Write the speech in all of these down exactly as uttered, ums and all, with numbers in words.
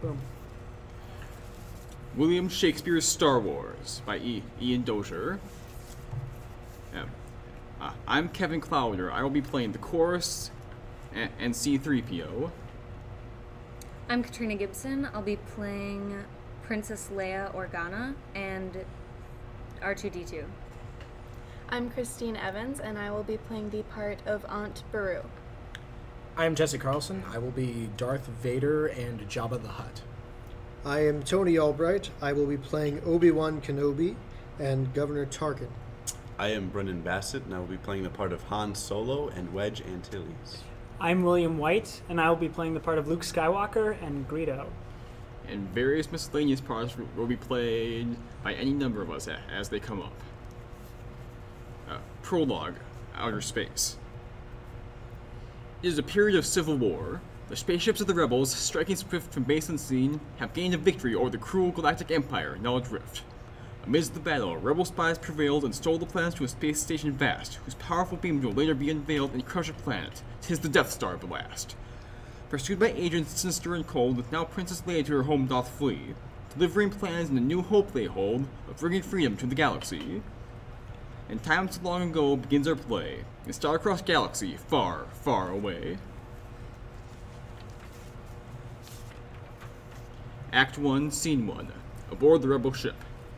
Boom. William Shakespeare's Star Wars by e Ian Doescher. Yeah. Uh, I'm Kevin Klawitter. I will be playing the chorus and, and C three P O. I'm Katrina Gibson. I'll be playing Princess Leia Organa and R two D two. I'm Christine Evans, and I will be playing the part of Aunt Beru. I'm Jesse Carlson. I will be Darth Vader and Jabba the Hutt. I am Tony Albright. I will be playing Obi-Wan Kenobi and Governor Tarkin. I am Brennan Basset, and I will be playing the part of Han Solo and Wedge Antilles. I'm William White, and I will be playing the part of Luke Skywalker and Greedo. And various miscellaneous parts will be played by any number of us as they come up. Uh, prologue, Outer Space. It is a period of civil war. The spaceships of the rebels, striking swift from base unseen, have gained a victory over the cruel galactic empire now adrift. Amidst the battle, rebel spies prevailed and stole the plans to a space station vast, whose powerful beams will later be unveiled and crush a planet. 'Tis the Death Star blast. Pursued by agents sinister and cold, now Princess Leia to her home doth flee, delivering plans and the new hope they hold of bringing freedom to the galaxy. In times long ago begins our play, a star-crossed galaxy far, far away. Act one, Scene one. Aboard the rebel ship.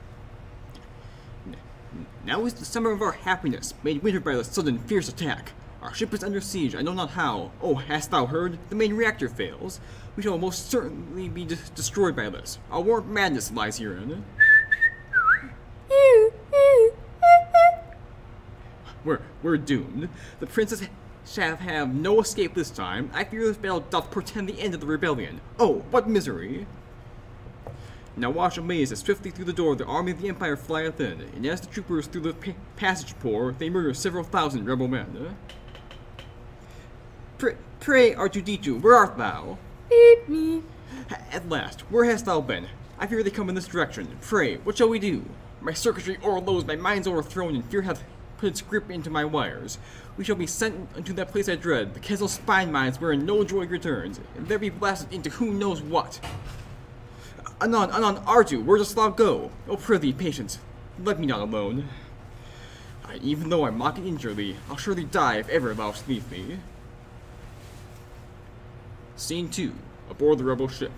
Now is the summer of our happiness, made winter by the sudden fierce attack. Our ship is under siege, I know not how. Oh, hast thou heard? The main reactor fails. We shall most certainly be de destroyed by this. Our warm madness lies herein. We're, we're doomed. The princess shall have no escape this time. I fear this battle doth portend the end of the rebellion. Oh, what misery! Now watch amazed as swiftly through the door the army of the Empire flieth in, and as the troopers through the pa passage pour, they murder several thousand rebel men. Pray, pray R two D two, where art thou? Beep me. At last, where hast thou been? I fear they come in this direction. Pray, what shall we do? My circuitry o'erloads, my mind's overthrown, and fear hath put its grip into my wires. We shall be sent unto that place I dread, the Kessel spine mines wherein no joy returns, and there be blasted into who knows what. Anon, anon, R two, where dost thou go? Oh, prithee, patience, let me not alone. I, even though I mock and injure thee, I'll surely die if ever thou leave me. Scene two, aboard the rebel ship.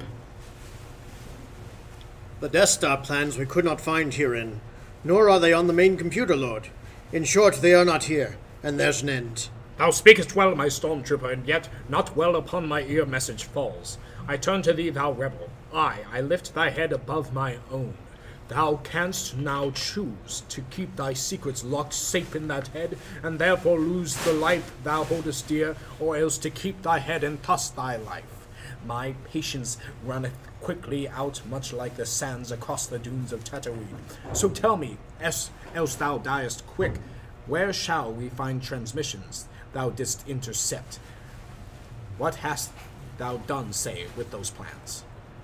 The Death Star plans we could not find herein, nor are they on the main computer, Lord. In short, they are not here, and there's an end. Thou speakest well, my stormtrooper, and yet not well upon my ear message falls. I turn to thee, thou rebel. I, I lift thy head above my own. Thou canst now choose to keep thy secrets locked safe in that head, and therefore lose the life thou holdest dear, or else to keep thy head and thus thy life. My patience runneth quickly out, much like the sands across the dunes of Tatooine. So tell me, else, else thou diest quick, where shall we find transmissions thou didst intercept? What hast thou done, say, with those plans?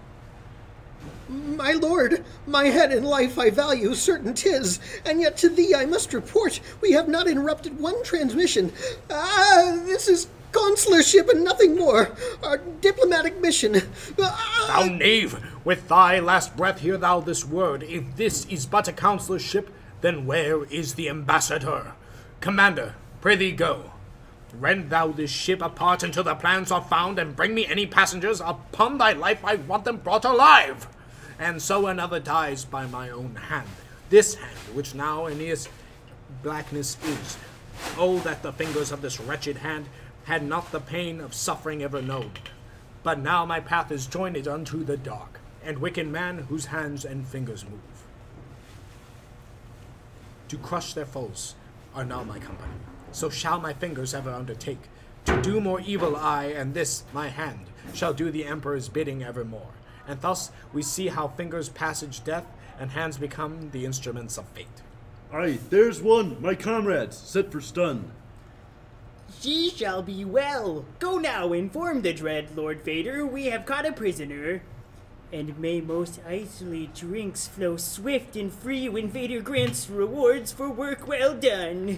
My lord, my head and life I value, certain 'tis, and yet to thee I must report we have not interrupted one transmission. Ah, this is consularship and nothing more. Our diplomatic mission. Ah. Thou knave, with thy last breath hear thou this word. If this is but a consularship, then where is the ambassador? Commander, prithee go. Rend thou this ship apart until the plans are found, and bring me any passengers. Upon thy life I want them brought alive. And so another dies by my own hand. This hand, which now in its blackness is. Oh, that the fingers of this wretched hand had not the pain of suffering ever known. But now my path is joined unto the dark, and wicked man whose hands and fingers move. To crush their foes are now my company. So shall my fingers ever undertake. To do more evil I, and this, my hand, shall do the Emperor's bidding evermore. And thus we see how fingers passage death, and hands become the instruments of fate. Aye, there's one, my comrades, set for stun. She shall be well. Go now, inform the dread Lord Vader we have caught a prisoner. And may most icily drinks flow swift and free when Vader grants rewards for work well done.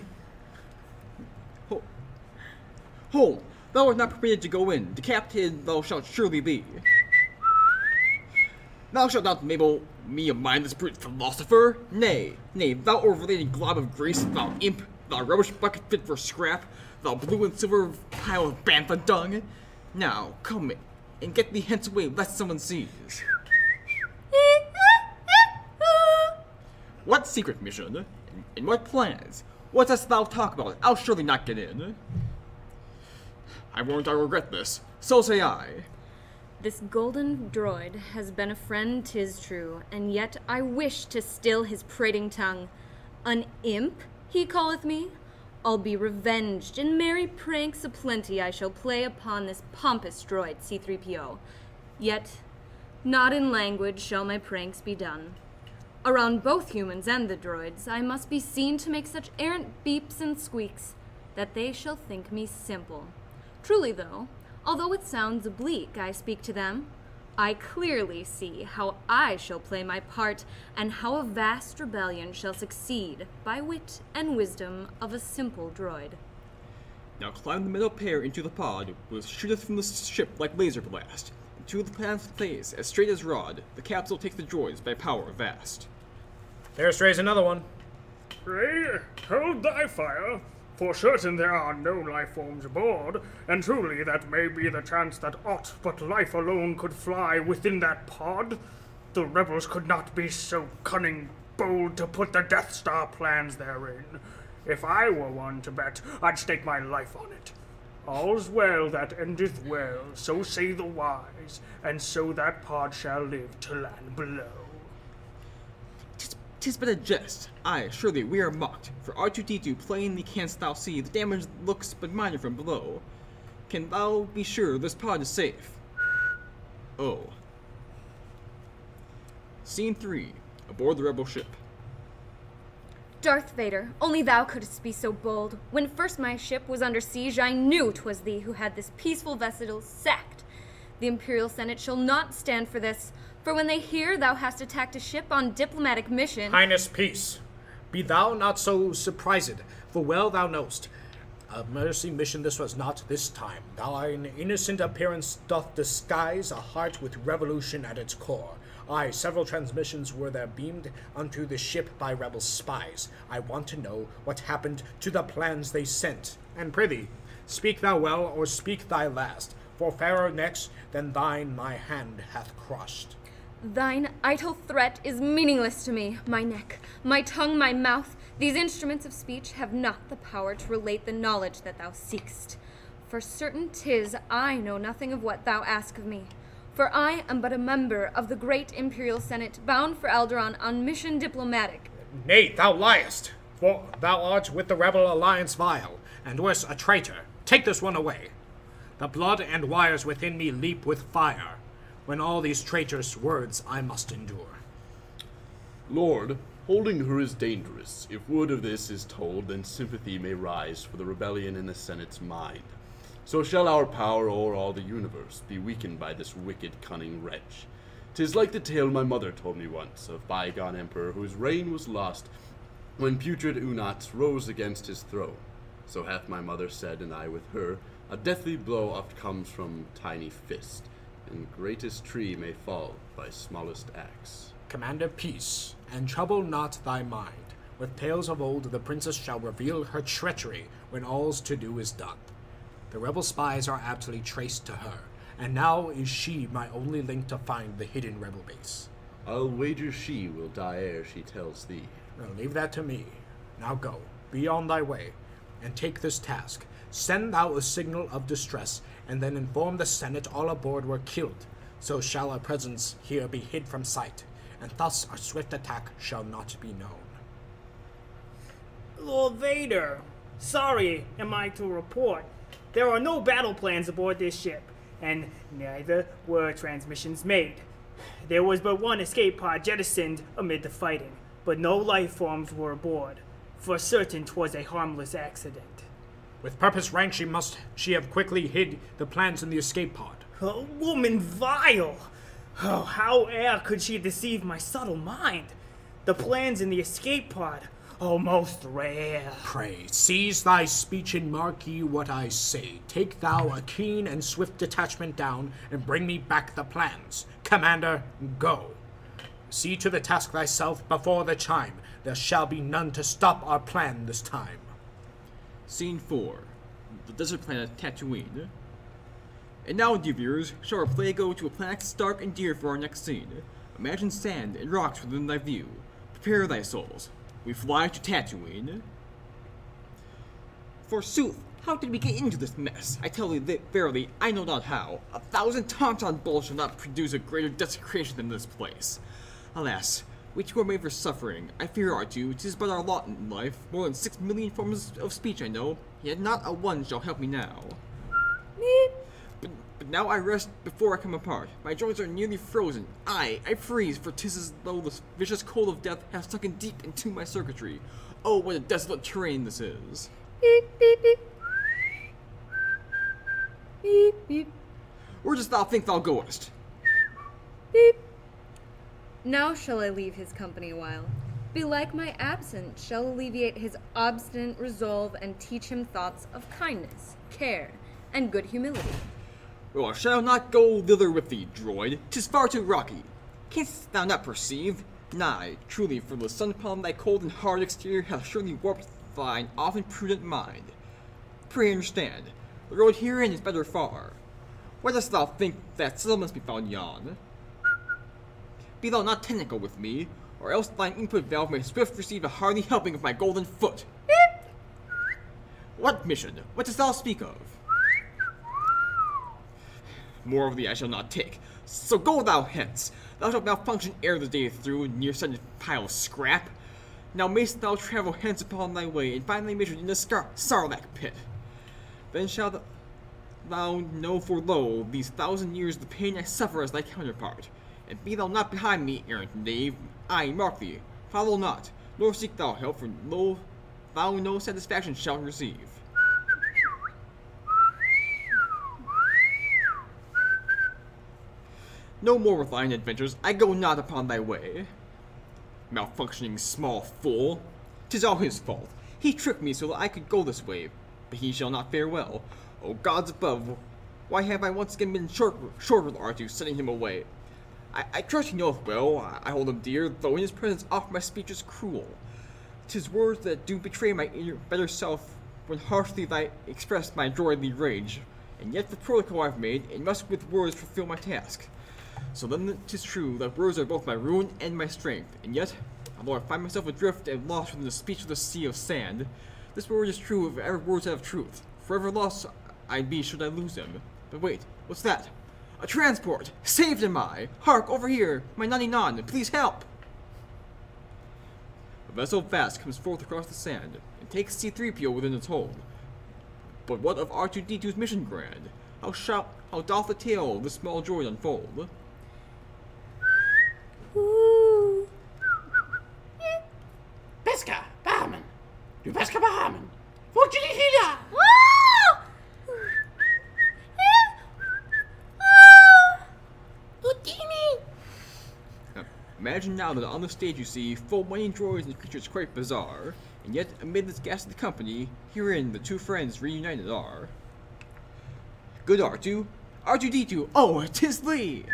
Hold! Thou art not permitted to go in. Decapitated thou shalt surely be. Thou shalt not label me a mindless brute philosopher. Nay, nay, thou overladen glob of grease, thou imp, thou rubbish bucket fit for scrap, thou blue and silver pile of bantha dung. Now, come and get thee hence away, lest someone sees. What secret mission? And what plans? What dost thou talk about? I'll surely not get in. I warrant I regret this. So say I. This golden droid has been a friend, 'tis true, and yet I wish to still his prating tongue. An imp, he calleth me? I'll be revenged, and merry pranks aplenty I shall play upon this pompous droid, C three P O. Yet, not in language shall my pranks be done. Around both humans and the droids, I must be seen to make such errant beeps and squeaks that they shall think me simple. Truly, though, although it sounds oblique I speak to them, I clearly see how I shall play my part, and how a vast rebellion shall succeed by wit and wisdom of a simple droid. Now climb the middle pair into the pod, which shooteth from the ship like laser blast. To the planet's place, as straight as rod, the capsule takes the droids by power vast. There strays another one. Ray, hold thy fire. For certain there are no life forms aboard, and truly that may be the chance that aught but life alone could fly within that pod. The rebels could not be so cunning bold to put the Death Star plans therein. If I were one to bet, I'd stake my life on it. All's well that endeth well, so say the wise, and so that pod shall live to land below. Tis, tis but a jest. Aye, surely we are mocked, for R two D two plainly canst thou see the damage looks but minor from below. Can thou be sure this pod is safe? Oh. Scene three. Aboard the rebel ship. Darth Vader, only thou couldst be so bold. When first my ship was under siege, I knew 'twas thee who had this peaceful vessel sacked. The Imperial Senate shall not stand for this, for when they hear thou hast attacked a ship on diplomatic mission— Highness, peace. Be thou not so surprised, for well thou knowst, a mercy mission this was not this time. Thine innocent appearance doth disguise a heart with revolution at its core. Aye, several transmissions were there beamed unto the ship by rebel spies. I want to know what happened to the plans they sent. And prithee, speak thou well, or speak thy last, for fairer necks than thine my hand hath crossed. Thine idle threat is meaningless to me. My neck, my tongue, my mouth, these instruments of speech have not the power to relate the knowledge that thou seek'st. For certain 'tis I know nothing of what thou ask of me. For I am but a member of the great Imperial Senate, bound for Alderaan on mission diplomatic. Nay, thou liest, for thou art with the rebel alliance vile, and worse, a traitor. Take this one away. The blood and wires within me leap with fire, when all these traitors' words I must endure. Lord, holding her is dangerous. If word of this is told, then sympathy may rise for the rebellion in the Senate's mind. So shall our power o'er all the universe be weakened by this wicked, cunning wretch. 'Tis like the tale my mother told me once, of bygone emperor whose reign was lost when putrid Unats rose against his throne. So hath my mother said, and I with her, a deathly blow oft comes from tiny fist, and greatest tree may fall by smallest axe. Commander, peace, and trouble not thy mind. With tales of old the princess shall reveal her treachery when all's to do is done. The rebel spies are aptly traced to her, and now is she my only link to find the hidden rebel base. I'll wager she will die ere she tells thee. Now leave that to me. Now go, be on thy way, and take this task. Send thou a signal of distress, and then inform the Senate all aboard were killed. So shall our presence here be hid from sight, and thus our swift attack shall not be known. Lord Vader, sorry am I to report, there are no battle plans aboard this ship, and neither were transmissions made. There was but one escape pod jettisoned amid the fighting, but no life forms were aboard. For certain 'twas a harmless accident. With purpose rank she must she have quickly hid the plans in the escape pod. A woman vile! Oh, how e'er could she deceive my subtle mind? The plans in the escape pod, oh, most rare. Pray, seize thy speech and mark ye what I say. Take thou a keen and swift detachment down, and bring me back the plans. Commander, go. See to the task thyself before the chime. There shall be none to stop our plan this time. Scene four. The desert planet Tatooine. And now, dear viewers, shall our play go to a planet stark and dear for our next scene. Imagine sand and rocks within thy view. Prepare thy souls. We fly to Tatooine. Forsooth, how did we get into this mess? I tell thee that verily, I know not how. A thousand tauntaun bulls shall not produce a greater desecration than this place. Alas, we too are made for suffering. I fear our two, 'tis but our lot in life. More than six million forms of speech I know, yet not a one shall help me now. But, but now I rest before I come apart. My joints are nearly frozen. I, I freeze, for 'tis as though the vicious cold of death has sunken deep into my circuitry. Oh, what a desolate terrain this is. Beep, beep, beep. Beep, beep. Where dost thou think thou goest? Beep. Now shall I leave his company a while. Belike my absence shall alleviate his obstinate resolve and teach him thoughts of kindness, care, and good humility. Well, I shall not go thither with thee, droid. 'Tis far too rocky. Canst thou not perceive? Nay, truly, for the sun upon thy cold and hard exterior hath surely warped thine often prudent mind. Pray understand, the road herein is better far. Where dost thou think that settlements be found yon? Be thou not technical with me, or else thine input valve may swift receive a hearty helping of my golden foot. Beep. What mission? What dost thou speak of? More of thee I shall not take, so go thou hence. Thou shalt malfunction ere the day through, near such a pile of scrap. Now mayst thou travel hence upon thy way, and find thy mission in the scar Sarlacc pit. Then shalt thou know, for lo, these thousand years the pain I suffer as thy counterpart. And be thou not behind me, errant knave. I mark thee, follow not, nor seek thou help, for lo, thou no satisfaction shalt receive. No more with thine adventures, I go not upon thy way. Malfunctioning small fool, 'tis all his fault. He tricked me so that I could go this way, but he shall not fare well. O gods above, why have I once again been short, short with R two, sending him away? I, I trust he knoweth well, I, I hold him dear, though in his presence oft my speech is cruel. 'Tis words that do betray my inner better self, when harshly I express my droidly rage. And yet the protocol I've made, and must with words fulfill my task. So then 'tis true that words are both my ruin and my strength, and yet, although I find myself adrift and lost within the speechless sea of sand, this word is true if ever words have truth. Forever lost I'd be should I lose them. But wait, what's that? A transport! Saved am I! Hark, over here! My nunny non, please help! A vessel vast comes forth across the sand, and takes C three P O within its hold. But what of R two D two's mission grand? How shall, how doth the tale of this small droid unfold? Ooh. Pesca, Bahaman! Du pesca Bahaman! Fortune Hila! Imagine now that on the stage you see full many droids and creatures quite bizarre, and yet amid this ghastly company, herein the two friends reunited are. Good R two, R two D two, oh, 'tis thee!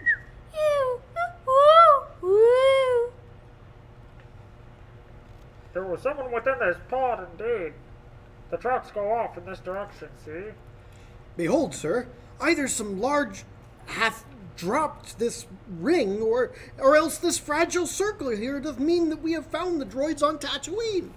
There was someone within this pod indeed. The tracks go off in this direction, see? Behold, sir, either some large hath dropped this ring, or or else this fragile circle here doth mean that we have found the droids on Tatooine.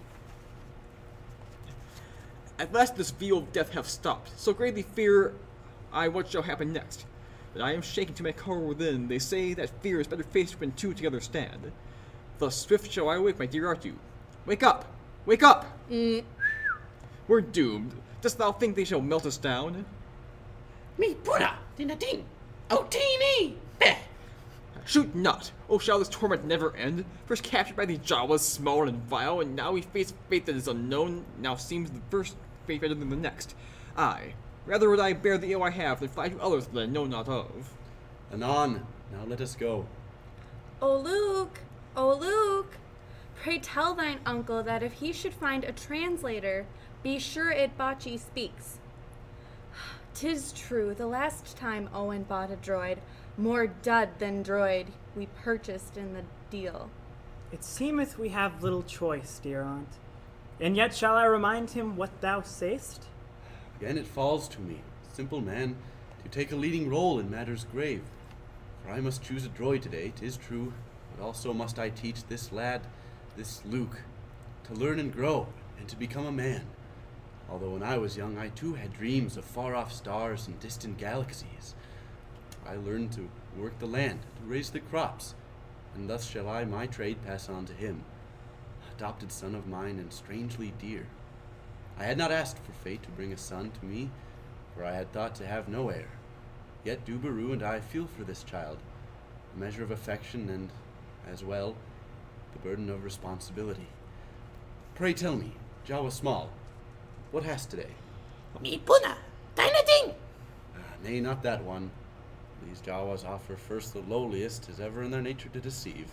At last this veil of death hath stopped, so greatly fear I what shall happen next. But I am shaken to my core within, they say that fear is better faced when two together stand. Thus swift shall I awake my dear R two. Wake up! Wake up! Mm. We're doomed. Dost thou think they shall melt us down? Me pura, din a ding! Oh, teeny! Beh! Shoot not! Oh, shall this torment never end? First captured by these Jawas, small and vile, and now we face fate that is unknown, now seems the first fate better than the next. Aye, rather would I bear the ill I have than fly to others that I know not of. Anon, now let us go. O Luke, O Luke, pray tell thine uncle that if he should find a translator, be sure it Bocce speaks. 'Tis true, the last time Owen bought a droid, More dud than droid we purchased in the deal. It seemeth we have little choice, dear aunt. And yet shall I remind him what thou say'st? Again it falls to me, simple man, to take a leading role in matters grave. For I must choose a droid today, 'tis true, but also must I teach this lad, this Luke, to learn and grow, and to become a man. Although when I was young, I too had dreams of far-off stars and distant galaxies. I learned to work the land, to raise the crops, and thus shall I my trade pass on to him, adopted son of mine and strangely dear. I had not asked for fate to bring a son to me, for I had thought to have no heir. Yet Dubaru and I feel for this child, a measure of affection and, as well, the burden of responsibility. Pray tell me, Jawa Small, what hast today? Me puna, deine Ding. Ah, nay, not that one. These Jawas offer first the lowliest, as ever in their nature to deceive.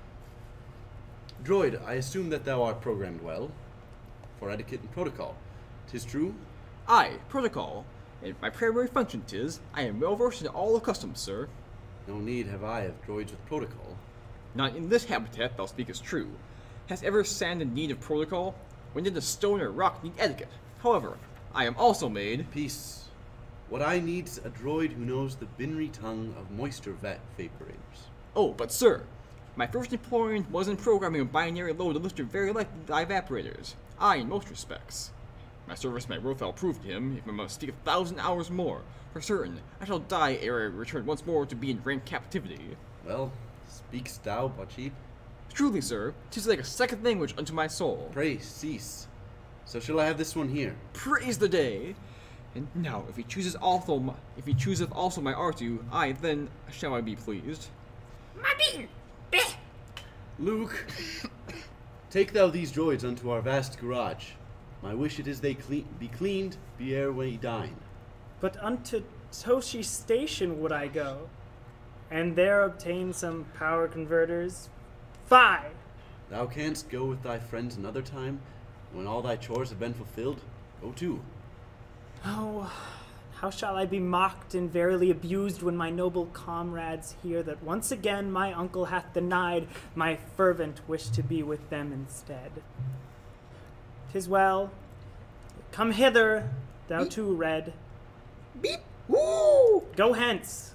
Droid, I assume that thou art programmed well, for etiquette and protocol. 'Tis true? Aye, protocol. And my primary function 'tis, I am well versed in all the customs, sir. No need have I of droids with protocol. Not in this habitat thou speakest true. Has ever sand in need of protocol? When did a stone or rock need etiquette? However, I am also made... Peace. What I need's a droid who knows the binary tongue of moisture va- vaporators. Oh, but sir, my first employment was in programming a binary load to lift your very life evaporators. I, in most respects. My service may worthwhile prove to him, if I must seek a thousand hours more. For certain, I shall die ere I return once more to be in rank captivity. Well, speak'st thou, Butchie? Truly, sir, 'tis like a second language unto my soul. Pray, cease. So shall I have this one here? Praise the day! And now, if he chooses also, my, if he chooseth also my R two, I then shall I be pleased. My Ding. Beh. Luke, take thou these droids unto our vast garage. My wish it is they cle- be cleaned, be ere we dine. But unto Toshi Station would I go, and there obtain some power converters. Fie! Thou canst go with thy friends another time, when all thy chores have been fulfilled. Go too. Oh, how shall I be mocked and verily abused when my noble comrades hear that once again my uncle hath denied my fervent wish to be with them instead. 'Tis well. Come hither, thou Beep. too, Red. Beep! Woo! Go hence.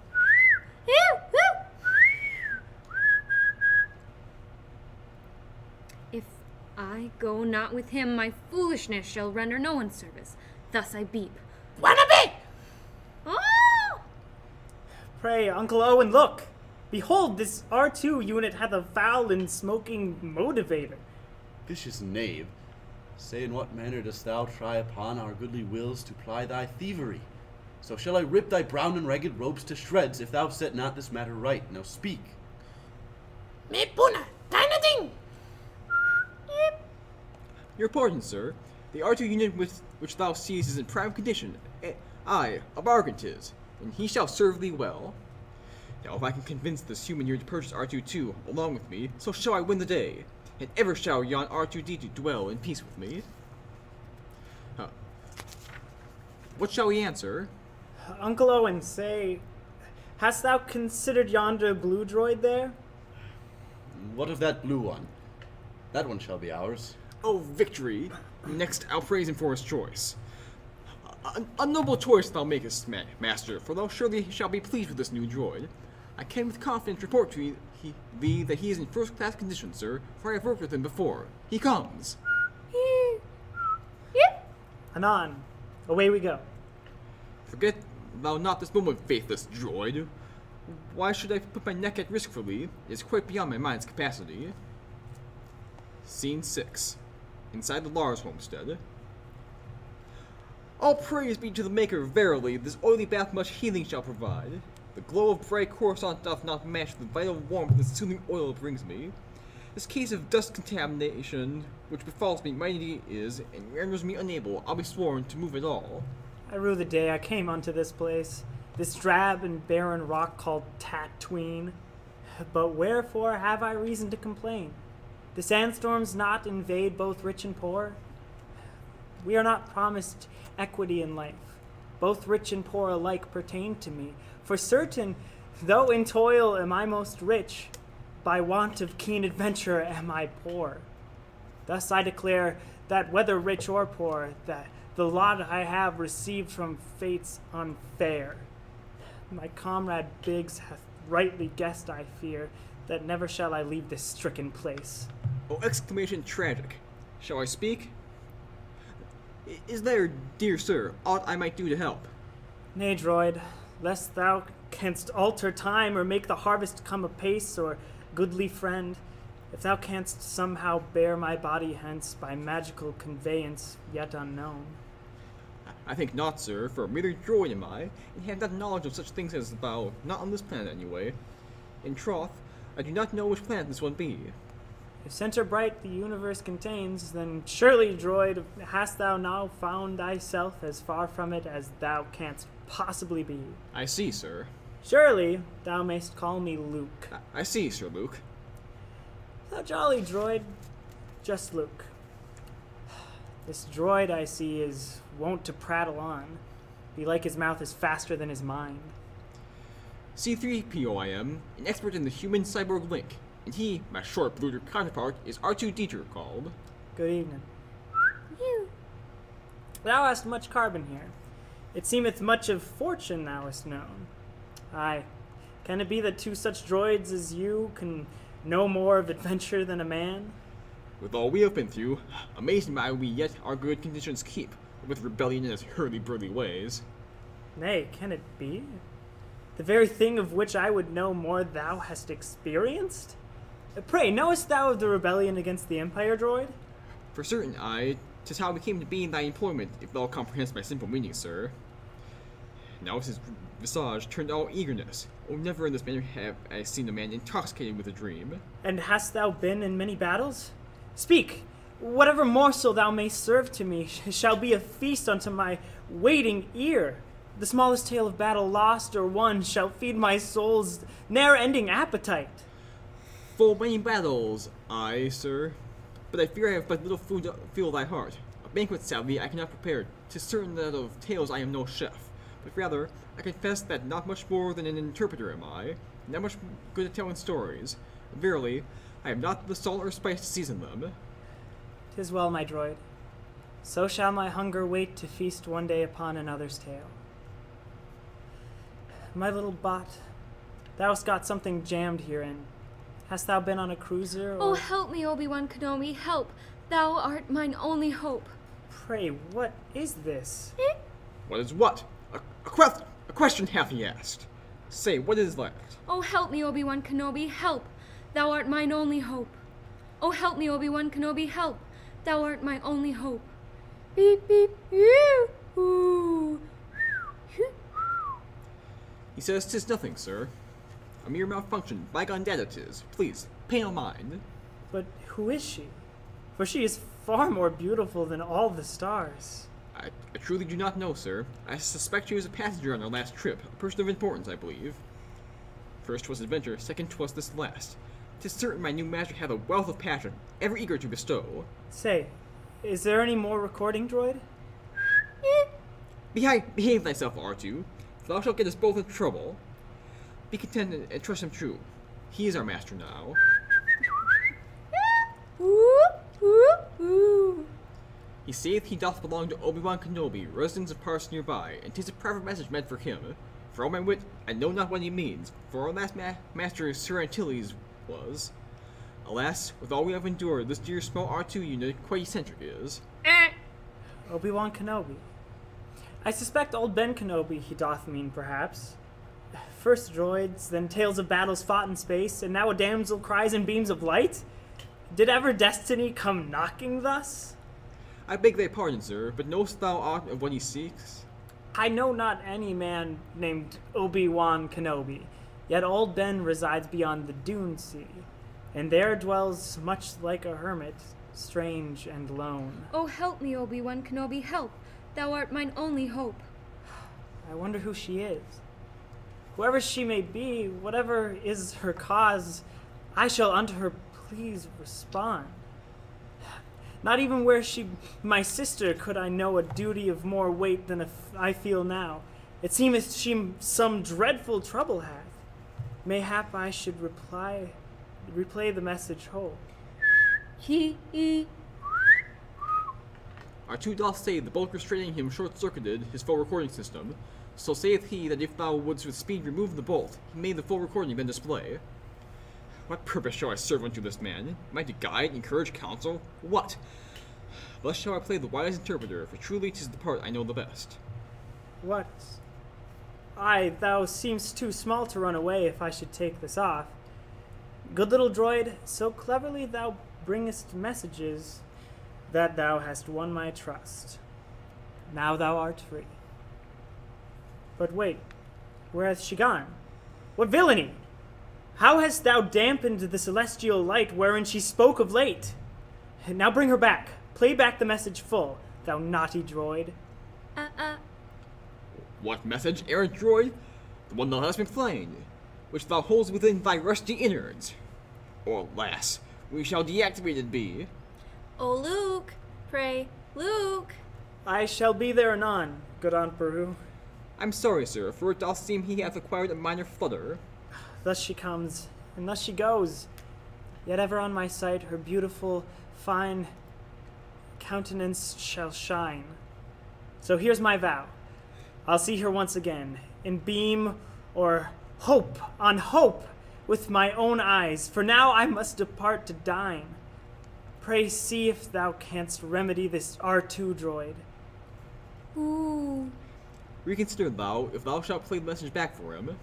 If I go not with him, my foolishness shall render no one service. Thus I beep. Wanna be? Oh! Pray, Uncle Owen, look! Behold, this R two unit hath a foul and smoking motivator. Vicious knave, say in what manner dost thou try upon our goodly wills to ply thy thievery? So shall I rip thy brown and ragged robes to shreds if thou set not this matter right. Now speak. Me puna, deine Ding. Your pardon, sir. The R two unit with which thou seest is in prime condition. Eh, aye, a bargain 'tis, and he shall serve thee well. Now if I can convince this human here to purchase R two too, along with me, so shall I win the day, and ever shall yon R two D two dwell in peace with me. Huh. What shall we answer? Uncle Owen, say, hast thou considered yonder blue droid there? What of that blue one? That one shall be ours. Oh, victory! Next, I'll praise him for his choice. A, a noble choice thou makest, ma- master, for thou surely shalt be pleased with this new droid. I can with confidence report to thee, he, thee that he is in first-class condition, sir, for I have worked with him before. He comes. Yep. Anon, away we go. Forget thou not this moment, faithless droid. Why should I put my neck at risk for thee? It is quite beyond my mind's capacity. Scene six. Inside the Lars homestead. All praise be to the Maker, verily, this oily bath much healing shall provide. The glow of bright Coruscant doth not match the vital warmth this soothing oil brings me. This case of dust contamination, which befalls me mighty is, and renders me unable, I'll be sworn, to move at all. I rue the day I came unto this place, this drab and barren rock called Tatooine. But wherefore have I reason to complain? The sandstorms not invade both rich and poor? We are not promised equity in life. Both rich and poor alike pertain to me. For certain, Though in toil am I most rich, by want of keen adventure am I poor. Thus I declare that whether rich or poor, that the lot I have received from fates unfair. My comrade Biggs hath rightly guessed, I fear, that never shall I leave this stricken place. Oh, exclamation tragic. Shall I speak? I- Is there, dear sir, aught I might do to help? Nay, droid, lest thou canst alter time or make the harvest come apace, or, goodly friend, if thou canst somehow bear my body hence by magical conveyance yet unknown. I think not, sir, for merely droid am I, and have not knowledge of such things as thou, not on this planet anyway. In troth, I do not know which planet this one be. If center bright the universe contains, then surely, droid, hast thou now found thyself as far from it as thou canst possibly be. I see, sir. Surely thou mayst call me Luke. I, I see, Sir Luke. Thou jolly droid, just Luke. This droid I see is wont to prattle on. Belike his mouth is faster than his mind. C three P O I am, an expert in the human-cyborg link, and he, my short-bluter counterpart, is R two D two called. Good evening. You. Thou hast much carbon here. It seemeth much of fortune thou hast known. Aye, can it be that two such droids as you can know more of adventure than a man? With all we have been through, amazing why we yet our good conditions keep, with rebellion in its hurly-burly ways. Nay, can it be? The very thing of which I would know more thou hast experienced? Uh, Pray, knowest thou of the rebellion against the Empire, droid? For certain, I, 'tis how we came to be in thy employment, if thou comprehends my simple meaning, sir. Now is his visage turned all eagerness. Oh, never in this manner have I seen a man intoxicated with a dream. And hast thou been in many battles? Speak! Whatever morsel thou mayst serve to me sh- shall be a feast unto my waiting ear. The smallest tale of battle lost or won shall feed my soul's ne'er-ending appetite. Full many battles, aye, sir. But I fear I have but little food to fill thy heart. A banquet, sadly, I cannot prepare. 'Tis certain that of tales I am no chef. But rather, I confess that not much more than an interpreter am I, not much good at telling stories. Verily, I have not the salt or spice to season them. 'Tis well, my droid. So shall my hunger wait to feast one day upon another's tale. My little bot, thou hast got something jammed herein. Hast thou been on a cruiser, or... Oh, help me, Obi-Wan Kenobi, help. Thou art mine only hope. Pray, what is this? What is what? A, a, quest, a question hath he asked. Say, what is that? Oh, help me, Obi-Wan Kenobi, help. Thou art mine only hope. Oh, help me, Obi-Wan Kenobi, help. Thou art my only hope. Beep, beep, yoo, ooh. He says 'tis nothing, sir. A mere malfunction, bygone data 'tis. Please, pay no mind. But who is she? For she is far more beautiful than all the stars. I, I truly do not know, sir. I suspect she was a passenger on our last trip, a person of importance, I believe. First 'twas adventure, second 'twas this last. 'Tis certain my new master hath a wealth of passion, ever eager to bestow. Say, is there any more recording, droid? Behave, behave thyself, R two. Thou shalt get us both into trouble. Be content and, and trust him true. He is our master now. Ooh, ooh, ooh. He saith he doth belong to Obi-Wan Kenobi, residents of parts nearby, and 'tis a private message meant for him. For all my wit, I know not what he means, for our last ma master Sir Antilles was. Alas, with all we have endured, this dear small R two unit quite eccentric is. Obi-Wan Kenobi. I suspect old Ben Kenobi he doth mean, perhaps. First droids, then tales of battles fought in space, and now a damsel cries in beams of light? Did ever destiny come knocking thus? I beg thy pardon, sir, but knowest thou aught of what he seeks? I know not any man named Obi-Wan Kenobi, yet old Ben resides beyond the Dune Sea, and there dwells much like a hermit, strange and lone. Oh, help me, Obi-Wan Kenobi, help. Thou art mine only hope. I wonder who she is. Whoever she may be, whatever is her cause, I shall unto her please respond. Not even were she my sister could I know a duty of more weight than if I feel now. It seemeth she some dreadful trouble hath. Mayhap I should reply, replay the message whole. He, he. R two doth say the bulk restraining him short-circuited his full recording system. So saith he that if thou wouldst with speed remove the bolt, he made the full recording then display. What purpose shall I serve unto this man? Am I to guide, encourage, counsel? What? Thus shall I play the wise interpreter, for truly 'tis the part I know the best. What? Aye, thou seemst too small to run away if I should take this off. Good little droid, so cleverly thou bringest messages that thou hast won my trust. Now thou art free. But wait, where hath she gone? What villainy! How hast thou dampened the celestial light wherein she spoke of late? Now bring her back. Play back the message full, thou naughty droid. Uh-uh. What message, errant droid? The one thou hast been playing, which thou holds within thy rusty innards. Or, alas, we shall deactivated be. Oh, Luke, pray, Luke. I shall be there anon, good Aunt Beru. I'm sorry, sir, for it doth seem he hath acquired a minor flutter. Thus she comes, and thus she goes. Yet ever on my sight her beautiful, fine countenance shall shine. So here's my vow. I'll see her once again, in beam or hope on hope, with my own eyes, for now I must depart to dine. Pray see if thou canst remedy this R two droid. Ooh. Reconsider thou, if thou shalt play the message back for him.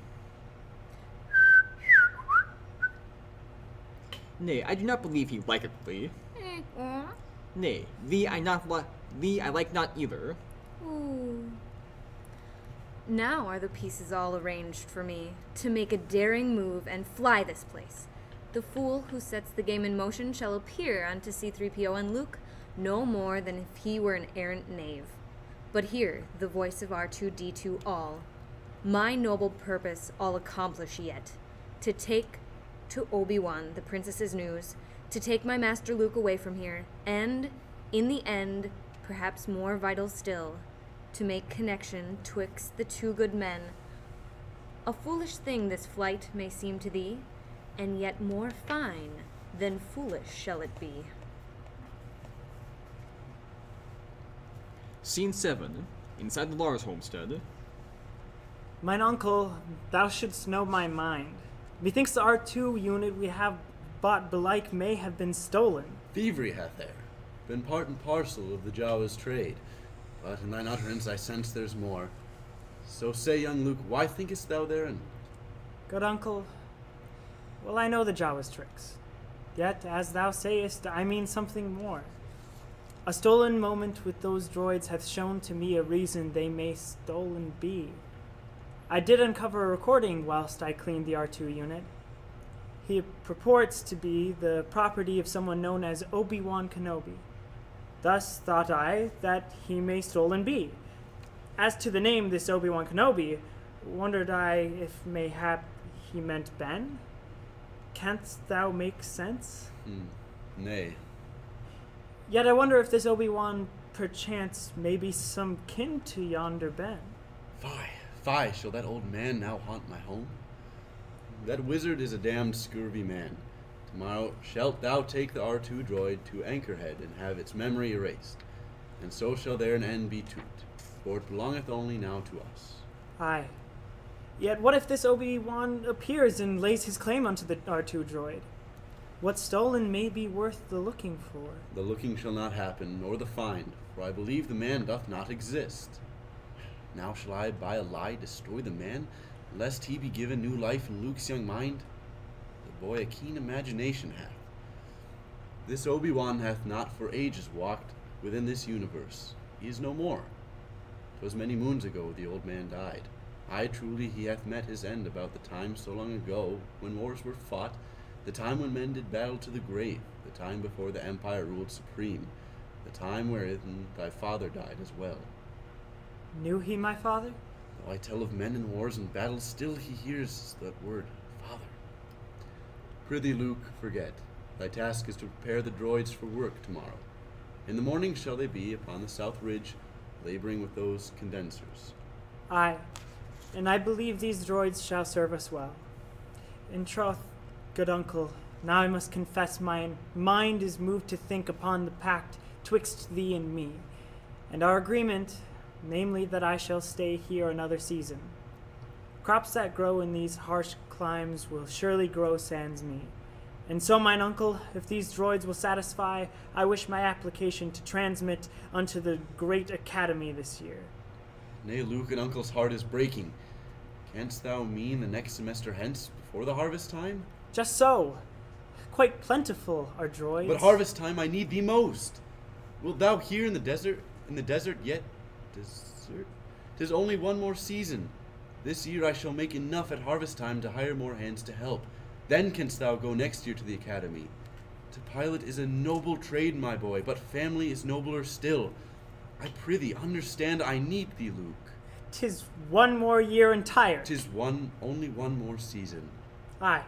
Nay, I do not believe he liketh thee. Nay, thee I not li- thee I like not either. Ooh. Now are the pieces all arranged for me to make a daring move and fly this place. The fool who sets the game in motion shall appear unto C three P O and Luke no more than if he were an errant knave. But hear the voice of R two D two all. My noble purpose I'll accomplish yet, to take to Obi-Wan the princess's news, to take my master Luke away from here, and, in the end, perhaps more vital still, to make connection twixt the two good men. A foolish thing this flight may seem to thee, and yet more fine than foolish shall it be. Scene seven, inside the Lars homestead. Mine uncle, thou shouldst know my mind. Methinks the R two unit we have bought belike may have been stolen. Thievery hath there, been part and parcel of the Jawa's trade. But in thine utterance I sense there's more. So say, young Luke, why thinkest thou therein? Good uncle, well I know the Jawa's tricks. Yet, as thou sayest, I mean something more. A stolen moment with those droids hath shown to me a reason they may stolen be. I did uncover a recording whilst I cleaned the R two unit. He purports to be the property of someone known as Obi-Wan Kenobi. Thus thought I that he may stolen be. As to the name this Obi-Wan Kenobi, wondered I if mayhap he meant Ben? Canst thou make sense? Hmm. Nay. Yet I wonder if this Obi-Wan perchance may be some kin to yonder Ben. Fie, fie, shall that old man now haunt my home? That wizard is a damned scurvy man. Tomorrow shalt thou take the R two droid to Anchorhead and have its memory erased, and so shall there an end be to it, for it belongeth only now to us. Aye. Yet what if this Obi-Wan appears and lays his claim unto the R two droid? What stolen may be worth the looking for? The looking shall not happen, nor the find, for I believe the man doth not exist. Now shall I by a lie destroy the man, lest he be given new life in Luke's young mind? The boy a keen imagination hath. This Obi-Wan hath not for ages walked within this universe. He is no more. 'Twas many moons ago the old man died. Aye, truly he hath met his end about the time so long ago when wars were fought, the time when men did battle to the grave, the time before the Empire ruled supreme, the time wherein thy father died as well. Knew he my father? Though I tell of men in wars and battles, still he hears that word, father. Prithee, Luke, forget. Thy task is to prepare the droids for work tomorrow. In the morning shall they be upon the south ridge, laboring with those condensers. Aye, and I believe these droids shall serve us well. In troth, good uncle, now I must confess mine mind is moved to think upon the pact twixt thee and me, and our agreement, namely that I shall stay here another season. Crops that grow in these harsh climes will surely grow sans me. And so, mine uncle, if these droids will satisfy, I wish my application to transmit unto the great academy this year. Nay, Luke, and uncle's heart is breaking. Canst thou mean the next semester hence, before the harvest time? Just so. Quite plentiful are droids. But harvest time I need thee most. Wilt thou here in the desert, in the desert yet desert? 'Tis only one more season. This year I shall make enough at harvest time to hire more hands to help. Then canst thou go next year to the academy. To pilot is a noble trade, my boy, but family is nobler still. I prithee, understand I need thee, Luke. 'Tis one more year entire. 'Tis one, only one more season. Aye.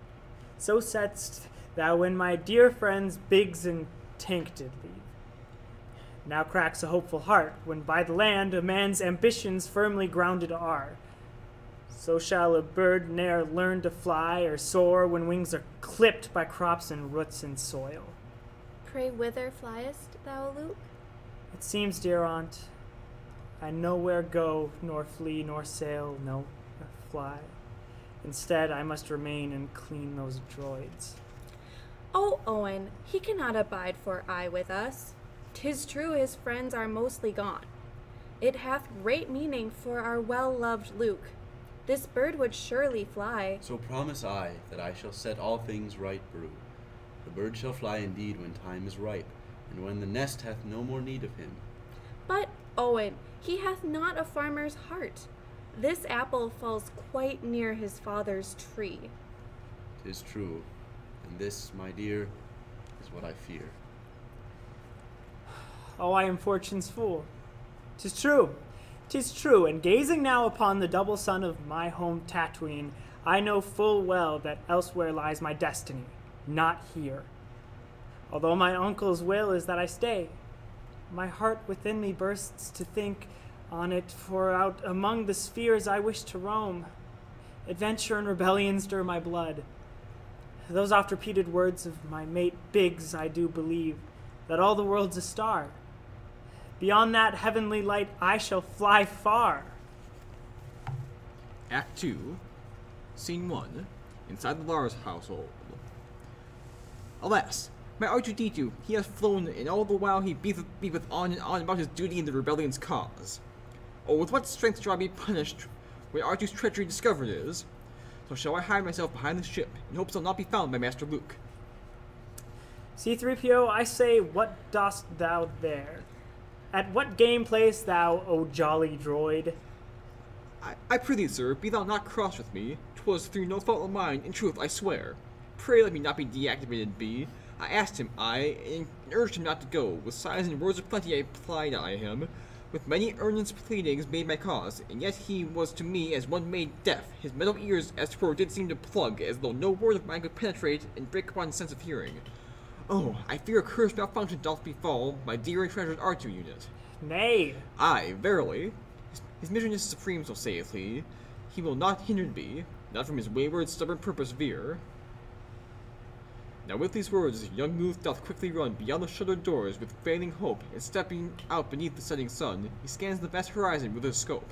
So saidst thou when my dear friends Biggs and Tank did leave. Now cracks a hopeful heart, when by the land a man's ambitions firmly grounded are. So shall a bird ne'er learn to fly or soar when wings are clipped by crops and roots and soil. Pray whither fliest thou, Luke? It seems, dear aunt, I nowhere go, nor flee, nor sail, nor fly. Instead, I must remain and clean those droids. Oh, Owen, he cannot abide for aye with us. 'Tis true his friends are mostly gone. It hath great meaning for our well-loved Luke. This bird would surely fly. So promise I that I shall set all things right, Brew. The bird shall fly indeed when time is ripe, and when the nest hath no more need of him. But, Owen, he hath not a farmer's heart. This apple falls quite near his father's tree. 'Tis true, and this, my dear, is what I fear. Oh, I am fortune's fool. 'Tis true. 'Tis true, and gazing now upon the double sun of my home Tatooine, I know full well that elsewhere lies my destiny, not here. Although my uncle's will is that I stay, my heart within me bursts to think on it, for out among the spheres I wish to roam. Adventure and rebellion stir my blood. Those oft-repeated words of my mate Biggs I do believe, that all the world's a star. Beyond that heavenly light I shall fly far. Act two, Scene one, inside the Lars household. Alas, my R two D two, he has flown, and all the while he beateth, beateth on and on about his duty in the rebellion's cause. Oh, with what strength shall I be punished when R two's treachery discovered is? So shall I hide myself behind the ship, in hopes I'll not be found by Master Luke. C three P O, I say, what dost thou there? At what game playest thou, O jolly droid? I, I prithee, sir, be thou not cross with me. 'Twas through no fault of mine, in truth, I swear. Pray let me not be deactivated, be. I asked him, I, and urged him not to go. With sighs and words of plenty I plied I him. With many earnest pleadings made my cause, and yet he was to me as one made deaf. His metal ears, as 'twere, did seem to plug, as though no word of mine could penetrate and break upon sense of hearing. Oh, I fear a curse malfunction doth befall my dear and treasured R two unit. Nay. Aye, verily. His, his mission is supreme, so saith he. He will not hinder me, not from his wayward, stubborn purpose veer. Now with these words, young Luke doth quickly run beyond the shuttered doors with failing hope, and stepping out beneath the setting sun, he scans the vast horizon with his scope.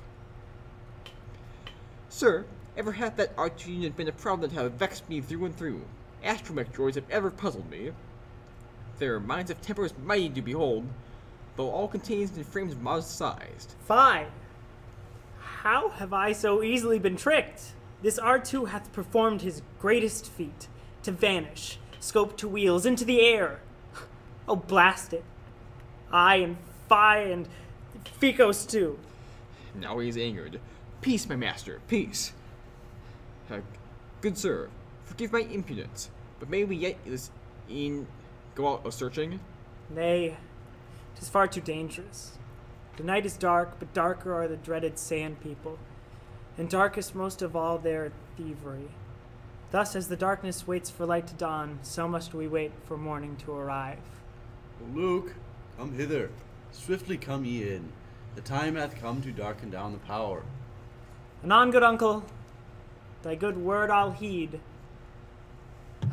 Sir, ever hath that R two unit been a problem that hath vexed me through and through. Astromech droids have ever puzzled me. Their minds of tempers mighty to behold, though all contained in frames modest-sized. Fie! How have I so easily been tricked? This R two hath performed his greatest feat, to vanish, scope to wheels, into the air. Oh, blast it. I and Phi and Ficos too. Now he is angered. Peace, my master, peace. Uh, good sir, forgive my impudence, but may we yet is in go out a-searching? Nay, 'tis far too dangerous. The night is dark, but darker are the dreaded sand people, and darkest most of all their thievery. Thus, as the darkness waits for light to dawn, so must we wait for morning to arrive. O Luke, come hither. Swiftly come ye in. The time hath come to darken down the power. Anon, good uncle. Thy good word I'll heed.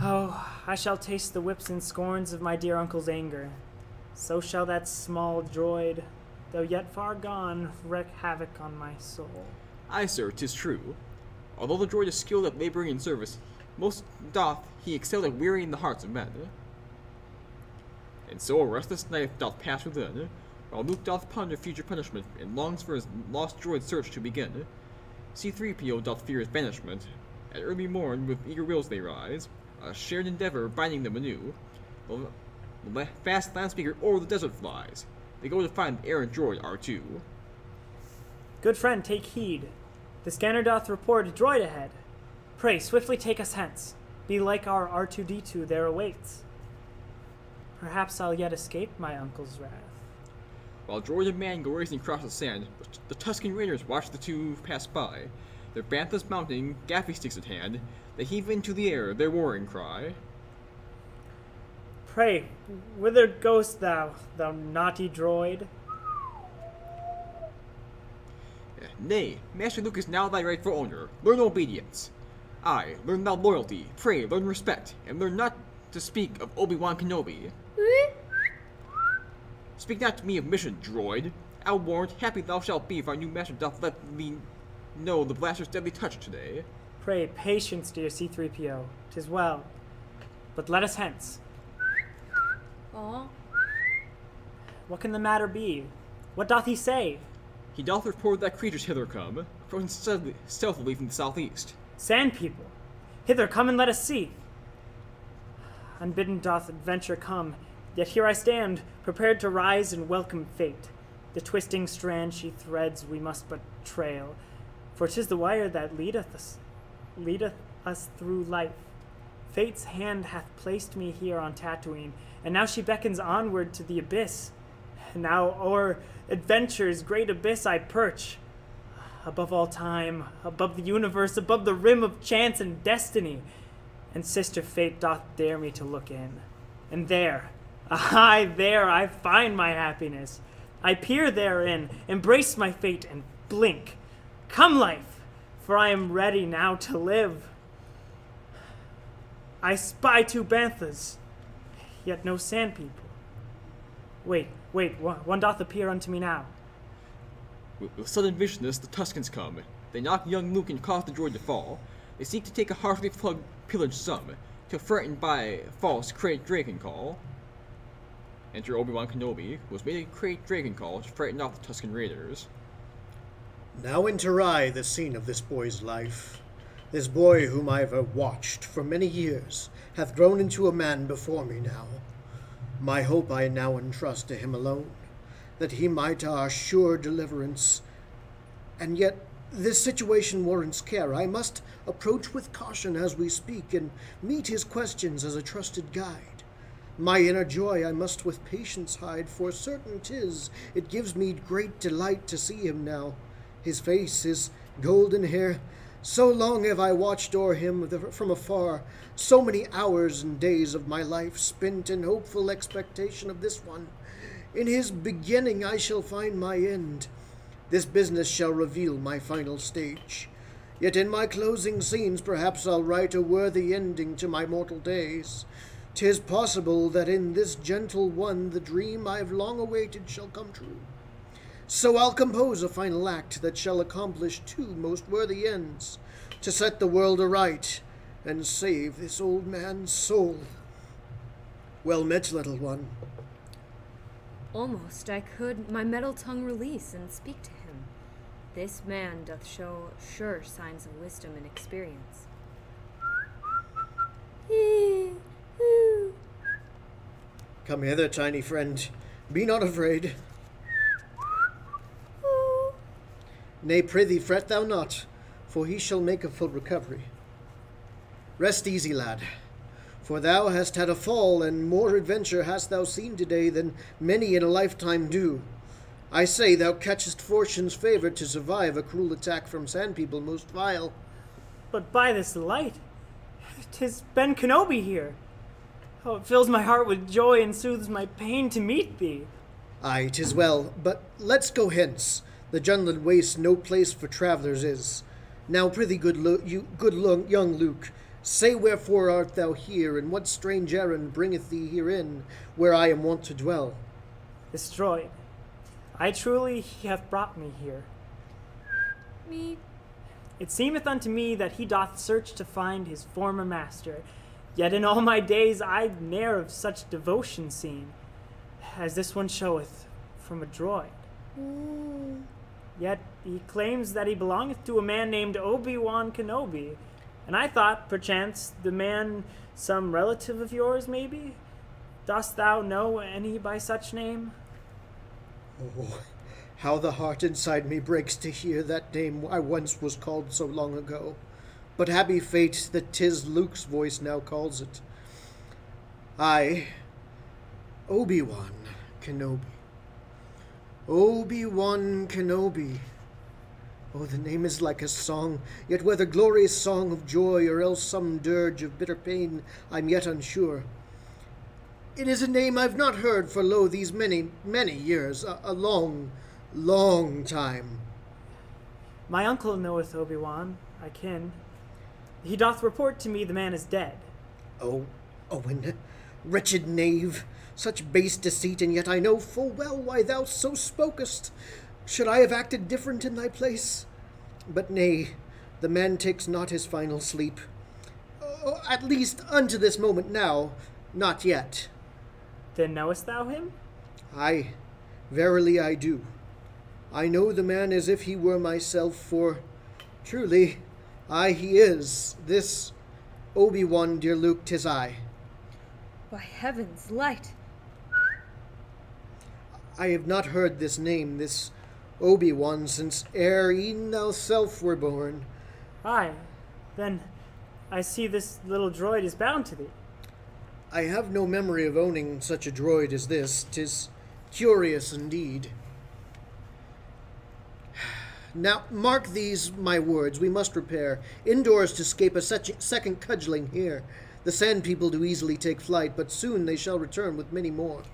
Oh, I shall taste the whips and scorns of my dear uncle's anger. So shall that small droid, though yet far gone, wreak havoc on my soul. Aye, sir, 'tis true. Although the droid is skilled at laboring in service, most doth he excel at wearying the hearts of men. And so a restless night doth pass within, while Luke doth ponder future punishment, and longs for his lost droid search to begin. C three P O doth fear his banishment. At early morn, with eager wills they rise, a shared endeavor binding them anew. The the fast land speaker o'er the desert flies. They go to find the errant droid R two. Good friend, take heed. The scanner doth report a droid ahead. Pray, swiftly take us hence. Be like our R two D two there awaits. Perhaps I'll yet escape my uncle's wrath. While droid and man go racing across the sand, the Tuscan raiders watch the two pass by. Their banthas mounting, gaffy sticks at hand, they heave into the air their warring cry. Pray, whither goest thou, thou naughty droid? Nay, Master Luke is now thy rightful owner. Learn obedience. Aye, learn thou loyalty. Pray, learn respect, and learn not to speak of Obi-Wan Kenobi. Speak not to me of mission, droid. Outwarned, happy thou shalt be if our new master doth let thee know the blaster's deadly touch today. Pray, patience, dear C three P O. 'Tis well. But let us hence. Aw. What can the matter be? What doth he say? He doth report that creatures hither come, approaching stealthily, stealthily from the southeast. Sand people, hither come and let us see. Unbidden doth adventure come, yet here I stand, prepared to rise and welcome fate. The twisting strand she threads we must but trail, for 'tis the wire that leadeth us, leadeth us through life. Fate's hand hath placed me here on Tatooine, and now she beckons onward to the abyss. Now o'er adventure's great abyss I perch, above all time, above the universe, above the rim of chance and destiny. And sister fate doth dare me to look in. And there, aye, there I find my happiness. I peer therein, embrace my fate, and blink. Come, life, for I am ready now to live. I spy two banthas, yet no sand people. Wait, wait, one doth appear unto me now. With, with sudden viciousness, the Tuscans come. They knock young Luke and cause the droid to fall. They seek to take a harshly plugged pillaged some, till frightened by false crate dragon call. Enter Obi-Wan Kenobi, who has made a crate dragon call to frighten off the Tuscan raiders. Now enter I the scene of this boy's life. This boy whom I have watched for many years hath grown into a man before me now. My hope I now entrust to him alone, that he might our sure deliverance. And yet this situation warrants care. I must approach with caution as we speak, and meet his questions as a trusted guide. My inner joy I must with patience hide, for certain 'tis it gives me great delight to see him now. His face, his golden hair, so long have I watched o'er him from afar, so many hours and days of my life spent in hopeful expectation of this one. In his beginning I shall find my end. This business shall reveal my final stage. Yet in my closing scenes perhaps I'll write a worthy ending to my mortal days. 'Tis possible that in this gentle one the dream I've long awaited shall come true. So I'll compose a final act that shall accomplish two most worthy ends, to set the world aright and save this old man's soul. Well met, little one. Almost I could my metal tongue release and speak to him. This man doth show sure signs of wisdom and experience. Come hither, tiny friend. Be not afraid. Nay, prithee, fret thou not, for he shall make a full recovery. Rest easy, lad, for thou hast had a fall, and more adventure hast thou seen today than many in a lifetime do. I say thou catchest fortune's favour to survive a cruel attack from sand people most vile. But by this light, 'tis Ben Kenobi here. Oh, it fills my heart with joy and soothes my pain to meet thee. Aye, 'tis well, but let's go hence. The Junland waste no place for travellers is. Now, prithee, good, Lu- you, good Lu- young Luke, Say wherefore art thou here, and what strange errand bringeth thee herein, where I am wont to dwell? This droid, I truly he hath brought me here. Me. It seemeth unto me that he doth search to find his former master, yet in all my days I ne'er of such devotion seen, as this one showeth from a droid. Ooh. Yet he claims that he belongeth to a man named Obi-Wan Kenobi, and I thought, perchance, the man some relative of yours, maybe? Dost thou know any by such name? Oh, how the heart inside me breaks to hear that name I once was called so long ago. But happy fate that 'tis Luke's voice now calls it. I, Obi-Wan Kenobi. Obi-Wan Kenobi. Oh, the name is like a song, yet whether glorious song of joy or else some dirge of bitter pain, I'm yet unsure. It is a name I've not heard for lo these many, many years, a, a long, long time. My uncle knoweth Obi-Wan, I ken. He doth report to me the man is dead. Oh, Owen, wretched knave, such base deceit, and yet I know full well why thou so spokest. Should I have acted different in thy place? But nay, the man takes not his final sleep. Oh, at least unto this moment now, not yet. Then knowest thou him? Aye, verily I do. I know the man as if he were myself, for truly, aye he is, this Obi-Wan, dear Luke, 'tis I. By heaven's light. I have not heard this name, this Obi-Wan, since ere e'en thou self were born. Aye, then I see this little droid is bound to thee. I have no memory of owning such a droid as this. 'Tis curious indeed. Now, mark these my words. We must repair indoors to escape a sec- second cudgeling here. The sand people do easily take flight, but soon they shall return with many more.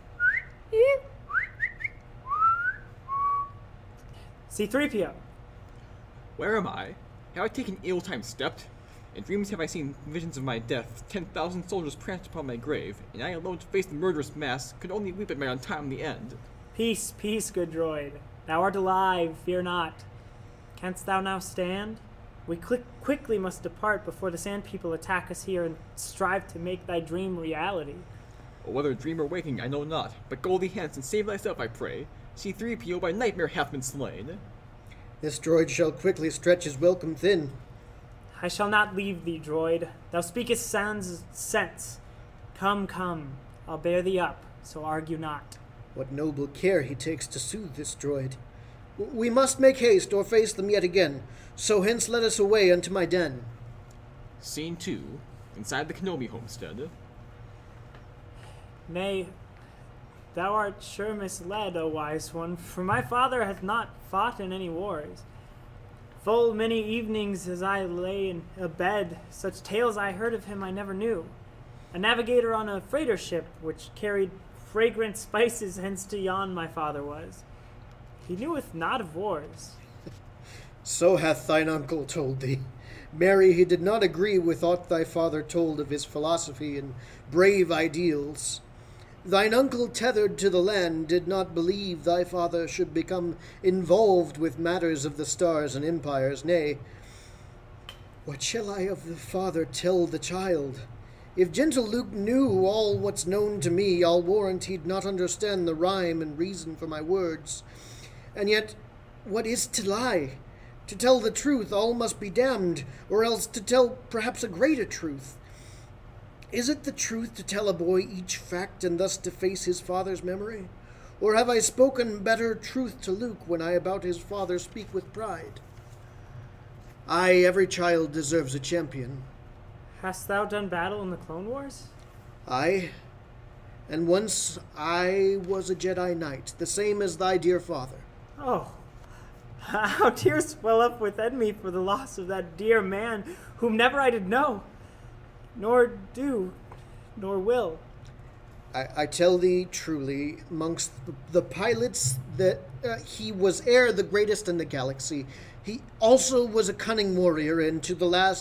C three P O. Where am I? Have I taken ill-timed step? In dreams have I seen visions of my death. Ten thousand soldiers pranced upon my grave, and I alone to face the murderous mass could only weep at my untimely end. Peace, peace, good droid. Thou art alive, fear not. Canst thou now stand? We quick, quickly must depart before the sand people attack us here and strive to make thy dream reality. Or whether dream or waking, I know not, but go thee hence and save thyself, I pray. C three P O by nightmare hath been slain. This droid shall quickly stretch his welcome thin. I shall not leave thee, droid. Thou speakest sans sense. Come, come, I'll bear thee up, so argue not. What noble care he takes to soothe this droid. We must make haste, or face them yet again. So hence let us away unto my den. Scene two, inside the Kenobi homestead. Nay, thou art sure misled, O wise one, for my father hath not fought in any wars. Full many evenings as I lay in a bed, such tales I heard of him I never knew. A navigator on a freighter ship, which carried fragrant spices, hence to yon my father was. He kneweth not of wars. So hath thine uncle told thee. Marry, he did not agree with aught thy father told of his philosophy and brave ideals. Thine uncle, tethered to the land, did not believe thy father should become involved with matters of the stars and empires. Nay, what shall I of the father tell the child? If gentle Luke knew all what's known to me, I'll warrant he'd not understand the rhyme and reason for my words. And yet, what is to lie? To tell the truth, all must be damned, or else to tell perhaps a greater truth. Is it the truth to tell a boy each fact and thus deface his father's memory? Or have I spoken better truth to Luke when I about his father speak with pride? Aye, every child deserves a champion. Hast thou done battle in the Clone Wars? Aye, and once I was a Jedi Knight, the same as thy dear father. Oh, how tears swell up within me for the loss of that dear man whom never I did know, nor do, nor will. I, I tell thee truly, amongst the, the pilots, that uh, he was e'er the greatest in the galaxy. He also was a cunning warrior, and to the last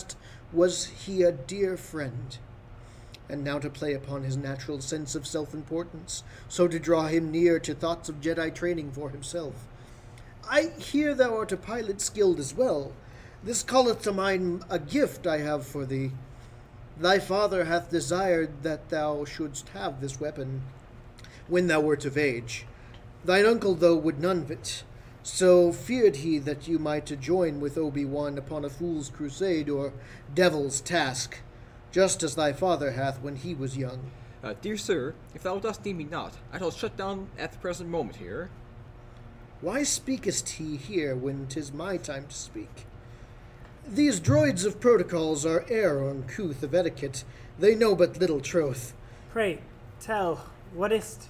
was he a dear friend. And now to play upon his natural sense of self-importance, so to draw him near to thoughts of Jedi training for himself. I hear thou art a pilot skilled as well. This calleth to mind a gift I have for thee. Thy father hath desired that thou shouldst have this weapon when thou wert of age. Thine uncle, though, would none of it. So feared he that you might join with Obi-Wan upon a fool's crusade or devil's task, just as thy father hath when he was young. Uh, dear sir, if thou dost need me not, I shall shut down at the present moment here. Why speakest he here when 'tis my time to speak? These droids of protocols are e'er uncouth of etiquette. They know but little troth. Pray, tell, what is't?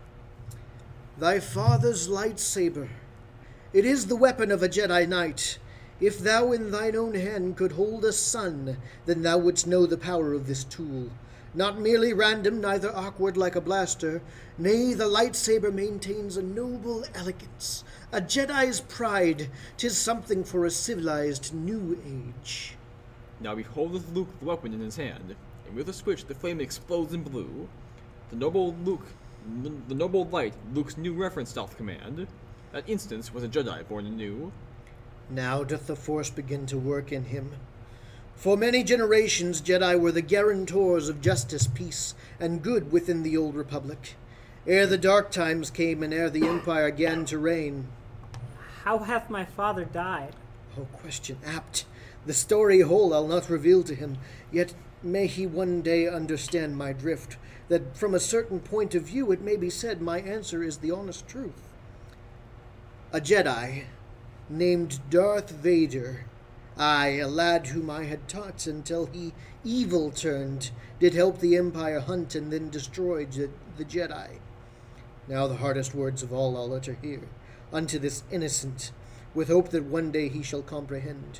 Thy father's lightsaber. It is the weapon of a Jedi Knight. If thou in thine own hand could hold a sun, then thou wouldst know the power of this tool. Not merely random, neither awkward like a blaster. Nay, the lightsaber maintains a noble elegance, a Jedi's pride. 'Tis something for a civilized new age. Now beholdeth Luke the weapon in his hand, and with a switch the flame explodes in blue. The noble Luke, n- the noble light, Luke's new reference stealth command. That instance was a Jedi born anew. Now doth the Force begin to work in him. For many generations Jedi were the guarantors of justice, peace, and good within the old Republic, ere the dark times came and ere the Empire began to reign. How hath my father died? Oh, question apt. The story whole I'll not reveal to him, yet may he one day understand my drift, that from a certain point of view it may be said my answer is the honest truth. A Jedi named Darth Vader, aye, a lad whom I had taught until he evil turned, did help the Empire hunt and then destroyed the, the Jedi. Now the hardest words of all I'll utter here, unto this innocent, with hope that one day he shall comprehend.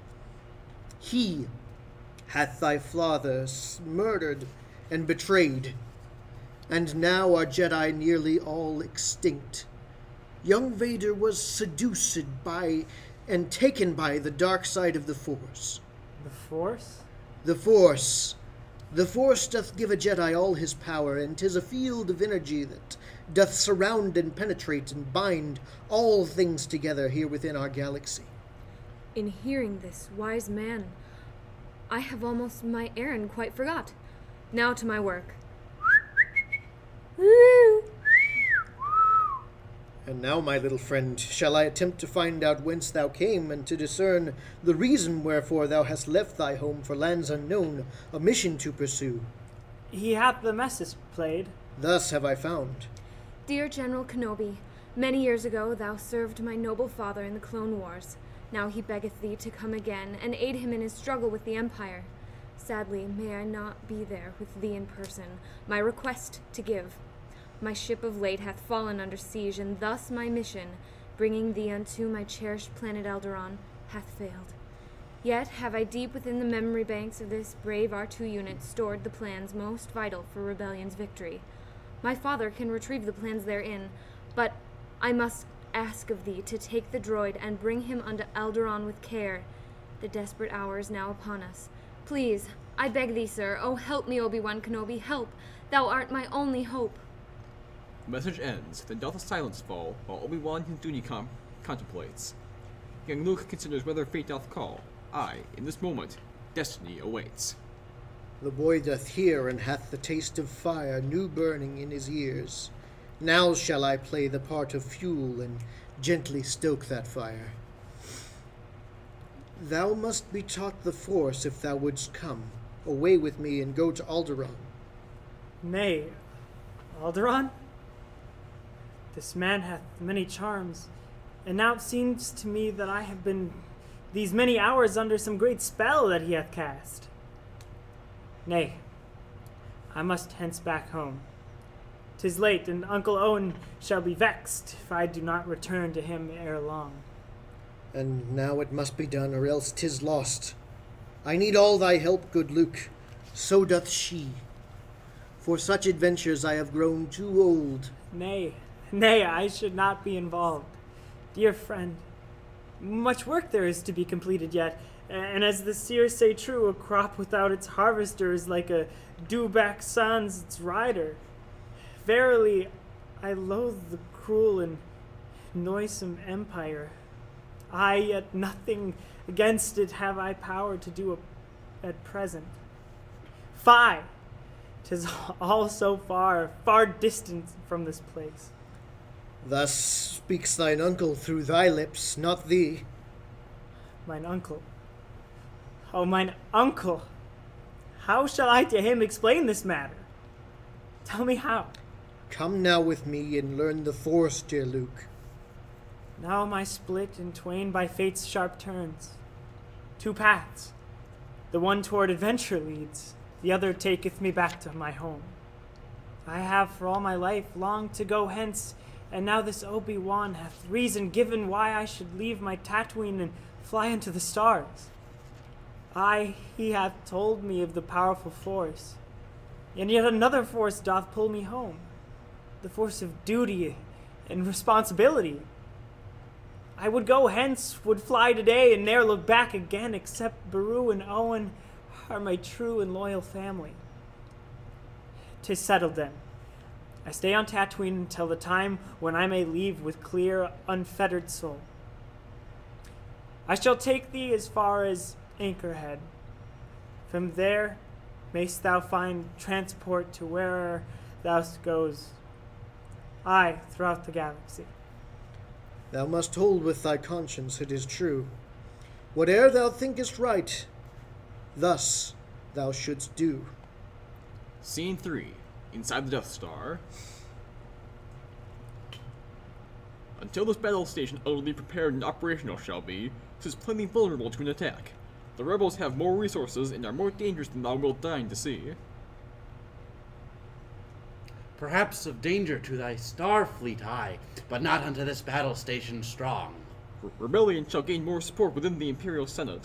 He hath thy father murdered and betrayed, and now are Jedi nearly all extinct. Young Vader was seduced by and taken by the dark side of the Force. The Force? The Force. The Force doth give a Jedi all his power, and 'tis a field of energy that doth surround and penetrate and bind all things together here within our galaxy. In hearing this, wise man, I have almost my errand quite forgot. Now to my work. Woo! And now, my little friend, shall I attempt to find out whence thou came, and to discern the reason wherefore thou hast left thy home for lands unknown, a mission to pursue? He hath the message played. Thus have I found. Dear General Kenobi, many years ago thou served my noble father in the Clone Wars. Now he beggeth thee to come again, and aid him in his struggle with the Empire. Sadly, may I not be there with thee in person, my request to give. My ship of late hath fallen under siege, and thus my mission, bringing thee unto my cherished planet Alderaan, hath failed. Yet have I deep within the memory banks of this brave R two unit stored the plans most vital for Rebellion's victory. My father can retrieve the plans therein, but I must ask of thee to take the droid and bring him unto Alderaan with care. The desperate hour is now upon us. Please, I beg thee, sir, oh help me, Obi-Wan Kenobi, help! Thou art my only hope. The message ends, then doth a silence fall, while Obi-Wan his duty com- contemplates. Young Luke considers whether fate doth call. Aye, in this moment, destiny awaits. The boy doth hear, and hath the taste of fire new burning in his ears. Now shall I play the part of fuel, and gently stoke that fire. Thou must be taught the Force if thou wouldst come, away with me and go to Alderaan. Nay, Alderaan? This man hath many charms, and now it seems to me that I have been these many hours under some great spell that he hath cast. Nay, I must hence back home. 'Tis late, and Uncle Owen shall be vexed if I do not return to him ere long. And now it must be done, or else 'tis lost. I need all thy help, good Luke. So doth she. For such adventures I have grown too old. Nay, nay, I should not be involved. Dear friend, much work there is to be completed yet, And as the seers say true, a crop without its harvester is like a dewback sans its rider. Verily, I loathe the cruel and noisome empire. I, yet nothing against it have I power to do a, at present. Fie! 'Tis all so far, far distant from this place. Thus speaks thine uncle through thy lips, not thee. Mine uncle. Oh, mine uncle! How shall I to him explain this matter? Tell me how. Come now with me and learn the force, dear Luke. Now am I split in twain by fate's sharp turns. Two paths. The one toward adventure leads, the other taketh me back to my home. I have for all my life longed to go hence, and now this Obi-Wan hath reason given why I should leave my Tatooine and fly into the stars. Aye, he hath told me of the powerful force, and yet another force doth pull me home, the force of duty and responsibility. I would go hence, would fly today, and ne'er look back again, except Beru and Owen are my true and loyal family. 'Tis settled then. I stay on Tatooine until the time when I may leave with clear, unfettered soul. I shall take thee as far as Anchorhead. From there mayst thou find transport to where'er thou goes, aye, throughout the galaxy. Thou must hold with thy conscience, it is true. Whate'er thou thinkest right, thus thou shouldst do. Scene three. Inside the Death Star. Until this battle station utterly prepared and operational shall be, 'tis plainly vulnerable to an attack. The rebels have more resources and are more dangerous than thou wilt deign to see. Perhaps of danger to thy star fleet high, but not unto this battle station strong. Re- Rebellion shall gain more support within the Imperial Senate.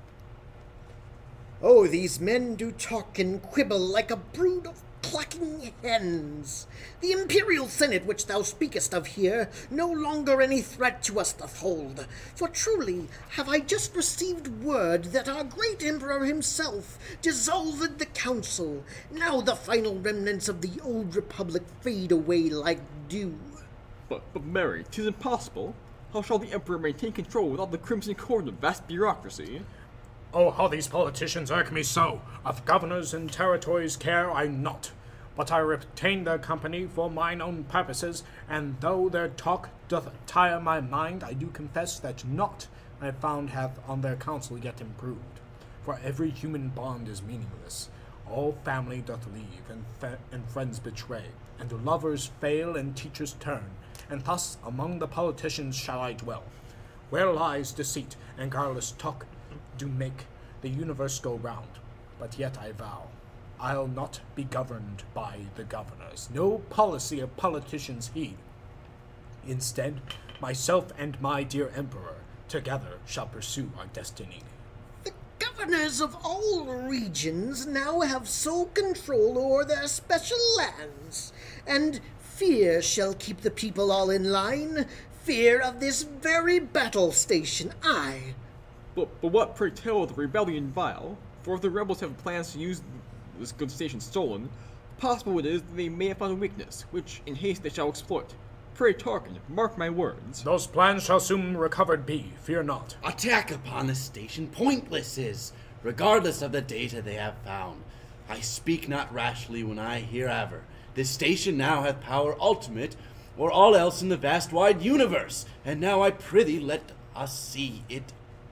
Oh, these men do talk and quibble like a brood of clucking hens. The Imperial Senate which thou speakest of here no longer any threat to us doth hold. For truly have I just received word that our great Emperor himself dissolved the council. Now the final remnants of the old republic fade away like dew. But, but Mary, 'tis impossible. How shall the Emperor maintain control without the crimson cord of vast bureaucracy? Oh, how these politicians irk me so! Of governors and territories care I not, but I retain their company for mine own purposes, and though their talk doth tire my mind, I do confess that naught I have found hath on their counsel yet improved. For every human bond is meaningless. All family doth leave, and, fa- and friends betray, and lovers fail, and teachers turn, and thus among the politicians shall I dwell, where lies deceit and guileless talk do make the universe go round. But yet I vow, I'll not be governed by the governors. No policy of politicians heed. Instead, myself and my dear emperor together shall pursue our destiny. The governors of all regions now have sole control o'er their special lands, and fear shall keep the people all in line, fear of this very battle station, aye. But, but what, pray tell, the rebellion vile? For if the rebels have plans to use this good station stolen, possible it is that they may have found a weakness, which in haste they shall exploit. Pray Tarkin, mark my words. Those plans shall soon recovered be, fear not. Attack upon the station pointless is, regardless of the data they have found. I speak not rashly when I hear aver. This station now hath power ultimate, or all else in the vast wide universe, and now I prithee let us see it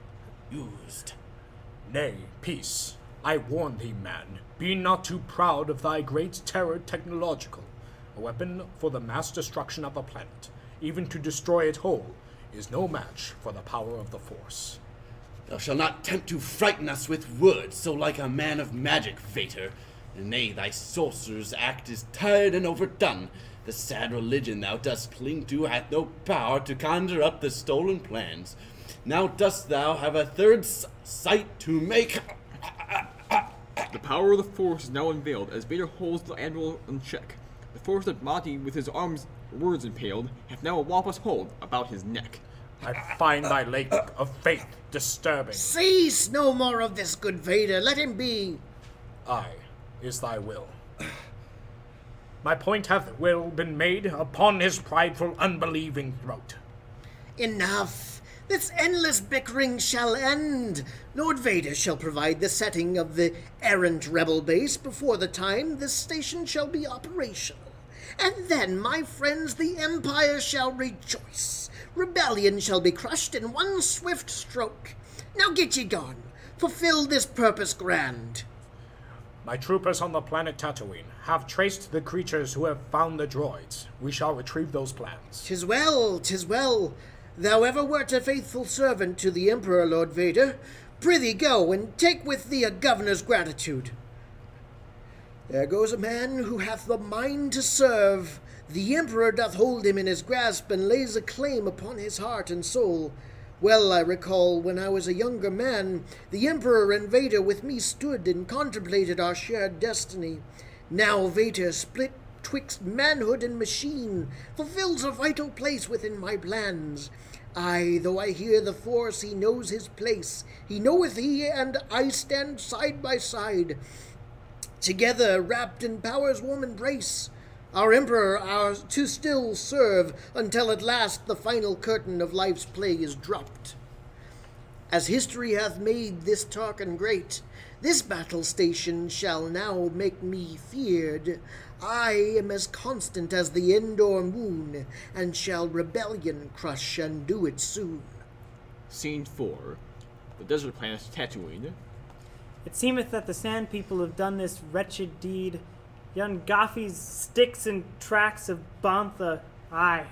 used. Nay, peace. I warn thee, man, be not too proud of thy great terror technological. A weapon for the mass destruction of a planet, even to destroy it whole, is no match for the power of the Force. Thou shalt not tempt to frighten us with words, so like a man of magic, Vader. Nay, thy sorcerer's act is tired and overdone. The sad religion thou dost cling to hath no power to conjure up the stolen plans. Now dost thou have a third s- sight to make... The power of the Force is now unveiled as Vader holds the Admiral in check. The Force that Monty, with his arms words impaled, hath now a wampus hold about his neck. I find thy lake of faith disturbing. Cease no more of this, good Vader. Let him be. Aye, is thy will. My point hath will been made upon his prideful, unbelieving throat. Enough. This endless bickering shall end. Lord Vader shall provide the setting of the errant rebel base before the time this station shall be operational. And then, my friends, the Empire shall rejoice. Rebellion shall be crushed in one swift stroke. Now get ye gone. Fulfill this purpose grand. My troopers on the planet Tatooine have traced the creatures who have found the droids. We shall retrieve those plans. Tis well, tis well. Thou ever wert a faithful servant to the Emperor, Lord Vader. Prithee go, and take with thee a governor's gratitude. There goes a man who hath the mind to serve. The Emperor doth hold him in his grasp, and lays a claim upon his heart and soul. Well I recall, when I was a younger man, the Emperor and Vader with me stood and contemplated our shared destiny. Now Vader, split twixt manhood and machine, fulfills a vital place within my plans. Aye, though I hear the Force, he knows his place. He knoweth he and I stand side by side, together wrapped in power's warm embrace. Our Emperor ours to still serve, until at last the final curtain of life's play is dropped. As history hath made this Tarkin great, this battle station shall now make me feared. I am as constant as the Endor moon, and shall rebellion crush and do it soon. Scene four. The desert planet Tatooine. It seemeth that the Sand People have done this wretched deed. Young Gaffi's sticks and tracks of Bantha, aye.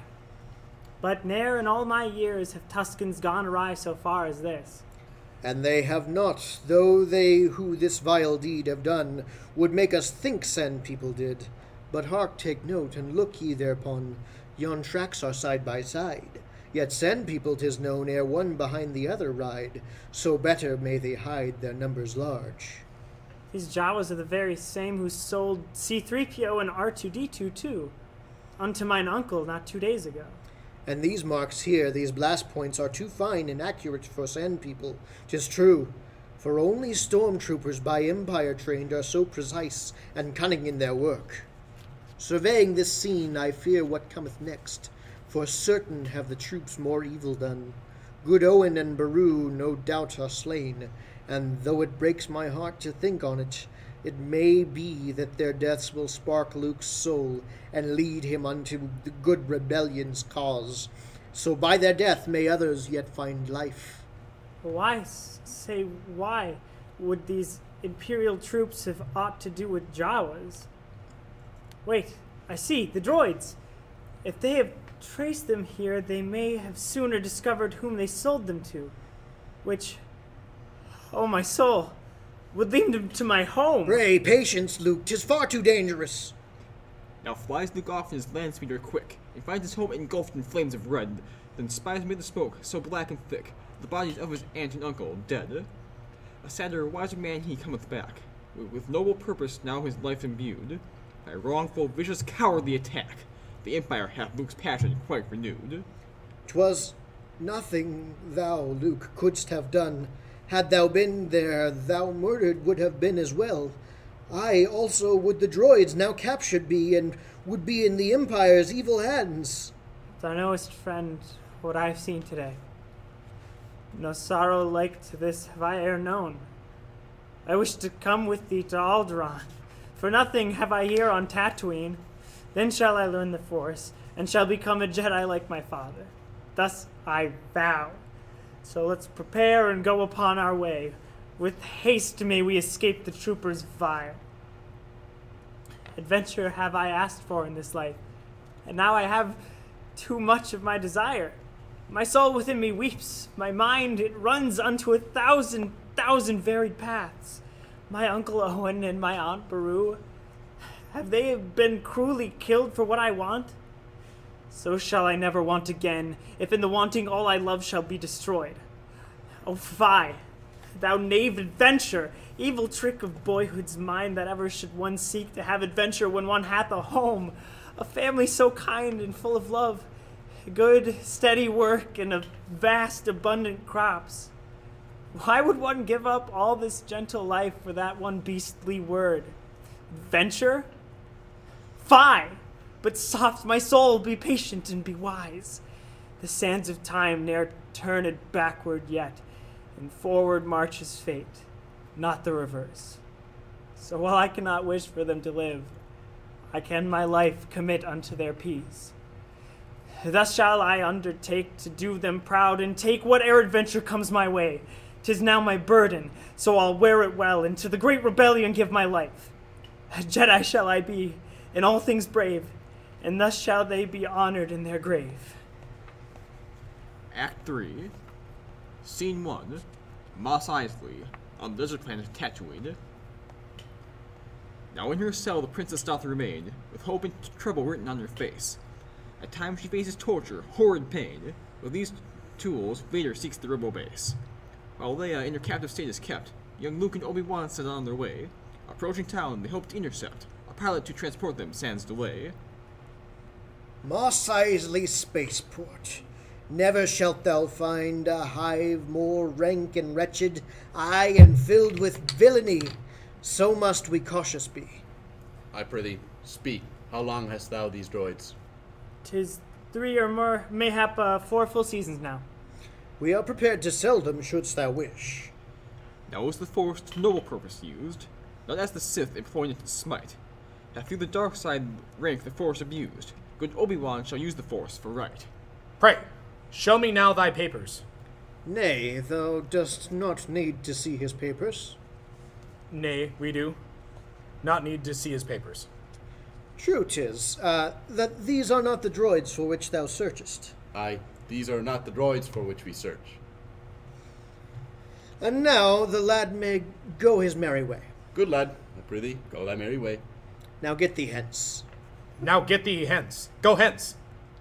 But ne'er in all my years have Tuscans gone awry so far as this. And they have not, though they who this vile deed have done would make us think Sand People did. But hark, take note, and look ye thereupon. Yon tracks are side by side. Yet Sand People, 'tis known, ere one behind the other ride. So better may they hide their numbers large. These Jawas are the very same who sold C three P O and R two D two too, unto mine uncle not two days ago. And these marks here, these blast points, are too fine and accurate for Sand People. 'Tis true, for only stormtroopers by Empire trained are so precise and cunning in their work. Surveying this scene, I fear what cometh next, for certain have the troops more evil done. Good Owen and Beru no doubt are slain, and though it breaks my heart to think on it, it may be that their deaths will spark Luke's soul and lead him unto the good rebellion's cause. So by their death may others yet find life. Why, say why, would these Imperial troops have aught to do with Jawas? Wait, I see, the droids. If they have traced them here, they may have sooner discovered whom they sold them to, which, oh my soul, would lead them to my home. Pray, patience, Luke, 'tis far too dangerous. Now flies Luke off in his land speeder quick, and finds his home engulfed in flames of red. Then spies amid the smoke, so black and thick, the bodies of his aunt and uncle dead. A sadder, wiser man he cometh back, with noble purpose now his life imbued. By wrongful, vicious, cowardly attack, the Empire hath Luke's passion quite renewed. 'Twas nothing thou, Luke, couldst have done. Had thou been there, thou murdered would have been as well. I also would the droids now captured be, and would be in the Empire's evil hands. Thou knowest, friend, what I have seen today. No sorrow like to this have I e'er known. I wish to come with thee to Alderaan. For nothing have I here on Tatooine. Then shall I learn the Force, and shall become a Jedi like my father. Thus I vow. So let's prepare and go upon our way. With haste may we escape the troopers vile. Adventure have I asked for in this life, and now I have too much of my desire. My soul within me weeps, my mind it runs unto a thousand, thousand varied paths. My Uncle Owen and my Aunt Beru, have they been cruelly killed for what I want? So shall I never want again, if in the wanting all I love shall be destroyed. Oh, fie, thou knave adventure, evil trick of boyhood's mind, that ever should one seek to have adventure when one hath a home, a family so kind and full of love. good, steady work and a vast, abundant crops. Why would one give up all this gentle life for that one beastly word? Venture? Fie! But soft, my soul, be patient and be wise. The sands of time ne'er turned backward yet, and forward marches fate, not the reverse. So while I cannot wish for them to live, I can my life commit unto their peace. Thus shall I undertake to do them proud, and take whate'er adventure comes my way. 'Tis now my burden, so I'll wear it well, and to the great rebellion give my life. A Jedi shall I be, in all things brave, and thus shall they be honored in their grave. Act three, Scene one, Mos Eisley, on the desert planet Tatooine. Now in her cell the princess doth remain, with hope and trouble written on her face. At times she faces torture, horrid pain. With these tools, Vader seeks the rebel base. While Leia in her captive state is kept, young Luke and Obi-Wan set on their way. Approaching town, they hope to intercept a pilot to transport them sans delay. Mos Eisley Spaceport. Never shalt thou find a hive more rank and wretched, aye, and filled with villainy. So must we cautious be. I prithee, speak. How long hast thou these droids? 'Tis three or more, mayhap uh, four full seasons now. We are prepared to sell them, shouldst thou wish. Now is the Force to noble purpose used, not as the Sith employing it to smite. Hath through the dark side rank the Force abused, good Obi-Wan shall use the Force for right. Pray, show me now thy papers. Nay, thou dost not need to see his papers. Nay, we do. Not need to see his papers. True 'tis, uh, that these are not the droids for which thou searchest. Aye, these are not the droids for which we search. And now the lad may go his merry way. Good lad, I prithee, go thy merry way. Now get thee hence. Now get thee hence. Go hence.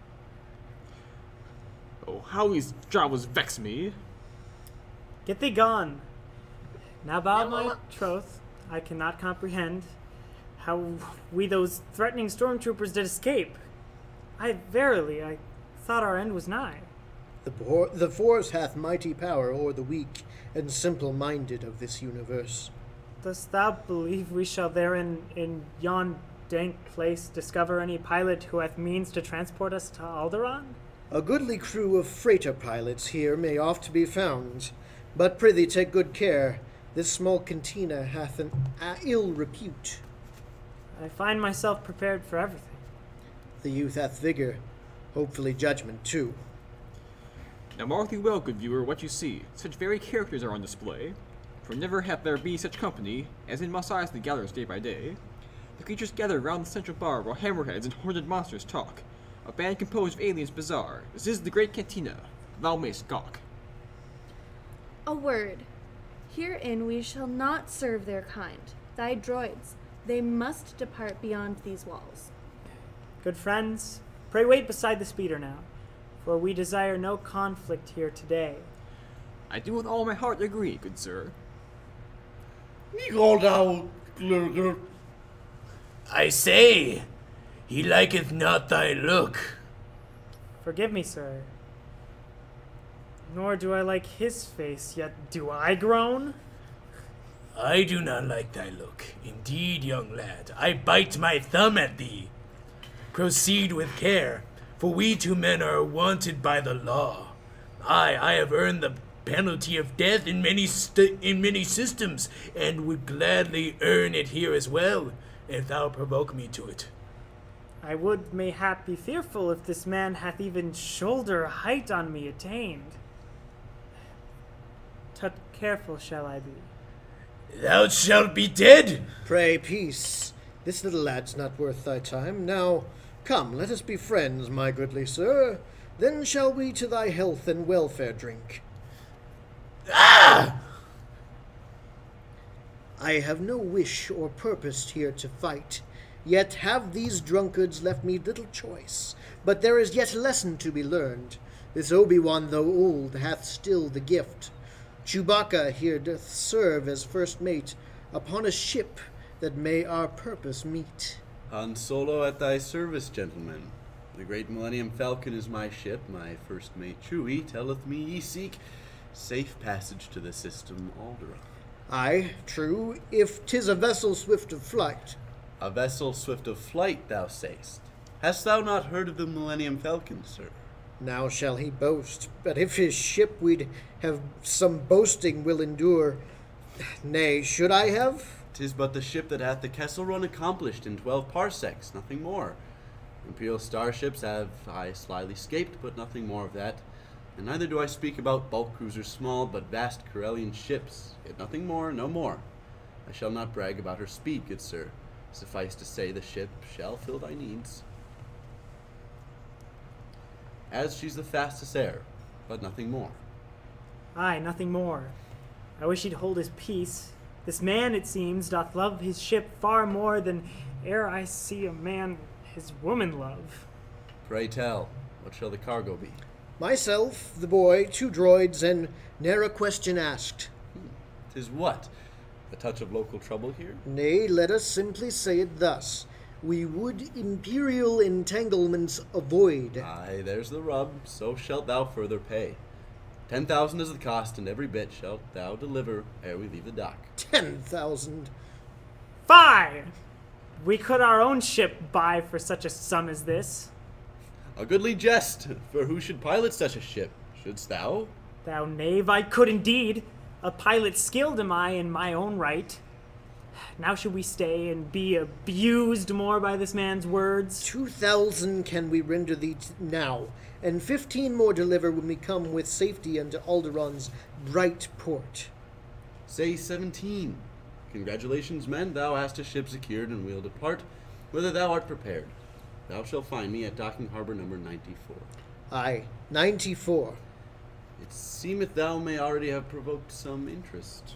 Oh, how these Jawas vex me. Get thee gone. Now by my troth, I cannot comprehend how we those threatening stormtroopers did escape. I verily, I thought our end was nigh. The, por- the Force hath mighty power o'er the weak and simple-minded of this universe. Dost thou believe we shall therein, in yon dank place, discover any pilot who hath means to transport us to Alderaan? A goodly crew of freighter pilots here may oft be found, but prithee take good care. This small cantina hath an uh, ill repute. I find myself prepared for everything. The youth hath vigor, hopefully judgment too. Now mark thee well, good viewer, what you see. Such very characters are on display. For never hath there be such company as in Mos Eisley gathers day by day. The creatures gather round the central bar while hammerheads and horned monsters talk. A band composed of aliens bizarre. This is the great cantina. Thou mayst gawk. A word. Herein we shall not serve their kind, thy droids. They must depart beyond these walls. Good friends, pray wait beside the speeder now, for we desire no conflict here today. I do with all my heart agree, good sir. Behold thou, Glurger. I say, he liketh not thy look. Forgive me, sir. Nor do I like his face, yet do I groan? I do not like thy look. Indeed, young lad, I bite my thumb at thee. Proceed with care, for we two men are wanted by the law. I, I have earned the penalty of death in many st- in many systems, and would gladly earn it here as well, if thou provoke me to it. I would mayhap be fearful if this man hath even shoulder height on me attained. Tut careful shall I be. Thou shalt be dead! Pray, peace. This little lad's not worth thy time. Now, come, let us be friends, my goodly sir. Then shall we to thy health and welfare drink. Ah! I have no wish or purpose here to fight, yet have these drunkards left me little choice. But there is yet a lesson to be learned. This Obi-Wan, though old, hath still the gift. Chewbacca here doth serve as first mate upon a ship that may our purpose meet. Han Solo at thy service, gentlemen. The great Millennium Falcon is my ship. My first mate Chewie telleth me ye seek safe passage to the system Alderaan. Aye, true, if 'tis a vessel swift of flight. A vessel swift of flight, thou sayst. Hast thou not heard of the Millennium Falcon, sir? Now shall he boast, but if his ship we'd have some boasting will endure. Nay, should I have? 'Tis but the ship that hath the Kessel Run accomplished in twelve parsecs, nothing more. Imperial starships have I slyly scaped, but nothing more of that. And neither do I speak about bulk cruisers small, but vast Corellian ships, yet nothing more, no more. I shall not brag about her speed, good sir. Suffice to say the ship shall fill thy needs. As she's the fastest air, but nothing more. Aye, nothing more. I wish he'd hold his peace. This man, it seems, doth love his ship far more than e'er I see a man his woman love. Pray tell, what shall the cargo be? Myself, the boy, two droids, and ne'er a question asked. Hmm. 'Tis what? A touch of local trouble here? Nay, let us simply say it thus. We would imperial entanglements avoid. Aye, there's the rub. So shalt thou further pay. Ten thousand is the cost, and every bit shalt thou deliver ere we leave the dock. Ten thousand. Fie! We could our own ship buy for such a sum as this. A goodly jest, for who should pilot such a ship? Shouldst thou? Thou knave, I could indeed. A pilot skilled am I in my own right. Now should we stay and be abused more by this man's words? Two thousand can we render thee t- now, and fifteen more deliver when we come with safety unto Alderaan's bright port. Say seventeen. Congratulations, men, thou hast a ship secured, and we'll depart, whether thou art prepared. Thou shalt find me at docking harbor number ninety-four. Aye, ninety-four. It seemeth thou may already have provoked some interest.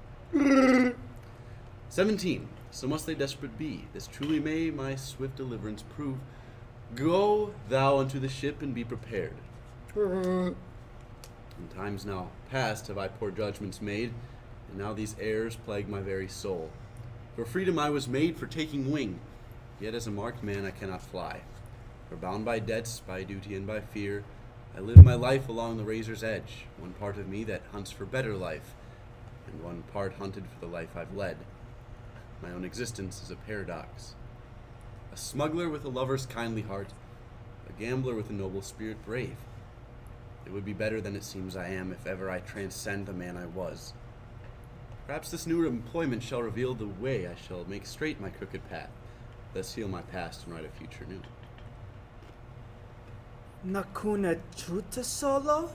Seventeen. So must they desperate be. This truly may my swift deliverance prove. Go thou unto the ship and be prepared. In times now past have I poor judgments made, and now these errors plague my very soul. For freedom I was made for taking wing, yet as a marked man I cannot fly. For bound by debts, by duty, and by fear, I live my life along the razor's edge, one part of me that hunts for better life, and one part hunted for the life I've led. My own existence is a paradox. A smuggler with a lover's kindly heart, a gambler with a noble spirit brave. It would be better than it seems I am if ever I transcend the man I was. Perhaps this new employment shall reveal the way I shall make straight my crooked path, thus heal my past and write a future new. Nakuna chuta solo?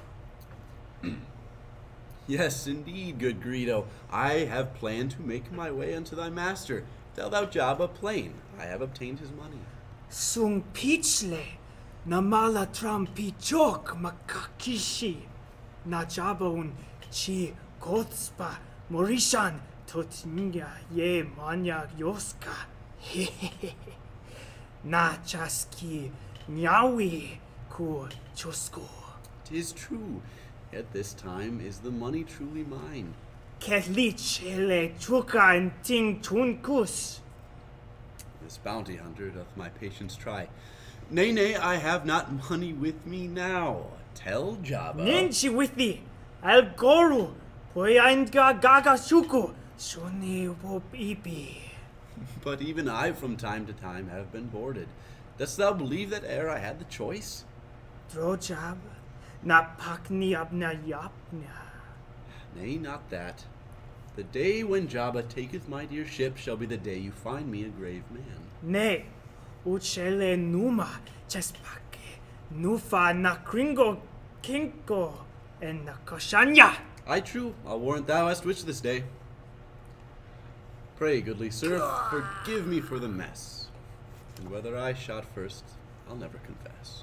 Yes, indeed, good Greedo. I have planned to make my way unto thy master. Tell thou Jabba plain, I have obtained his money. Sung pichle, namala trampichok makakishi, najabaun chi kotspa morishan totninga ye manya yoska, hehehe, na chaski nyawi ku chosko. 'Tis true. At this time is the money truly mine. Ketlich ele chuka and ting tunkus. This bounty hunter doth my patience try. Nay, nay, I have not money with me now. Tell Jabba. Ninchi with thee, Al Goru, Poyanga Gaga Shuku, Shuni Wop Ipi. But even I from time to time have been boarded. Dost thou believe that ere I had the choice? Drojab, na pakni abna yapna. Nay, not that. The day when Jabba taketh my dear ship shall be the day you find me a grave man. Nay, uchele numa, chespake, nufa na kringo kinko, and na koshanya. Aye, true. I'll warrant thou hast witched this day. Pray, goodly sir, forgive me for the mess. And whether I shot first, I'll never confess.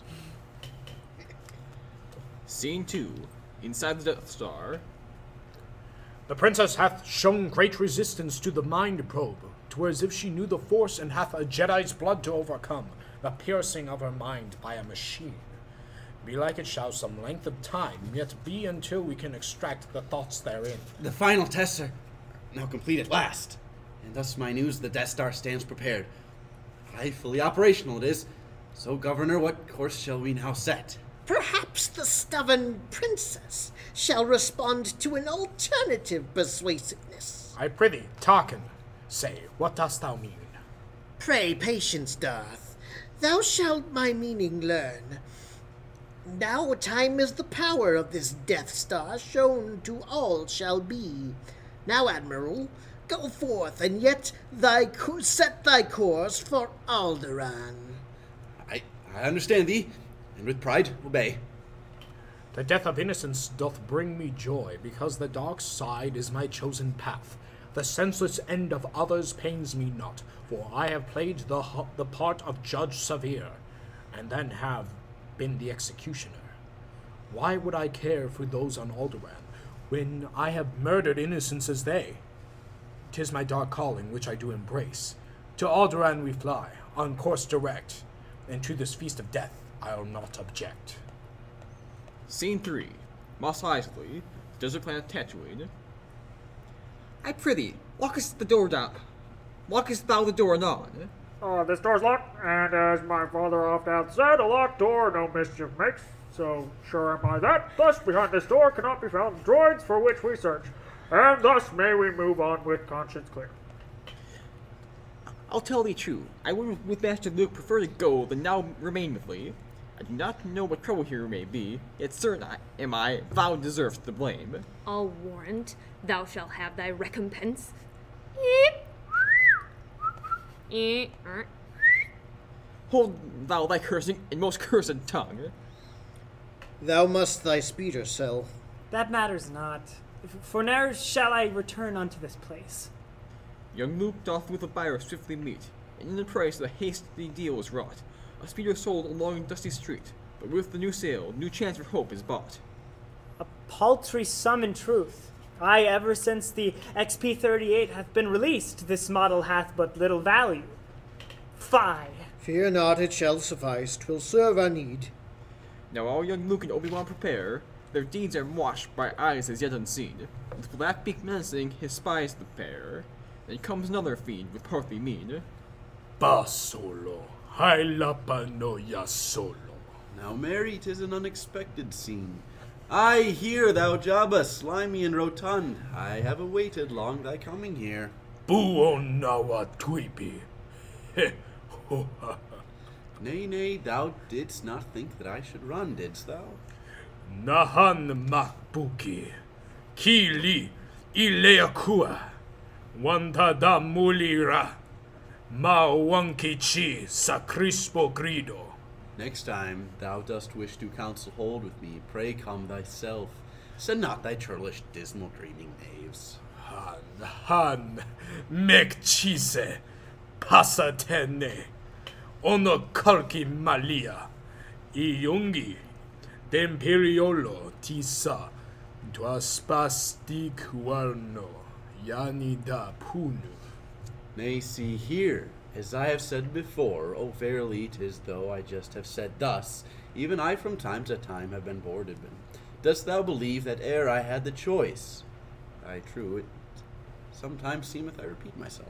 Scene two. Inside the Death Star. The princess hath shown great resistance to the mind probe, twere as if she knew the force and hath a Jedi's blood to overcome the piercing of her mind by a machine. Belike it shall some length of time yet be until we can extract the thoughts therein. The final tests are now complete at last, and thus my news the Death Star stands prepared. Aye, fully operational it is. So, Governor, what course shall we now set? Perhaps the stubborn princess shall respond to an alternative persuasiveness. I prithee, Tarkin, say, what dost thou mean? Pray patience, Darth. Thou shalt my meaning learn. Now time is the power of this Death Star shown to all shall be. Now, Admiral, go forth and yet thy co- set thy course for Alderaan. I, I understand thee, and with pride obey. The death of innocence doth bring me joy, because the dark side is my chosen path. The senseless end of others pains me not, for I have played the, the part of Judge Severe, and then have been the executioner. Why would I care for those on Alderaan, when I have murdered innocents as they? 'Tis my dark calling which I do embrace. To Alderaan we fly, on course direct, and to this feast of death I'll not object. Scene three. Mos Eisley, desert planet Tatooine. I prithee, lockest the door down. Lockest thou the door anon? Uh, this door's locked, and as my father oft hath said, a locked door no mischief makes. So sure am I that. Thus behind this door cannot be found the droids for which we search, and thus may we move on with conscience clear. I'll tell thee true. I would with Master Luke prefer to go than now remain with thee. I do not know what trouble here may be, yet certain I, am I thou deservest the blame. I'll warrant thou shalt have thy recompense. Hold thou thy cursing and most cursed tongue. Thou must thy speeder sell. That matters not. For now shall I return unto this place. Young Luke doth with a buyer swiftly meet, and in the price the hasty deal is wrought. A speeder sold along a dusty street, but with the new sale, new chance for hope is bought. A paltry sum in truth. Aye, ever since the X P thirty-eight hath been released, this model hath but little value. Fie. Fear not, it shall suffice. 'Twill serve our need. Now all young Luke and Obi-Wan prepare. Their deeds are watched by eyes as yet unseen. With black beak menacing, his spies the pair. Then comes another fiend with partly mean. Ba solo, hailapa no ya solo. Now, Mary, 'tis an unexpected scene. I hear thou Jabba, slimy and rotund. I have awaited long thy coming here. Buo nawa tuipi. He ho ha. Nay, nay, thou didst not think that I should run, didst thou? Nahan makbuki. Kili ileakua. Wanta da mulira. Ma wankichi sacrispo grido. Next time thou dost wish to counsel hold with me, pray come thyself. Send not thy churlish, dismal, dreaming knaves. Han, han, mekchise, pasatene, ono kalki malia, iyungi, demperiolo tisa, duaspastic warno, yanida punu. Nay, see here, as I have said before, oh, verily, 'tis though I just have said thus, even I from time to time have been boarded. Dost thou believe that ere I had the choice? Aye, true, it sometimes seemeth I repeat myself.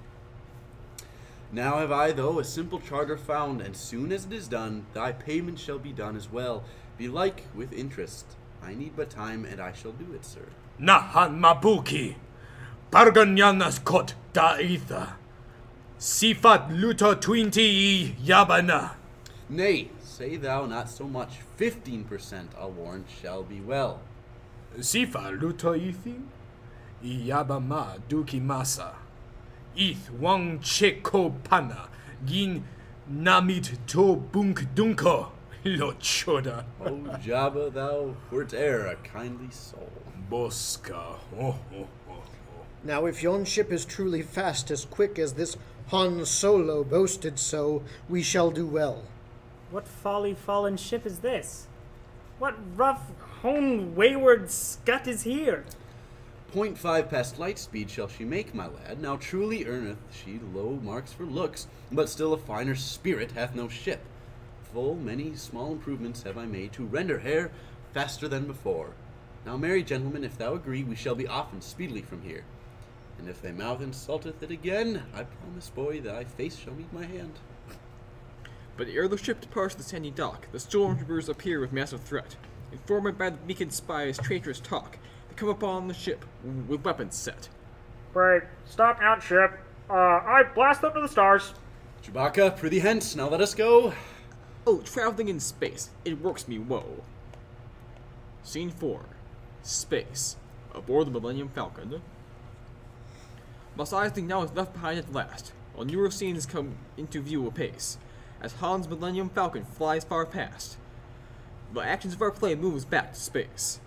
Now have I, though, a simple charter found, and soon as it is done, thy payment shall be done as well, belike with interest. I need but time, and I shall do it, sir. Nahan mabuki, parganyanas kot daitha. Sifat luto twenty yabana. Nay, say thou not so much. Fifteen percent, I'll warrant, shall be well. Sifa luto ithi? Iyabama duki masa. Ith wang cheko pana. Gin namit to bunk dunko. Lo choda. O Jabba, thou wert e'er a kindly soul. Bosca. Oh, oh, oh. Now if yon ship is truly fast as quick as this Han Solo boasted so, we shall do well. What folly fallen ship is this? What rough, home wayward scut is here? Point five past light speed shall she make, my lad. Now truly earneth she low marks for looks, but still a finer spirit hath no ship. Full many small improvements have I made to render her faster than before. Now, merry gentlemen, if thou agree, we shall be off and speedily from here. And if thy mouth insulteth it again, I promise, boy, thy face shall meet my hand. But ere the ship departs the sandy dock, the stormtroopers appear with massive threat. Informed by the beacon spies' traitorous talk, they come upon the ship with weapons set. Break. Stop out, ship. Uh, I blast them to the stars. Chewbacca, prithee hence, now let us go. Oh, traveling in space, it works me woe. Scene four. Space. Aboard the Millennium Falcon. Mos Eisley now is left behind at last, while newer scenes come into view apace, as Han's Millennium Falcon flies far past. The actions of our play moves back to space.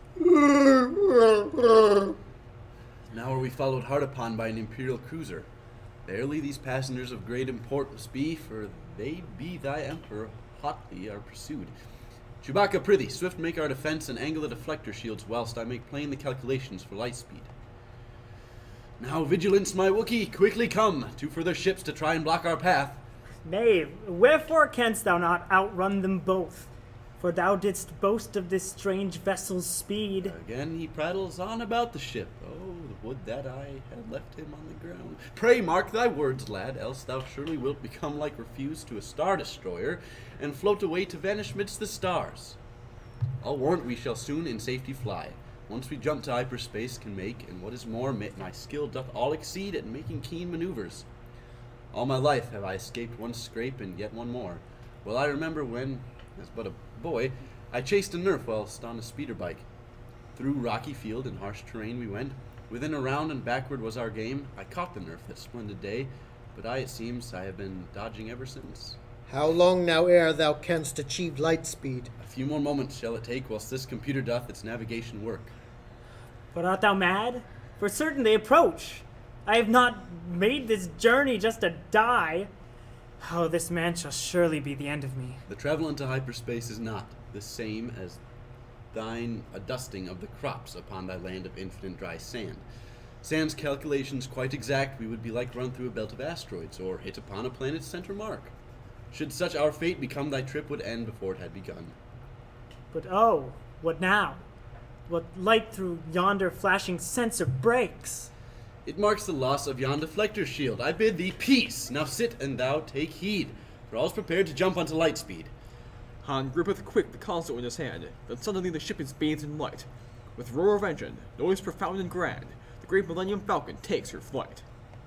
Now are we followed hard upon by an Imperial cruiser. Verily these passengers of great importance be, for they be thy emperor hotly are pursued. Chewbacca, prithee, swift make our defense and angle the deflector shields whilst I make plain the calculations for light speed. Now, vigilance, my Wookiee, quickly come, two further ships to try and block our path. Knave, wherefore canst thou not outrun them both? For thou didst boast of this strange vessel's speed. Again he prattles on about the ship. Oh, would that I had left him on the ground. Pray mark thy words, lad, else thou surely wilt become like Refuse to a star-destroyer, and float away to vanish midst the stars. I'll warrant we shall soon in safety fly. Once we jump to hyperspace can make, and what is more, my skill doth all exceed at making keen maneuvers. All my life have I escaped one scrape and yet one more. Well, I remember when, as but a boy, I chased a nerf whilst on a speeder bike. Through rocky field and harsh terrain we went. Within a round and backward was our game. I caught the nerf that splendid day, but I, it seems, I have been dodging ever since. How long now ere thou canst achieve light speed? A few more moments shall it take whilst this computer doth its navigation work. But art thou mad? For certain they approach. I have not made this journey just to die. Oh, this man shall surely be the end of me. The travel into hyperspace is not the same as thine adusting of the crops upon thy land of infinite dry sand. Sand's calculations quite exact, we would be like run through a belt of asteroids, or hit upon a planet's center mark. Should such our fate become, thy trip would end before it had begun. But oh, what now? What light through yonder flashing sensor breaks? It marks the loss of yon deflector shield. I bid thee peace. Now sit and thou take heed, for all's prepared to jump onto light speed. Han grippeth quick the console in his hand, then suddenly the ship is bathed in light. With roar of engine, noise profound and grand, the great Millennium Falcon takes her flight.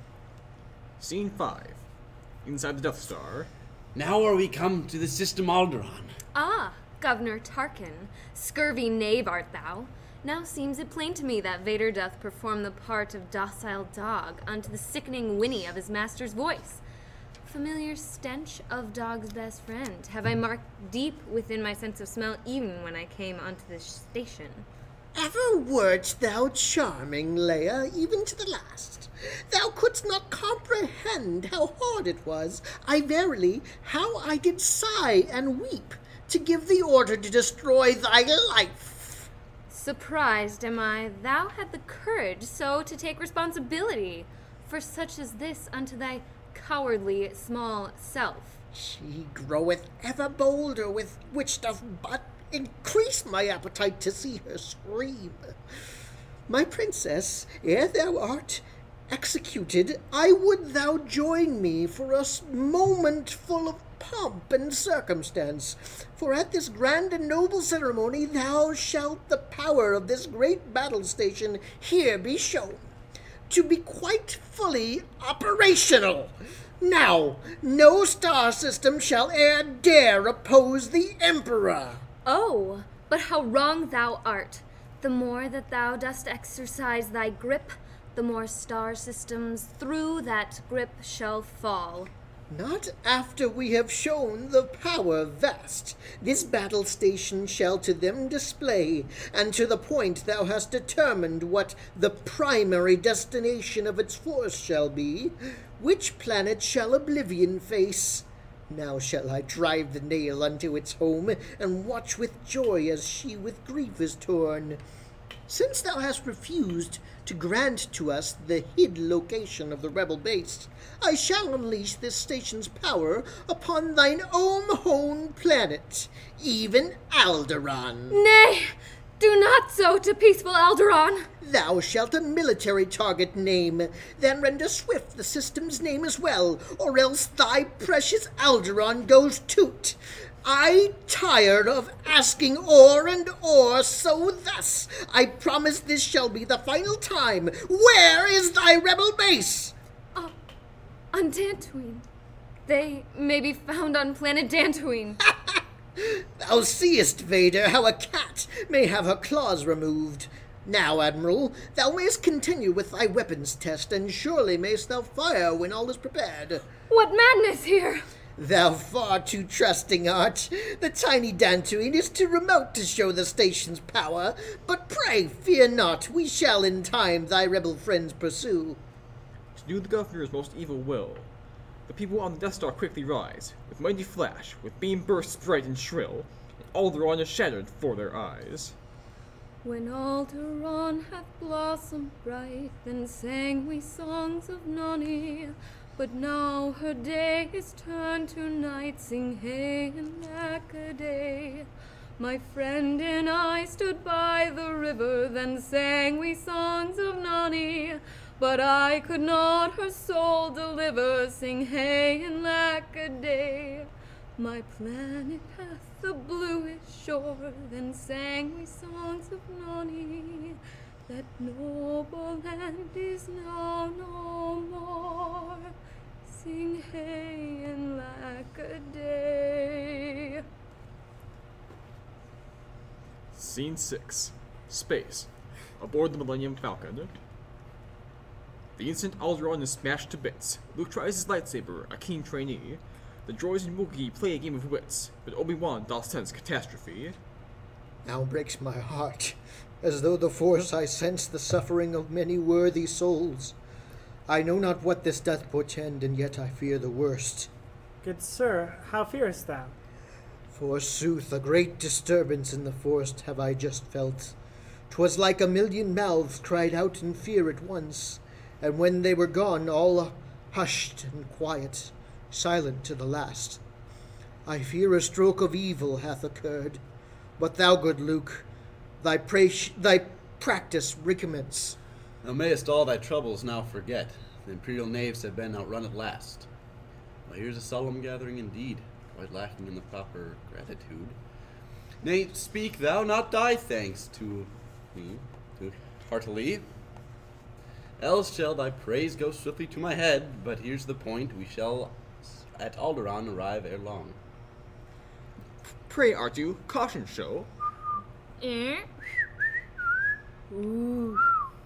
Scene five. Inside the Death Star. Now are we come to the system Alderaan. Ah, Governor Tarkin, scurvy knave art thou. Now seems it plain to me that Vader doth perform the part of docile dog unto the sickening whinny of his master's voice. Familiar stench of dog's best friend have I marked deep within my sense of smell even when I came unto this station. Ever wert thou charming, Leia, even to the last. Thou couldst not comprehend how hard it was, I verily, how I did sigh and weep to give the order to destroy thy life. Surprised am I thou had the courage so to take responsibility for such as this unto thy cowardly small self. She groweth ever bolder, with which doth but increase my appetite to see her scream. My princess, ere thou art executed, I would thou join me for a moment full of pomp and circumstance, for at this grand and noble ceremony thou shalt the power of this great battle station here be shown, to be quite fully operational. Now, no star system shall e'er dare oppose the Emperor. Oh, but how wrong thou art! The more that thou dost exercise thy grip, the more star systems through that grip shall fall. Not after we have shown the power vast this battle station shall to them display, and to the point thou hast determined what the primary destination of its force shall be, which planet shall oblivion face. Now shall I drive the nail unto its home, and watch with joy as she with grief is torn. Since thou hast refused to grant to us the hid location of the rebel base, I shall unleash this station's power upon thine own home planet, even Alderaan. Nay, Do not so to peaceful Alderon! Thou shalt a military target name, then render swift the system's name as well, or else thy precious Alderon goes toot. I tire of asking o'er and o'er, so thus I promise this shall be the final time. Where is thy rebel base? Uh, on Dantooine. They may be found on planet Dantooine. Thou seest, Vader, how a cat may have her claws removed. Now, Admiral, thou mayst continue with thy weapons test, and surely mayst thou fire when all is prepared. What madness here! Thou far too trusting art. The tiny Dantooine is too remote to show the station's power, but pray fear not, we shall in time thy rebel friends pursue. To do the Governor's most evil will, the people on the Death Star quickly rise, with mighty flash, with beam bursts bright and shrill, and Alderaan is shattered before their eyes. When Alderaan hath blossomed bright, then sang we songs of Nani. But now her day is turned to night, sing hey and lack a day. My friend and I stood by the river, then sang we songs of Nani. But I could not her soul deliver, sing hey and lack a day. My planet hath the bluish shore, then sang we songs of Nani. That noble land is now no more, sing hey and lack a day. Scene six. Space. Aboard the Millennium Falcon. The instant Alderaan is smashed to bits, Luke tries his lightsaber, a keen trainee. The droids and Wookiee play a game of wits, but Obi-Wan doth sense catastrophe. Now breaks my heart, as though the Force I sense the suffering of many worthy souls. I know not what this doth portend, and yet I fear the worst. Good sir, how fearest thou? Forsooth, a great disturbance in the forest have I just felt. 'Twas like a million mouths cried out in fear at once, and when they were gone, all hushed and quiet, silent to the last. I fear a stroke of evil hath occurred, but thou, good Luke, thy, pra- thy practice recommence. Thou mayest all thy troubles now forget. The imperial knaves have been outrun at last. Well, here's a solemn gathering indeed, quite lacking in the proper gratitude. Nay, speak thou not thy thanks to me, to heartily. Else shall thy praise go swiftly to my head, but here's the point, we shall at Alderaan arrive ere long. Pray, Artu, caution show. Eh? Ooh.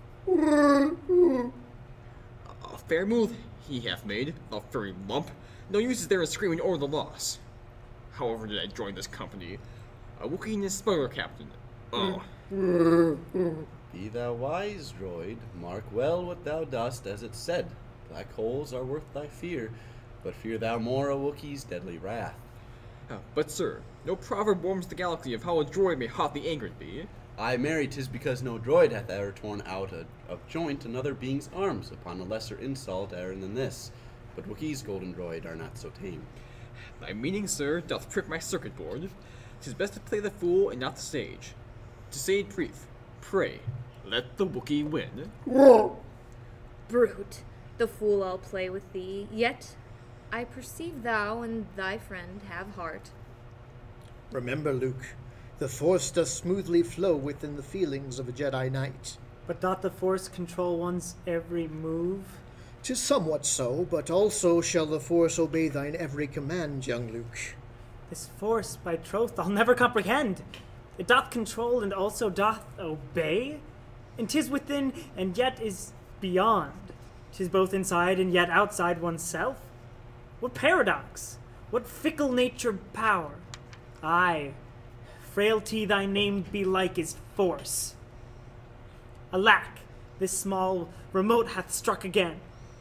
A fair move he hath made, a furry lump. No use is there in screaming o'er the loss. However did I join this company? A Wookiee and a spoiler captain. Oh. Be thou wise, droid. Mark well what thou dost, as it said. Black holes are worth thy fear, but fear thou more a Wookiee's deadly wrath. Uh, but sir, no proverb warms the galaxy of how a droid may hotly angered be. Ay, marry, 'tis because no droid hath e'er torn out a, of joint another being's arms upon a lesser insult e'er than this. But Wookiee's golden droid are not so tame. Thy meaning, sir, doth prick my circuit board. 'Tis best to play the fool and not the sage. To say it brief, pray, let the Wookiee win. Brute, the fool I'll play with thee, yet I perceive thou and thy friend have heart. Remember, Luke, the Force does smoothly flow within the feelings of a Jedi Knight. But doth the Force control one's every move? 'Tis somewhat so, but also shall the Force obey thine every command, young Luke. This Force, by troth, I'll never comprehend. It doth control and also doth obey? And 'tis within and yet is beyond. 'Tis both inside and yet outside oneself? What paradox! What fickle nature power! Aye, frailty thy name belike is force. Alack, this small remote hath struck again.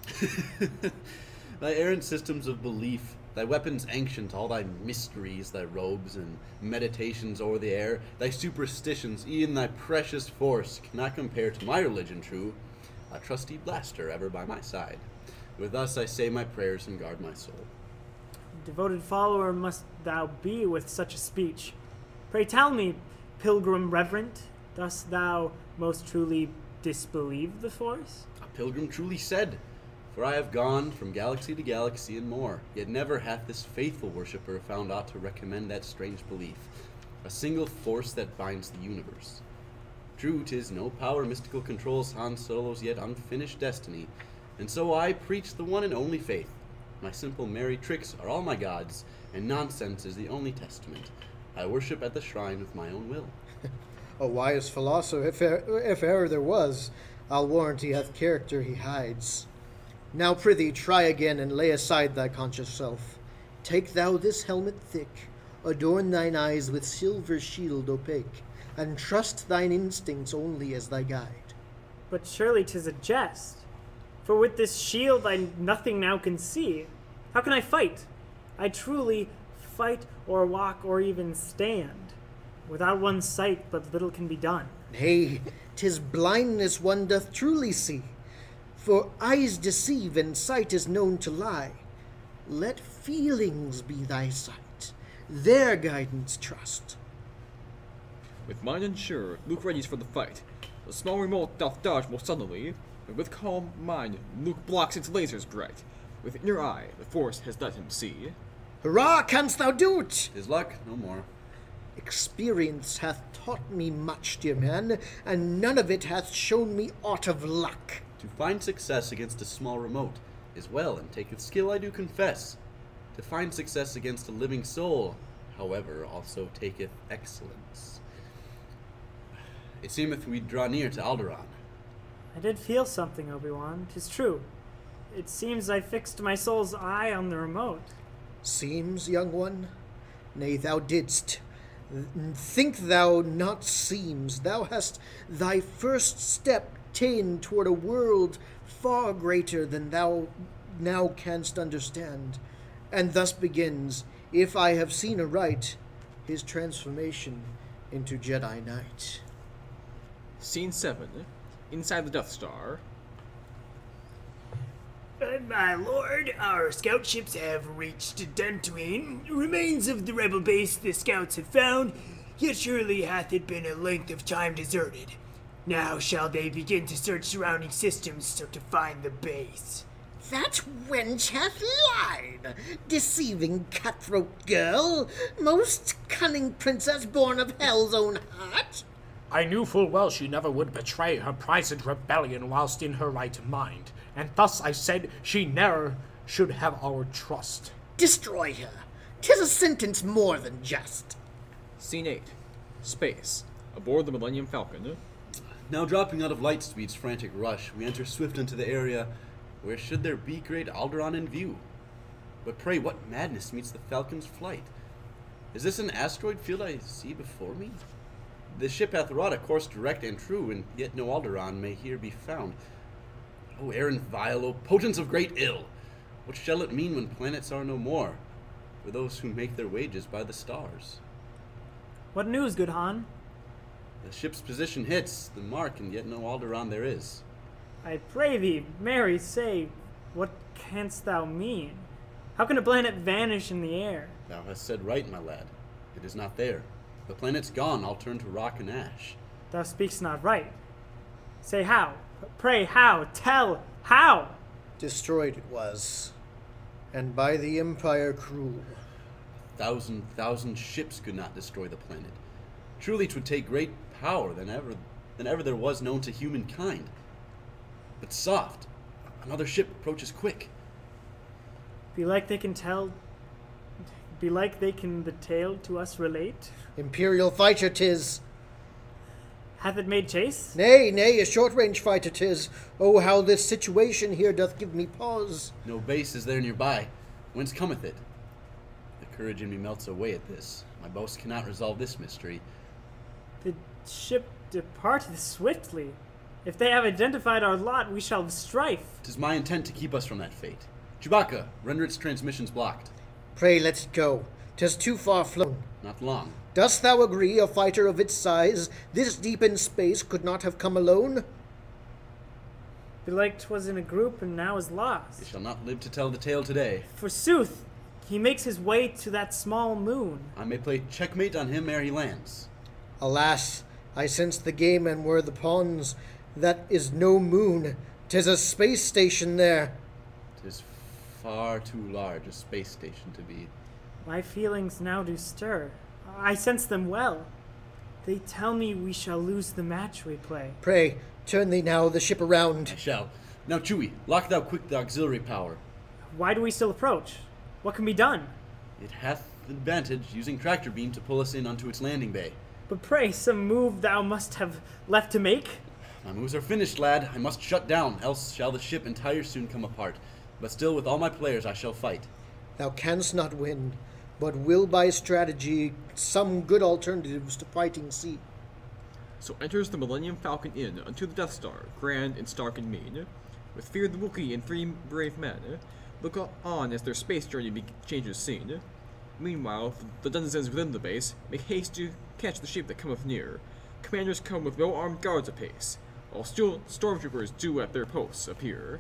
Thy errant systems of belief, thy weapons ancient, all thy mysteries, thy robes and meditations o'er the air, thy superstitions, e'en thy precious force, cannot compare to my religion true, a trusty blaster ever by my side. With us I say my prayers and guard my soul. Devoted follower must thou be with such a speech. Pray tell me, pilgrim reverent, Dost thou most truly disbelieve the Force? A pilgrim truly said, for I have gone from galaxy to galaxy and more, yet never hath this faithful worshipper found aught to recommend that strange belief, a single force that binds the universe. True, 'tis no power mystical controls Han Solo's yet unfinished destiny, and so I preach the one and only faith. My simple merry tricks are all my gods, and nonsense is the only testament. I worship at the shrine with my own will. A wise philosopher, if, er, if ever there was, I'll warrant he hath character he hides. Now prithee, try again, and lay aside thy conscious self. Take thou this helmet thick, adorn thine eyes with silver shield opaque, and trust thine instincts only as thy guide. But surely 'tis a jest. For with this shield I nothing now can see. How can I fight? I truly fight or walk or even stand. Without one's sight but little can be done. Nay, 'tis blindness one doth truly see. For eyes deceive and sight is known to lie. Let feelings be thy sight, their guidance trust. With mind unsure, Luke readies for the fight. The small remote doth dodge most suddenly, but with calm mind, Luke blocks its lasers bright. With inner eye, the Force has let him see. Hurrah, canst thou do't? His luck, no more. Experience hath taught me much, dear man, and none of it hath shown me aught of luck. To find success against a small remote is well, and taketh skill, I do confess. To find success against a living soul, however, also taketh excellence. It seemeth we draw near to Alderaan. I did feel something, Obi-Wan. 'Tis true. It seems I fixed my soul's eye on the remote. Seems, young one? Nay, thou didst. Think thou not seems. Thou hast thy first step ta'en toward a world far greater than thou now canst understand. And thus begins, if I have seen aright, his transformation into Jedi Knight. Scene seven. Inside the Death Star. Uh, my lord, our scout ships have reached Dantooine. Remains of the rebel base the scouts have found, yet surely hath it been a length of time deserted. Now shall they begin to search surrounding systems so to find the base. That wench hath lied, deceiving cutthroat girl, most cunning princess born of hell's own heart. I knew full well she never would betray her prized rebellion whilst in her right mind, and thus I said she ne'er should have our trust. Destroy her. 'Tis a sentence more than just. Scene eight. Space. Aboard the Millennium Falcon. Now dropping out of Lightspeed's frantic rush, we enter swift into the area where should there be great Alderaan in view. But pray, what madness meets the Falcon's flight? Is this an asteroid field I see before me? The ship hath wrought a course direct and true, and yet no Alderaan may here be found. O errand vile, O potence of great ill! What shall it mean when planets are no more, for those who make their wages by the stars? What news, good Han? The ship's position hits the mark, and yet no Alderaan there is. I pray thee, Mary, say, what canst thou mean? How can a planet vanish in the air? Thou hast said right, my lad. It is not there. The planet's gone, I'll turn to rock and ash. Thou speakst not right. Say how? Pray how? Tell how? Destroyed it was, and by the Empire cruel. A thousand, thousand ships could not destroy the planet. Truly 'twould take great power than ever, than ever there was known to humankind. But soft, another ship approaches quick. Belike they can tell. Belike they can the tale to us relate. Imperial fighter 'tis. Hath it made chase? Nay, nay, a short-range fighter 'tis. Oh, how this situation here doth give me pause. No base is there nearby. Whence cometh it? The courage in me melts away at this. My boast cannot resolve this mystery. The ship departeth swiftly. If they have identified our lot, we shall have strife. 'Tis my intent to keep us from that fate. Chewbacca, render its transmissions blocked. Pray let it go. 'Tis too far flown. Not long. Dost thou agree a fighter of its size, this deep in space, could not have come alone? Belike 'twas in a group and now is lost. It shall not live to tell the tale today. Forsooth, he makes his way to that small moon. I may play checkmate on him ere he lands. Alas, I sense the gay men were the pawns. That is no moon. 'Tis a space station there. 'Tis far too large a space station to be. My feelings now do stir. I sense them well. They tell me we shall lose the match we play. Pray, turn thee now the ship around. I shall. Now, Chewie, lock thou quick the auxiliary power. Why do we still approach? What can be done? It hath advantage using tractor beam to pull us in unto its landing bay. But pray, some move thou must have left to make? My moves are finished, lad. I must shut down, else shall the ship entire soon come apart. But still, with all my players, I shall fight. Thou canst not win, but will by strategy some good alternatives to fighting see. So enters the Millennium Falcon Inn unto the Death Star, grand and stark and mean. With Fear the Wookiee and three brave men, look on as their space journey be- changes scene. Meanwhile, the denizens within the base make haste to catch the ship that cometh near. Commanders come with well-armed guards apace, while still stormtroopers do at their posts appear.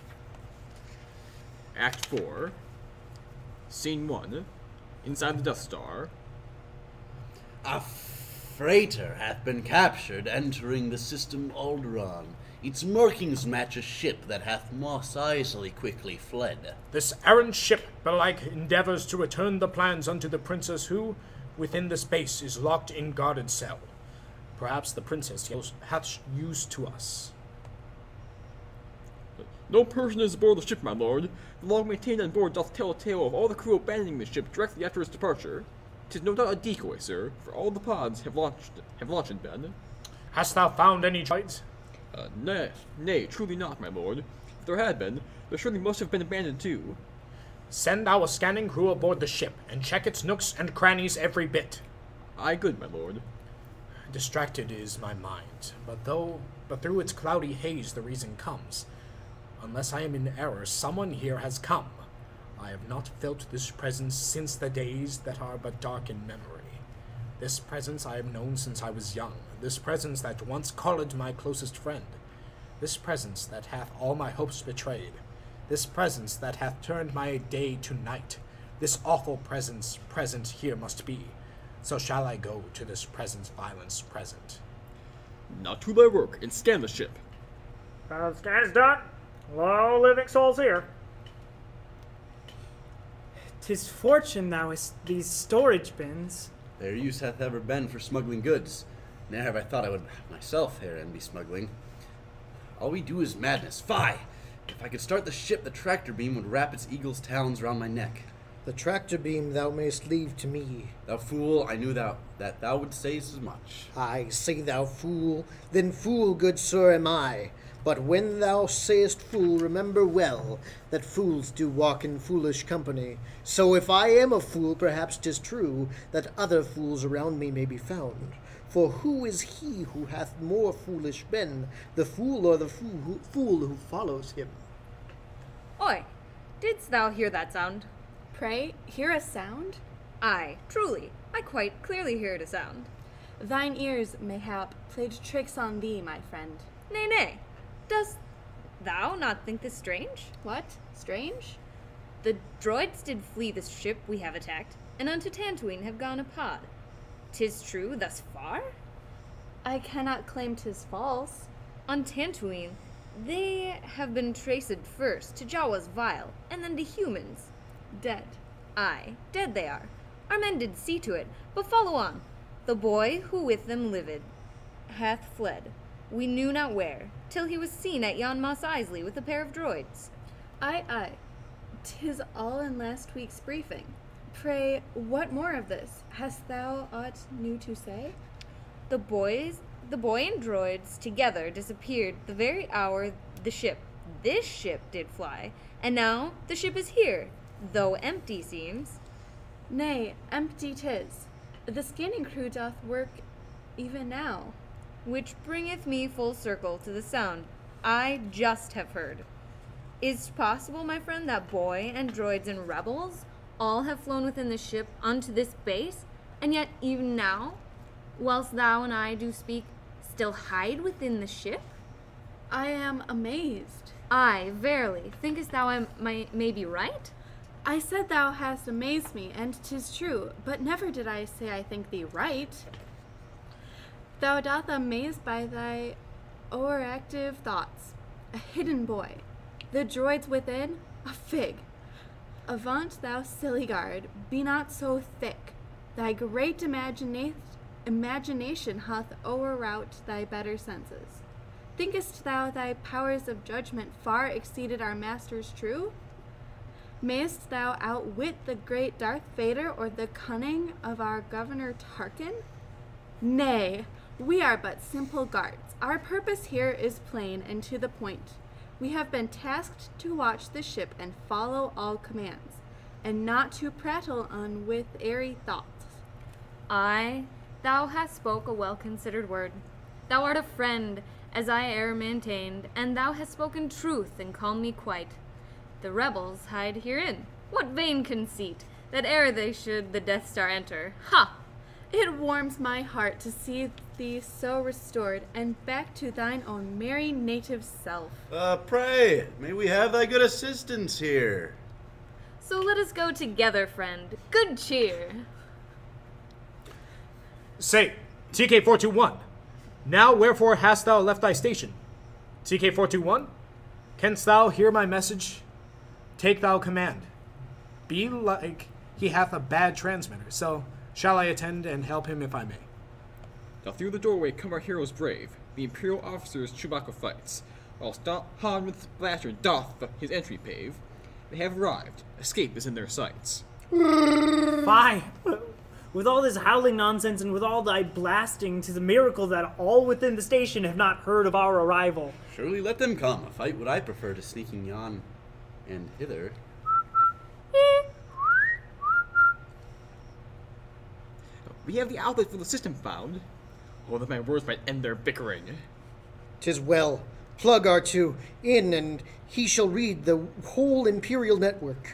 Act four. Scene one. Inside the Death Star. A freighter hath been captured entering the system Alderaan. Its markings match a ship that hath most easily quickly fled. This errant ship belike endeavors to return the plans unto the princess who, within the space, is locked in guarded cell. Perhaps the princess hath used to us. No person is aboard the ship, my lord. The log maintained on board doth tell a tale of all the crew abandoning the ship directly after its departure. 'Tis no doubt a decoy, sir, for all the pods have launched have launched been. Hast thou found any droids? Uh, nay, nay, truly not, my lord. If there had been, there surely must have been abandoned too. Send our scanning crew aboard the ship, and check its nooks and crannies every bit. Aye, good, my lord. Distracted is my mind, but though, but through its cloudy haze the reason comes. Unless I am in error, someone here has come. I have not felt this presence since the days that are but dark in memory. This presence I have known since I was young, this presence that once called my closest friend, this presence that hath all my hopes betrayed, this presence that hath turned my day to night, this awful presence present here must be. So shall I go to this presence violence present. Now to thy work, and scan the ship. Uh, scan is done. All living souls here. 'Tis fortune thou is these storage bins. Their use hath ever been for smuggling goods. Ne'er have I thought I would myself herein be smuggling. All we do is madness. Fie! If I could start the ship, the tractor beam would wrap its eagle's talons round my neck. The tractor beam thou mayst leave to me. Thou fool, I knew thou that thou would say as much. I say thou fool, then fool, good sir, am I. But when thou sayest fool, remember well that fools do walk in foolish company. So if I am a fool, perhaps 'tis true that other fools around me may be found. For who is he who hath more foolish been, the fool or the fool who, fool who follows him? Oi, didst thou hear that sound? Pray, hear a sound? Aye, truly, I quite clearly heard a sound. Thine ears, mayhap, played tricks on thee, my friend. Nay, nay, dost thou not think this strange? What? Strange? The droids did flee the ship we have attacked, and unto Tatooine have gone a pod. 'Tis true thus far? I cannot claim 'tis false. On Tatooine, they have been traced first to Jawa's vial, and then to humans. Dead. Aye, dead they are. Our men did see to it, but follow on. The boy who with them lived hath fled, we knew not where, till he was seen at yon Mos Eisley with a pair of droids. Aye, aye. 'Tis all in last week's briefing. Pray, what more of this? Hast thou aught new to say? The boys, the boy and droids together disappeared the very hour the ship, this ship, did fly, and now the ship is here, though empty seems. Nay, empty 'tis. The scanning crew doth work even now. Which bringeth me full circle to the sound I just have heard. Is't possible, my friend, that boy and droids and rebels all have flown within the ship unto this base, and yet even now, whilst thou and I do speak, still hide within the ship? I am amazed. Aye, verily, thinkest thou I may, may be right? I said thou hast amazed me, and 'tis true, but never did I say I think thee right. Thou doth amaze by thy overactive thoughts. A hidden boy. The droids within, a fig. Avaunt, thou silly guard, be not so thick. Thy great imagina- imagination hath overwrought thy better senses. Thinkest thou thy powers of judgment far exceeded our master's true? Mayest thou outwit the great Darth Vader or the cunning of our Governor Tarkin? Nay, we are but simple guards. Our purpose here is plain and to the point. We have been tasked to watch the ship and follow all commands, and not to prattle on with airy thoughts. Aye, thou hast spoke a well-considered word. Thou art a friend, as I e'er maintained, and thou hast spoken truth and calmed me quite. The rebels hide herein. What vain conceit, that ere they should the Death Star enter. Ha! It warms my heart to see thee so restored, and back to thine own merry native self. Uh, pray, may we have thy good assistance here. So let us go together, friend. Good cheer. Say, T K four two one, now wherefore hast thou left thy station? T K four two one, canst thou hear my message? Take thou command. Be like he hath a bad transmitter, so shall I attend and help him if I may? Now through the doorway come our heroes brave, the Imperial officers Chewbacca fights, whilst Han with Blaster doth his entry pave. They have arrived, escape is in their sights. Fie! With all this howling nonsense and with all thy blasting, 'tis a miracle that all within the station have not heard of our arrival. Surely let them come. A fight would I prefer to sneaking yon and hither. We have the outlet for the system found. Oh, that my words might end their bickering. 'Tis well. Plug R two in, and he shall read the whole Imperial network.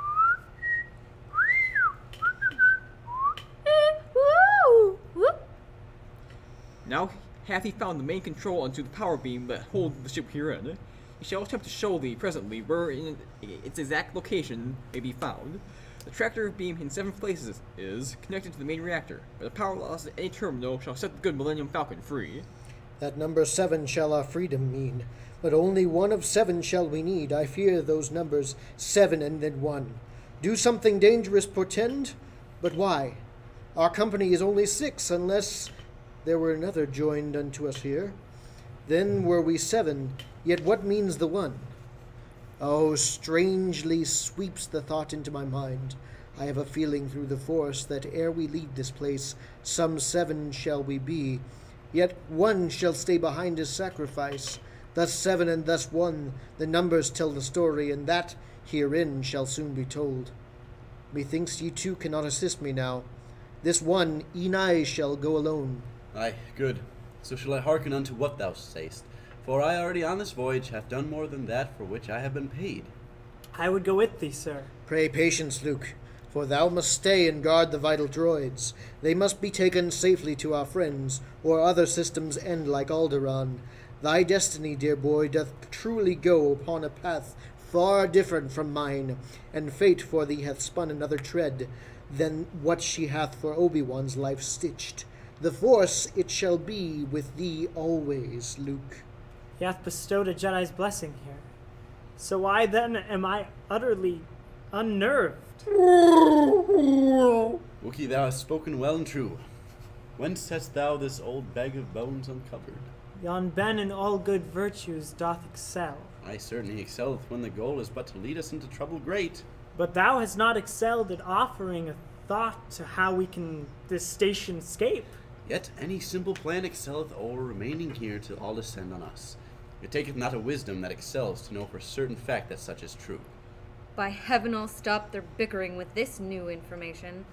Now hath he found the main control unto the power beam that holds the ship herein. He shall attempt to show thee presently where in its exact location may be found. The tractor beam in seven places is connected to the main reactor, but the power loss at any terminal shall set the good Millennium Falcon free. That number seven shall our freedom mean, but only one of seven shall we need. I fear those numbers seven and then one. Do something dangerous portend? But why? Our company is only six, unless there were another joined unto us here. Then were we seven, yet what means the one? Oh, strangely sweeps the thought into my mind. I have a feeling through the force that ere we leave this place, some seven shall we be, yet one shall stay behind as sacrifice. Thus seven and thus one, the numbers tell the story, and that herein shall soon be told. Methinks ye two cannot assist me now. This one, e'en I shall go alone. Aye, good. So shall I hearken unto what thou sayst. For I already on this voyage have done more than that for which I have been paid. I would go with thee, sir. Pray patience, Luke, for thou must stay and guard the vital droids. They must be taken safely to our friends, or other systems end like Alderaan. Thy destiny, dear boy, doth truly go upon a path far different from mine, and fate for thee hath spun another tread than what she hath for Obi-Wan's life stitched. The Force it shall be with thee always, Luke. He hath bestowed a Jedi's blessing here. So why then am I utterly unnerved? Wookie, thou hast spoken well and true. Whence hast thou this old bag of bones uncovered? Yon Ben in all good virtues doth excel. I certainly excelleth when the goal is but to lead us into trouble great. But thou hast not excelled at offering a thought to how we can this station escape. Yet any simple plan excelleth o'er remaining here till all descend on us. It taketh not a wisdom that excels to know for certain fact that such is true. By heaven, I'll stop their bickering with this new information.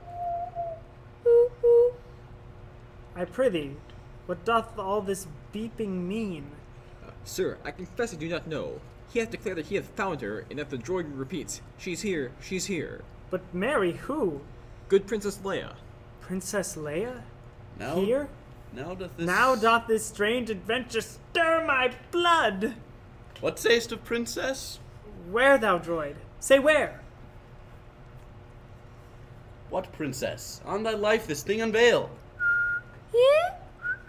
I prithee, what doth all this beeping mean? Uh, sir, I confess I do not know. He hath declared that he hath found her, and that the droid repeats, she's here, she's here. But Mary, who? Good Princess Leia. Princess Leia? Now, Here? Now doth this... Now doth this strange adventure stir my blood! What sayst of princess? Where, thou droid? Say where? What princess? On thy life this thing unveil.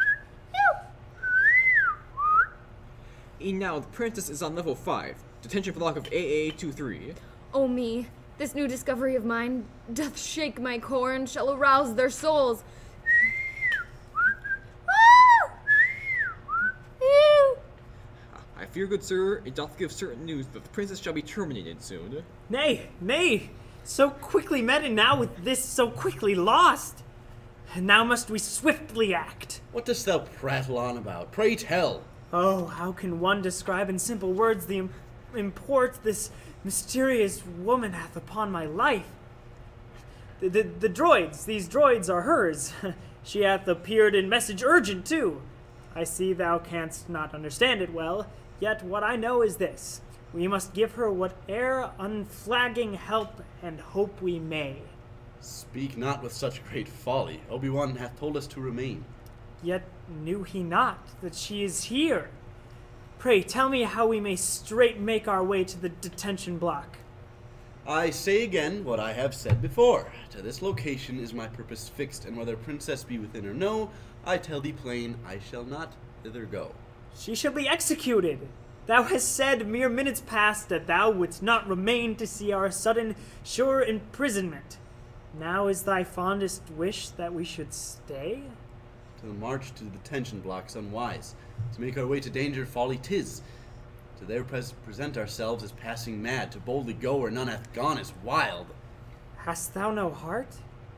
E now, the princess is on level five. Detention block of A A twenty-three. O me, this new discovery of mine doth shake my core and shall arouse their souls. I fear, good sir, it doth give certain news that the princess shall be terminated soon. Nay, nay, so quickly met and now with this so quickly lost. Now must we swiftly act. What dost thou prattle on about? Pray tell. Oh, how can one describe in simple words the im- import this mysterious woman hath upon my life? The, the, the droids, these droids are hers. She hath appeared in message urgent too. I see thou canst not understand it well, yet what I know is this. We must give her whate'er unflagging help and hope we may. Speak not with such great folly. Obi-Wan hath told us to remain. Yet knew he not that she is here. Pray tell me how we may straight make our way to the detention block. I say again what I have said before. To this location is my purpose fixed, and whether princess be within or no, I tell thee plain, I shall not thither go. She shall be executed. Thou hast said mere minutes past that thou wouldst not remain to see our sudden, sure imprisonment. Now is thy fondest wish that we should stay? To the march to the detention block's unwise. To make our way to danger, folly 'tis. To there pres- present ourselves as passing mad. To boldly go where none hath gone is wild. Hast thou no heart?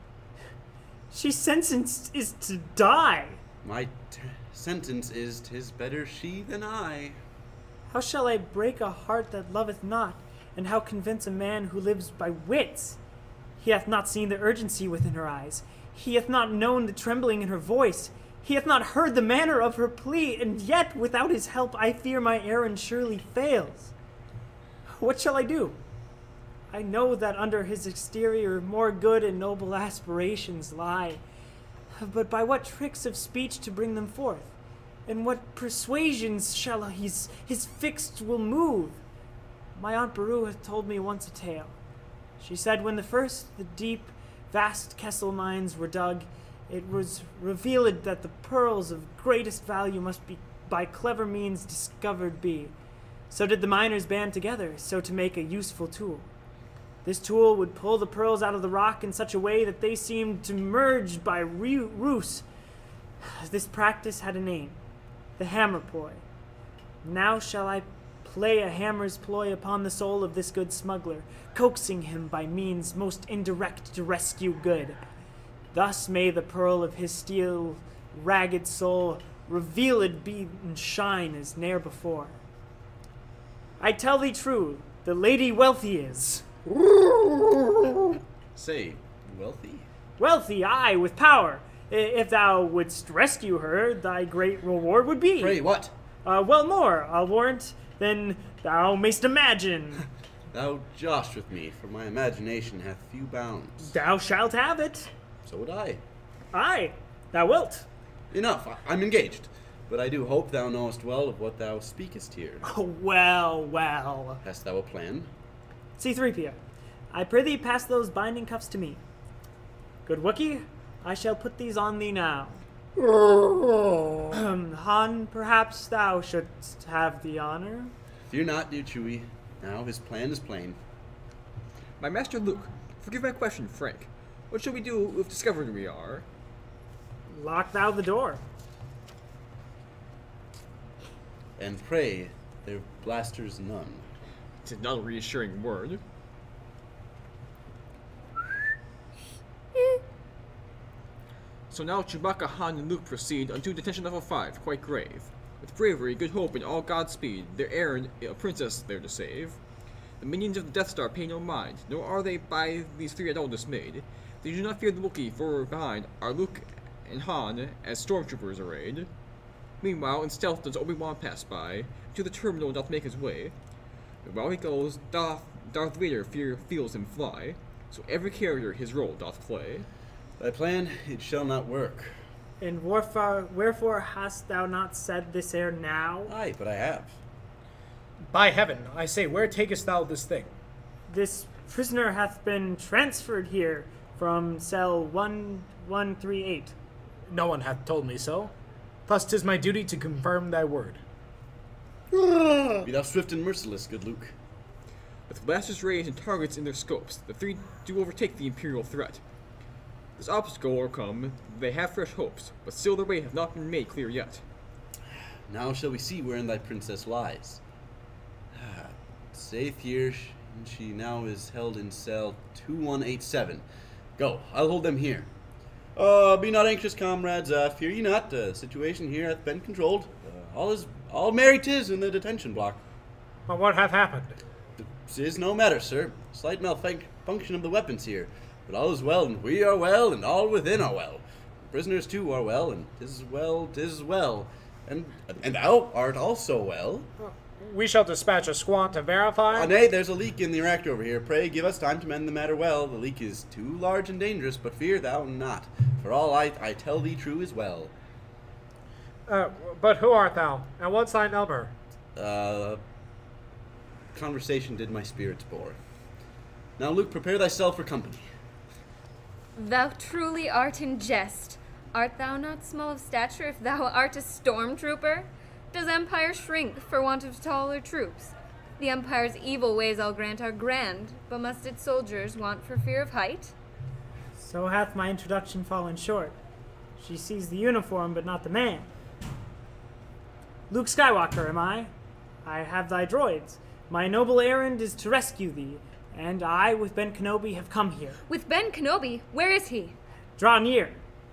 She sentenced is to die. My t- sentence is, 'tis better she than I. How shall I break a heart that loveth not, and how convince a man who lives by wits? He hath not seen the urgency within her eyes. He hath not known the trembling in her voice. He hath not heard the manner of her plea, and yet, without his help, I fear my errand surely fails. What shall I do? I know that under his exterior more good and noble aspirations lie, but by what tricks of speech to bring them forth? And what persuasions shall his, his fixed will move? My Aunt Beru hath told me once a tale. She said when the first, the deep, vast Kessel mines were dug, it was revealed that the pearls of greatest value must be by clever means discovered be. So did the miners band together, so to make a useful tool. This tool would pull the pearls out of the rock in such a way that they seemed to merge by re- ruse. This practice had a name, the hammer ploy. Now shall I play a hammer's ploy upon the soul of this good smuggler, coaxing him by means most indirect to rescue good. Thus may the pearl of his steel ragged soul revealed be and shine as ne'er before. I tell thee true, the lady wealthy is. Say, wealthy? Wealthy, aye, with power. I- If thou wouldst rescue her, thy great reward would be. Pray what? Uh, well more, I'll warrant, than thou mayst imagine. Thou jost with me, for my imagination hath few bounds. Thou shalt have it. So would I. Aye, thou wilt. Enough, I- I'm engaged. But I do hope thou knowest well of what thou speakest here. Oh, well, well. Hast thou a plan? C three P O, I pray thee pass those binding cuffs to me. Good Wookie, I shall put these on thee now. Ahem, Han, perhaps thou shouldst have the honor. Fear not, dear Chewie. Now his plan is plain. My master Luke, forgive my question, frank. What shall we do if discovered we are? Lock thou the door. And pray their blasters none. It's not a reassuring word. So now Chewbacca, Han, and Luke proceed unto detention level five, quite grave. With bravery, good hope, and all Godspeed, their errand, a princess there to save. The minions of the Death Star pay no mind, nor are they by these three at all dismayed. They do not fear the Wookiee, for behind are Luke and Han as stormtroopers arrayed. Meanwhile, in stealth does Obi-Wan pass by, to the terminal doth make his way. But while he goes, Darth, Darth Vader fear feels him fly, so every character his role doth play. Thy plan, it shall not work. And wherefore, wherefore hast thou not said this ere now? Aye, but I have. By heaven, I say, where takest thou this thing? This prisoner hath been transferred here from cell one one three eight. No one hath told me so. Thus 'tis my duty to confirm thy word. Be thou swift and merciless, good Luke. With blasters raised and targets in their scopes, the three do overtake the Imperial threat. This obstacle overcome, they have fresh hopes, but still their way have not been made clear yet. Now shall we see wherein thy princess lies. Safe here, sh- and she now is held in cell two one eight seven. Go, I'll hold them here. Uh, be not anxious, comrades. Uh, fear ye not. The situation here hath been controlled. Uh, all is all merry 'tis in the detention block. But what hath happened? This is no matter, sir. Slight malfunction of the weapons here. But all is well, and we are well, and all within are well. The prisoners too are well, and 'tis well, 'tis well. And and thou art also well. We shall dispatch a squad to verify. Uh, nay, there's a leak in the reactor over here. Pray give us time to mend the matter well. The leak is too large and dangerous, but fear thou not. For all I, I tell thee true as well. Uh, but who art thou, and what's thy number? Uh, conversation did my spirits bore. Now, Luke, prepare thyself for company. Thou truly art in jest. Art thou not small of stature if thou art a stormtrooper? Does empire shrink for want of taller troops? The empire's evil ways, I'll grant, are grand, but must its soldiers want for fear of height? So hath my introduction fallen short. She sees the uniform, but not the man. Luke Skywalker am I. I have thy droids. My noble errand is to rescue thee, and I, with Ben Kenobi, have come here. With Ben Kenobi? Where is he? Draw near.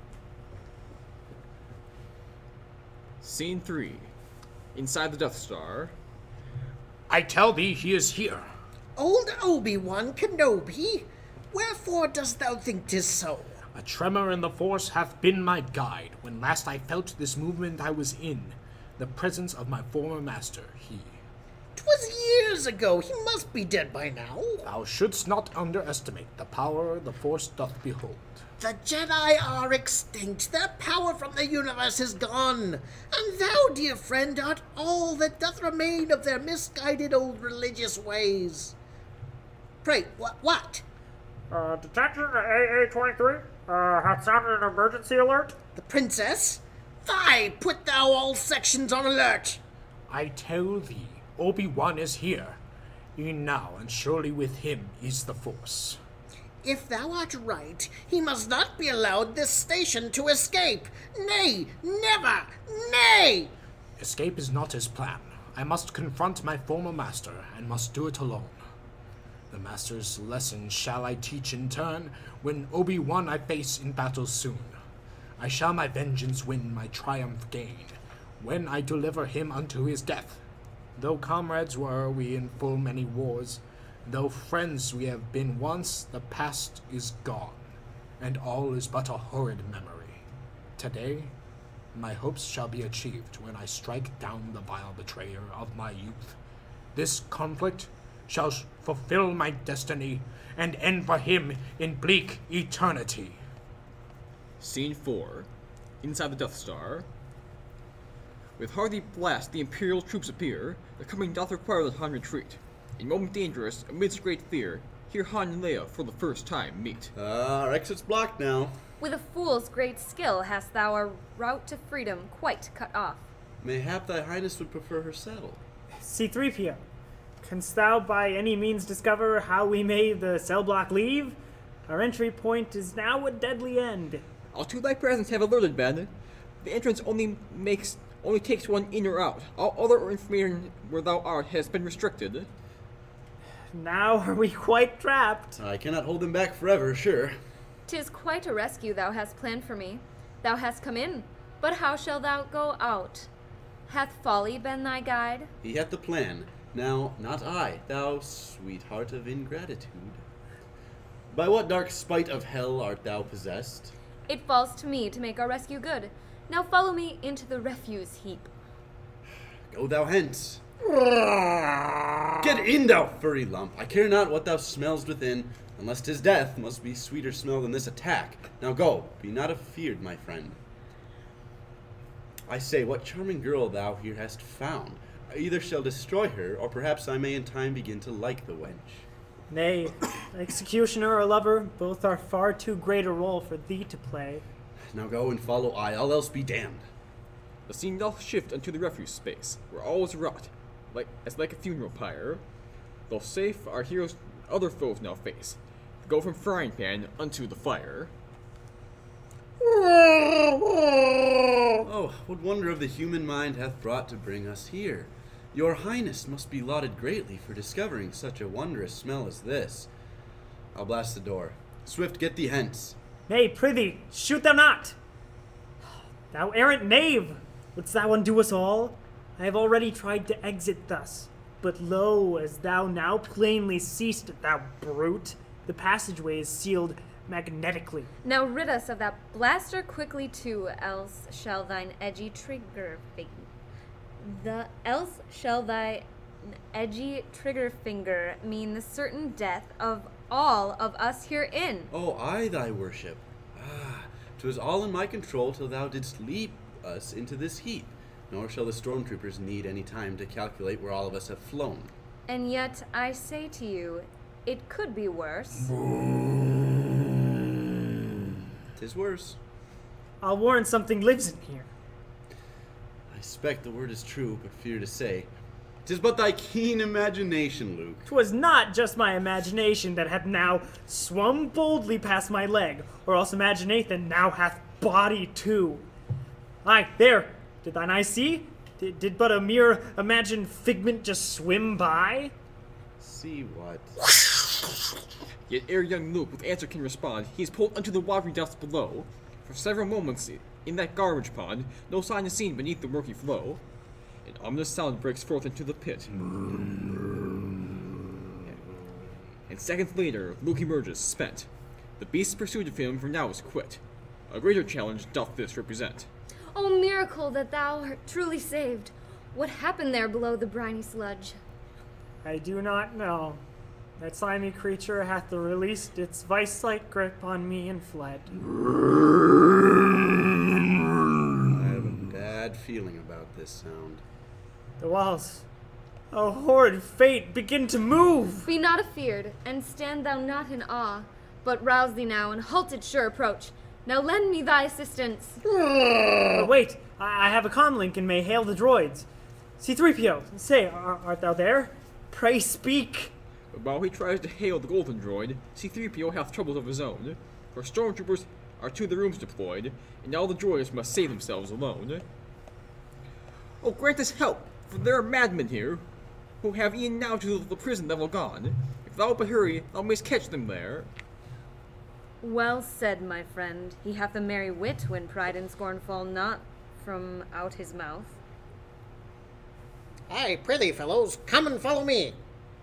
Scene three. Inside the Death Star. I tell thee he is here. Old Obi-Wan Kenobi, wherefore dost thou think 'tis so? A tremor in the force hath been my guide. When last I felt this movement I was in the presence of my former master, he. 'Twas years ago. He must be dead by now. Thou shouldst not underestimate the power the force doth behold. The Jedi are extinct. Their power from the universe is gone. And thou, dear friend, art all that doth remain of their misguided old religious ways. Pray, what? What? Uh, detention A A twenty-three, uh, hath sounded an emergency alert. The princess? Fie, put thou all sections on alert. I tell thee, Obi-Wan is here. E'en now, and surely with him is the force. If thou art right, he must not be allowed this station to escape. Nay, never, nay! Escape is not his plan. I must confront my former master, and must do it alone. The master's lesson shall I teach in turn, when Obi-Wan I face in battle soon. I shall my vengeance win, my triumph gain, when I deliver him unto his death. Though comrades were we in full many wars, though friends we have been once, the past is gone, and all is but a horrid memory. Today, my hopes shall be achieved when I strike down the vile betrayer of my youth. This conflict shall fulfill my destiny, and end for him in bleak eternity. Scene four. Inside the Death Star. With hardly blast, the Imperial troops appear. The coming doth require the Han retreat. In moment dangerous, amidst great fear, here Han and Leia for the first time meet. Uh, our exit's blocked now. With a fool's great skill hast thou our route to freedom quite cut off. Mayhap thy highness would prefer her saddle. C three P O, canst thou by any means discover how we may the cell block leave? Our entry point is now a deadly end. I'll to thy presence have alerted, Ben. The entrance only makes only takes one in or out. All other information where thou art has been restricted. Now are we quite trapped? I cannot hold them back forever, sure. 'Tis quite a rescue thou hast planned for me. Thou hast come in, but how shall thou go out? Hath folly been thy guide? He hath the plan. Now, not I, thou sweetheart of ingratitude. By what dark spite of hell art thou possessed? It falls to me to make our rescue good. Now follow me into the refuse heap. Go thou hence. Get in, thou furry lump. I care not what thou smellst within, unless 'tis death must be sweeter smell than this attack. Now go, be not afeard, my friend. I say, what charming girl thou here hast found. I either shall destroy her, or perhaps I may in time begin to like the wench. Nay, executioner or lover, both are far too great a role for thee to play. Now go and follow I, all else be damned. The scene doth shift unto the refuse space, where all is wrought. like as like a funeral pyre. Though safe, our heroes other foes now face. Go from frying pan unto the fire. Oh, what wonder of the human mind hath brought to bring us here? Your Highness must be lauded greatly for discovering such a wondrous smell as this. I'll blast the door. Swift, get thee hence. Nay, prithee, shoot thou not! Thou errant knave! Wouldst thou undo us all? I have already tried to exit thus. But lo, as thou now plainly seest, thou brute, the passageway is sealed magnetically. Now rid us of that blaster quickly too, else shall thine edgy trigger finger the else shall thy edgy trigger finger mean the certain death of all of us herein. Oh, I, thy worship. Ah, 'twas all in my control till thou didst leap us into this heap. Nor shall the stormtroopers need any time to calculate where all of us have flown. And yet I say to you, it could be worse. Tis worse. I'll warrant something lives in here. I suspect the word is true, but fear to say. 'Tis but thy keen imagination, Luke. 'Twas not just my imagination that hath now swum boldly past my leg, or else imagination now hath body too. Aye, there, did thine eye see? Did, did but a mere imagined figment just swim by? See what? Yet ere young Luke with answer can respond, he is pulled unto the watery depths below. For several moments in that garbage pond, no sign is seen beneath the murky flow. An ominous sound breaks forth into the pit. And seconds later, Luke emerges, spent. The beast's pursuit of him for now is quit. A greater challenge doth this represent. Oh, miracle that thou art truly saved. What happened there below the briny sludge? I do not know. That slimy creature hath released its vice-like grip on me and fled. I have a bad feeling about this sound. The walls, a horrid fate, begin to move! Be not afeared, and stand thou not in awe, but rouse thee now and halt at sure approach. Now lend me thy assistance. But wait, I, I have a comlink and may hail the droids. C three P O, say, are, art thou there? Pray speak! But while he tries to hail the golden droid, C three P O hath troubles of his own. For stormtroopers are to the rooms deployed, and all the droids must save themselves alone. Oh, grant us help, for there are madmen here, who have e'en now to the prison level gone. If thou but hurry, thou mayst catch them there. Well said, my friend. He hath a merry wit when pride and scorn fall not from out his mouth. Aye, prithee, fellows, come and follow me.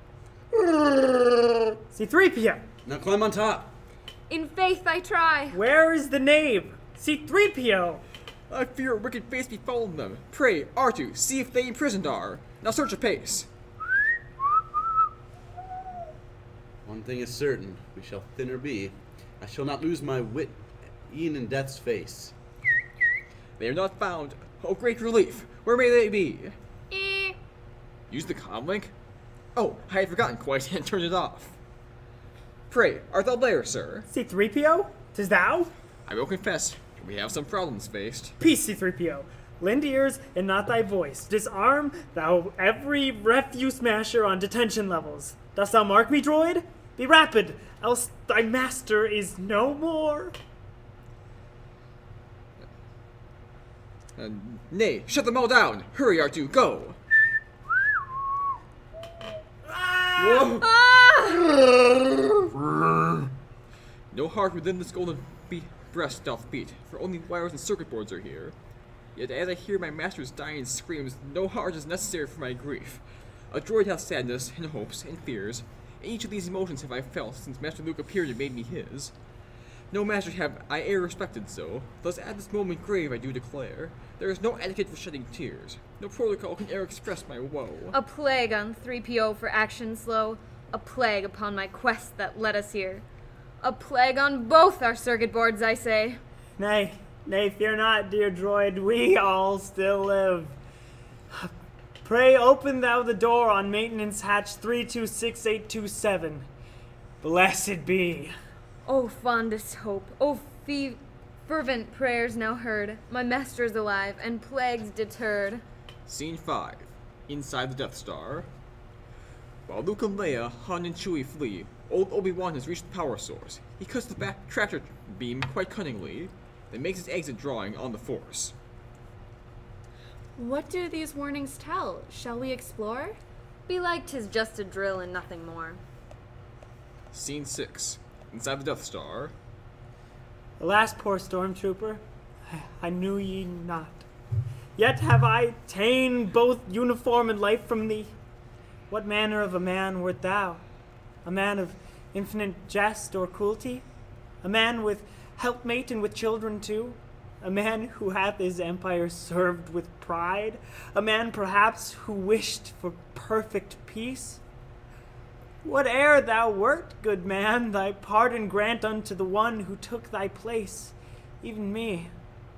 C three P O, Now climb on top. In faith I try. where is the knave? C three P O, I fear a wicked face be following them. Pray, R two, see if they imprisoned are. Now search apace. One thing is certain, we shall thinner be. I shall not lose my wit, e'en in death's face. They are not found. Oh, great relief. Where may they be? Eh. Use the comlink? Oh, I had forgotten quite and turned it off. Pray, art thou there, sir? C three P O, 'tis thou? I will confess, we have some problems faced. Peace, C three P O. Lend ears and not thy voice. Disarm thou every refuse smasher on detention levels. Dost thou mark me, droid? Be rapid, else thy master is no more. Uh, nay, shut them all down! Hurry, R two, go! Whoa! No heart within this golden be- breast doth beat, for only wires and circuit boards are here. Yet as I hear my master's dying screams, no heart is necessary for my grief. A droid hath sadness, and hopes, and fears, and each of these emotions have I felt since Master Luke appeared and made me his. No master have I e'er respected so, thus at this moment grave I do declare, there is no etiquette for shedding tears, no protocol can e'er express my woe. A plague on three P O for action slow, a plague upon my quest that led us here. A plague on both our circuit boards, I say. Nay, nay, fear not, dear droid, we all still live. Pray open thou the door on maintenance hatch three two six eight two seven. Blessed be. Oh, fondest hope, oh, fe- fervent prayers now heard, my master is alive, and plagues deterred. Scene five. Inside the Death Star. While Luke and Leia, Han and Chewie flee, old Obi-Wan has reached the power source. He cuts the back tractor beam quite cunningly, then makes his exit drawing on the Force. What do these warnings tell? Shall we explore? Be like 'tis just a drill and nothing more. Scene six. Inside the Death Star. Alas, poor stormtrooper, I knew ye not. Yet have I ta'en both uniform and life from thee. What manner of a man wert thou? A man of infinite jest or cruelty? A man with helpmate and with children too? A man who hath his empire served with pride? A man perhaps who wished for perfect peace? Whate'er thou wert, good man, thy pardon grant unto the one who took thy place, even me.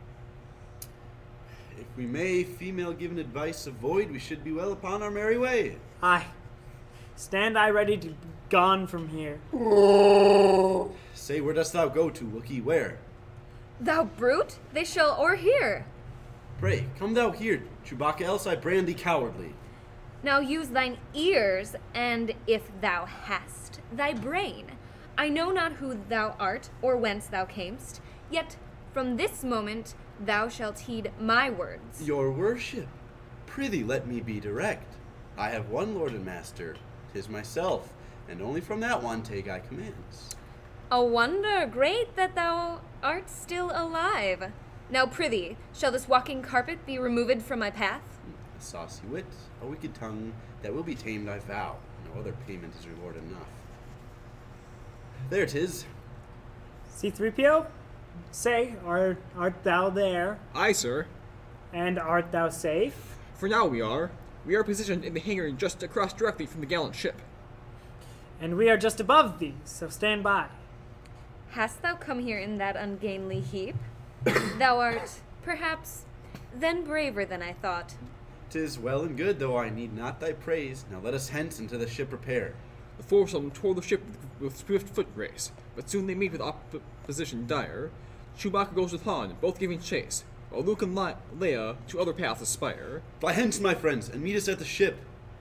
If we may, female given advice avoid, we should be well upon our merry way. Aye. Stand I ready to be gone from here. Say, where dost thou go to, Wookie? Where? Thou brute, they shall o'erhear. Pray, come thou here, Chewbacca, else I brand thee cowardly. Now use thine ears, and if thou hast, thy brain. I know not who thou art, or whence thou camest, yet from this moment thou shalt heed my words. Your worship, prithee let me be direct. I have one lord and master, 'tis myself, and only from that one take I commands. A wonder great that thou art still alive. Now prithee, shall this walking carpet be removed from my path? A saucy wit, a wicked tongue, that will be tamed, I vow. No other payment is reward enough. There 'tis. C three P O? Say, art, art thou there? Aye, sir. And art thou safe? For now we are. We are positioned in the hangar just across directly from the gallant ship. And we are just above thee, so stand by. Hast thou come here in that ungainly heap? Thou art, perhaps, then braver than I thought. 'Tis well and good, though I need not thy praise. Now let us hence into the ship repair. The foursome tore the ship with swift foot race, but soon they meet with opposition dire. Chewbacca goes with Han, both giving chase, while Luke and Le- Leia to other paths aspire. Fly hence, my friends, and meet us at the ship.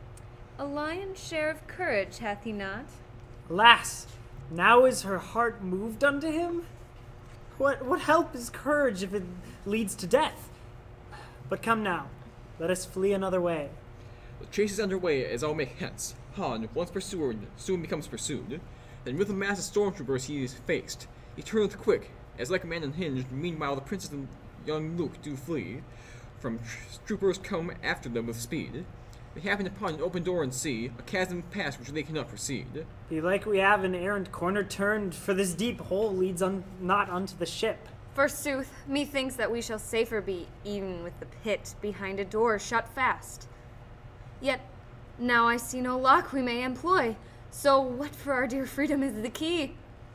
A lion's share of courage hath he not? Alas, now is her heart moved unto him? What what help is courage if it leads to death? But come now, let us flee another way. The chase is underway as all make hence. Han, once pursued, soon becomes pursued. Then with a mass of stormtroopers he is faced. He turneth quick, as like a man unhinged. Meanwhile the princess and young Luke do flee. From tr- troopers come after them with speed. They happen upon an open door and see a chasm past which they cannot proceed. Be like we have an errant corner turned, for this deep hole leads un- not unto the ship. Forsooth, methinks that we shall safer be, even with the pit behind a door shut fast. Yet, now I see no lock we may employ, so what for our dear freedom is the key?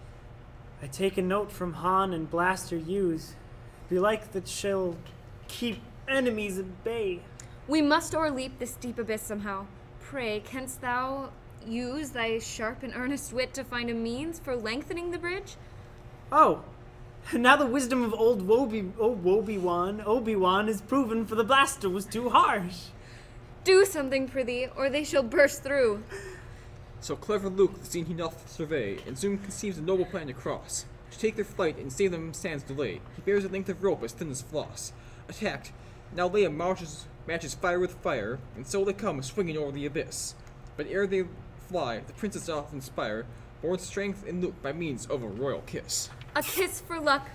I take a note from Han and Blaster use. Belike that she'll keep enemies at bay. We must o'erleap this deep abyss somehow. Pray, canst thou use thy sharp and earnest wit to find a means for lengthening the bridge? Oh, now the wisdom of old Woby, oh, Obi-Wan, Obi-Wan is proven, for the blaster was too harsh. Do something, prithee, or they shall burst through. So clever Luke the scene he doth survey, and soon conceives a noble plan to cross. To take their flight and save them sans delay, he bears a length of rope as thin as floss. Attacked, now Leia marches, matches fire with fire, and so they come swinging over the abyss. But ere they fly, the princess doth inspire, born strength in Luke by means of a royal kiss. A kiss for luck.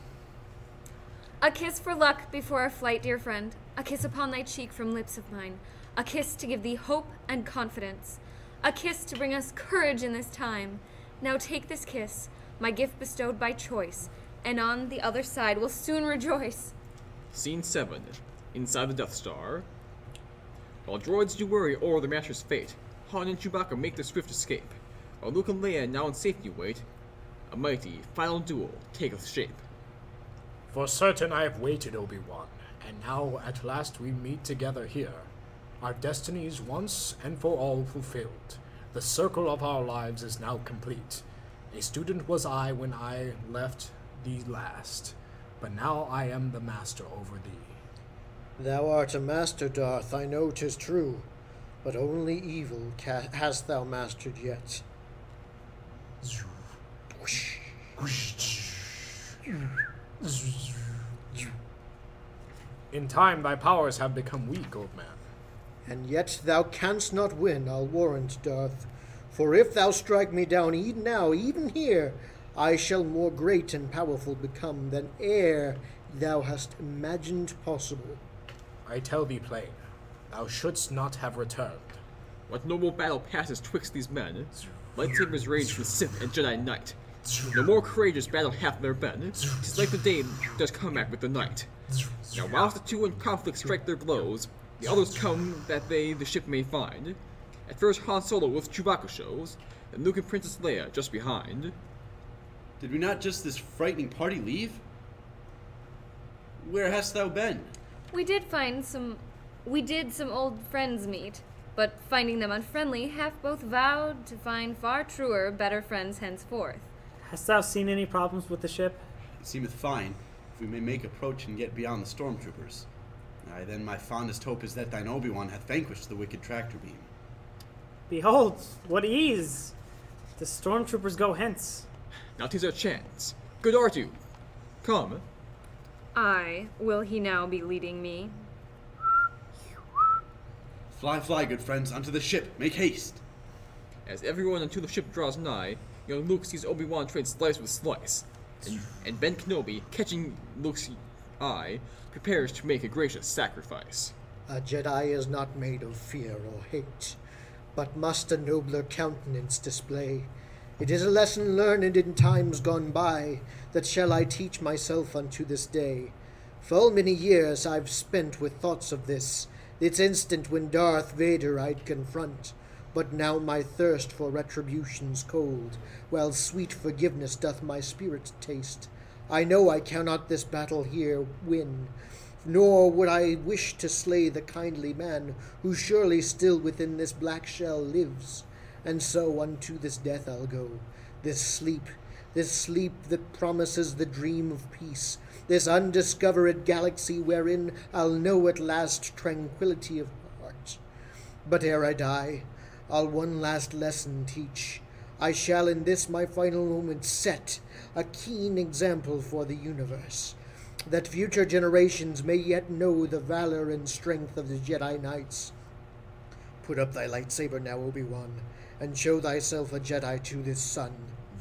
A kiss for luck before our flight, dear friend. A kiss upon thy cheek from lips of mine. A kiss to give thee hope and confidence. A kiss to bring us courage in this time. Now take this kiss, my gift bestowed by choice, and on the other side will soon rejoice. Scene seven. Inside the Death Star. While droids do worry o'er the master's fate, Han and Chewbacca make their swift escape. While Luke and Leia now in safety wait, a mighty, final duel taketh shape. For certain I have waited, Obi-Wan, and now at last we meet together here. Our destinies once and for all fulfilled. The circle of our lives is now complete. A student was I when I left thee last, but now I am the master over thee. Thou art a master, Darth, I know 'tis true. but only evil ca- hast thou mastered yet. In time thy powers have become weak, old man. And yet thou canst not win, I'll warrant, Darth. For if thou strike me down even now, even here, I shall more great and powerful become than e'er thou hast imagined possible. I tell thee plain, thou shouldst not have returned. What noble battle passes twixt these men? Lightsabers rage from Sith and Jedi Knight. No more courageous battle hath there been. 'Tis like the day does combat with the night. Now whilst the two in conflict strike their blows, the others come that they the ship may find. At first Han Solo with Chewbacca shows, and Luke and Princess Leia just behind. Did we not just this frightening party leave? Where hast thou been? We did find some... We did some old friends meet, but finding them unfriendly, have both vowed to find far truer, better friends henceforth. Hast thou seen any problems with the ship? It seemeth fine, if we may make approach and get beyond the stormtroopers. Aye, then my fondest hope is that thine Obi-Wan hath vanquished the wicked tractor beam. Behold, what ease! The stormtroopers go hence. Now 'tis our chance. Good R two, come. Aye, will he now be leading me? Fly, fly, good friends, unto the ship, make haste! As everyone unto the ship draws nigh, young Luke sees Obi-Wan trade slice with slice, and, and Ben Kenobi, catching Luke's eye, prepares to make a gracious sacrifice. A Jedi is not made of fear or hate, but must a nobler countenance display. It is a lesson learned in times gone by, that shall I teach myself unto this day. Full many years I've spent with thoughts of this, this instant when Darth Vader I'd confront. But now my thirst for retribution's cold, while sweet forgiveness doth my spirit taste. I know I cannot this battle here win, nor would I wish to slay the kindly man, who surely still within this black shell lives. And so unto this death I'll go, this sleep, this sleep that promises the dream of peace, this undiscovered galaxy wherein I'll know at last tranquility of heart. But ere I die, I'll one last lesson teach. I shall in this my final moment set a keen example for the universe, that future generations may yet know the valor and strength of the Jedi Knights. Put up thy lightsaber now, Obi-Wan, and show thyself a Jedi to this son.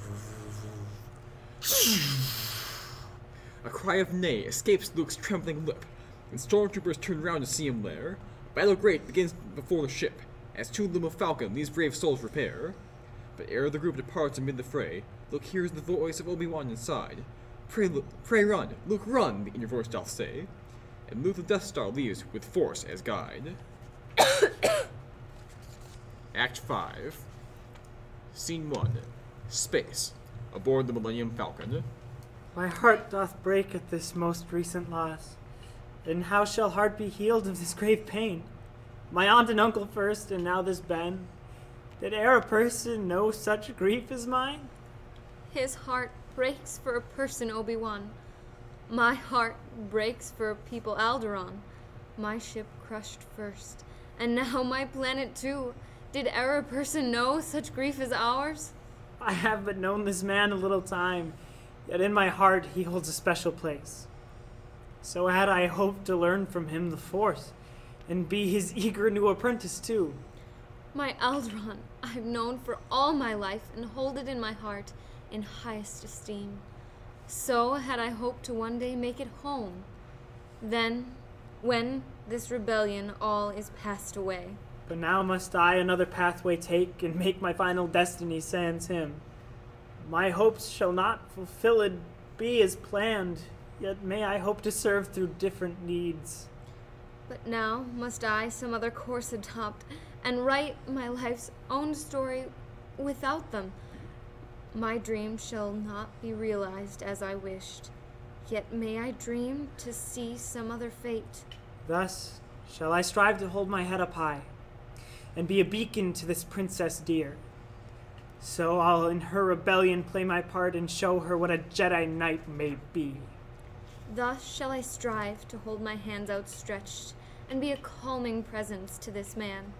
A cry of nay escapes Luke's trembling lip, and stormtroopers turn round to see him there. Battle great begins before the ship, as to the Falcon these brave souls repair. But ere the group departs amid the fray, Luke hears the voice of Obi-Wan inside. Pray, Luke, pray run, Luke run, the inner voice doth say, and Luke the Death Star leaves with Force as guide. Act five. Scene one. Space. Aboard the Millennium Falcon. My heart doth break at this most recent loss. And how shall heart be healed of this grave pain? My aunt and uncle first, and now this Ben. Did e'er a person know such grief as mine? His heart breaks for a person, Obi-Wan. My heart breaks for a people, Alderaan. My ship crushed first, and now my planet too. Did e'er a person know such grief as ours? I have but known this man a little time, yet in my heart he holds a special place. So had I hoped to learn from him the Force, and be his eager new apprentice too. My Alderaan, I've known for all my life, and hold it in my heart in highest esteem. So had I hoped to one day make it home. Then, when this rebellion all is passed away. But now must I another pathway take, and make my final destiny sans him. My hopes shall not fulfilled be as planned, yet may I hope to serve through different needs. But now must I some other course adopt, and write my life's own story without them. My dream shall not be realized as I wished, yet may I dream to see some other fate. Thus shall I strive to hold my head up high, and be a beacon to this princess dear. So I'll in her rebellion play my part, and show her what a Jedi Knight may be. Thus shall I strive to hold my hands outstretched, and be a calming presence to this man,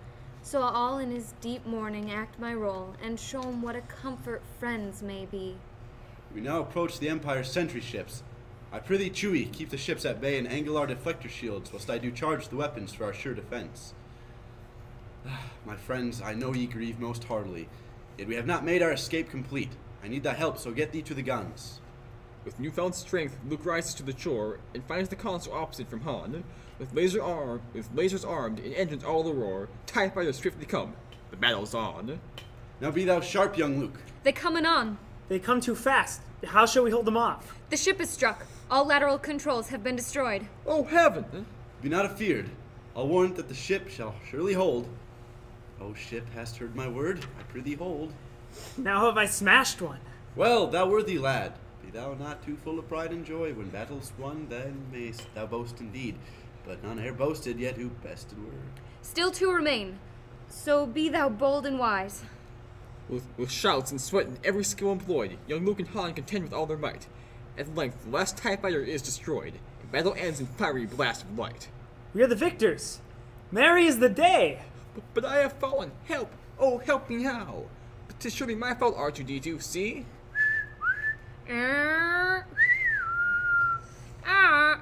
So I'll in his deep mourning act my role, and show him what a comfort friends may be. We now approach the Empire's sentry ships. I prithee, Chewie, keep the ships at bay and angle our deflector shields, whilst I do charge the weapons for our sure defense. My friends, I know ye grieve most heartily, yet we have not made our escape complete. I need thy help, so get thee to the guns. With newfound strength, Luke rises to the shore and finds the console opposite from Han. With laser arm, with lasers armed and engines all aroar, TIE fighters swiftly come. The battle's on. Now be thou sharp, young Luke. They coming on. They come too fast. How shall we hold them off? The ship is struck. All lateral controls have been destroyed. Oh heaven! Be not afeared. I'll warrant that the ship shall surely hold. O ship, hast heard my word? I prithee hold. Now have I smashed one. Well, thou worthy lad, be thou not too full of pride and joy. When battle's won, then mayst thou boast indeed. But none e'er boasted yet who bested were. Still two remain. So be thou bold and wise. With, with shouts and sweat and every skill employed, young Luke and Han contend with all their might. At length, the last TIE fighter is destroyed, and battle ends in fiery blast of light. We are the victors. Merry is the day. But, but I have fallen. Help! Oh, help me now! But 'tis surely my fault, R two D two, see? Uh, ah.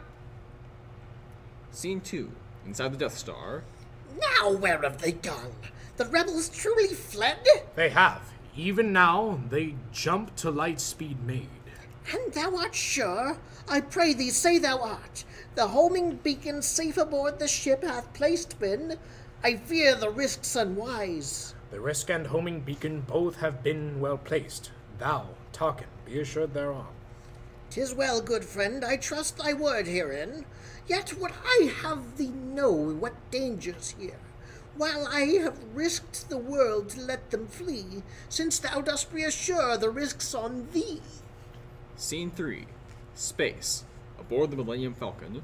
Scene two. Inside the Death Star. Now where have they gone? The rebels truly fled? They have. Even now, they jump to light speed made. And thou art sure? I pray thee, say thou art. The homing beacon safe aboard the ship hath placed been. I fear the risk's unwise. The risk and homing beacon both have been well placed. Thou, Tarkin, be assured thereon. 'Tis well, good friend, I trust thy word herein. Yet would I have thee know what dangers here, while I have risked the world to let them flee, since thou dost reassure the risks on thee. Scene three. Space. Aboard the Millennium Falcon.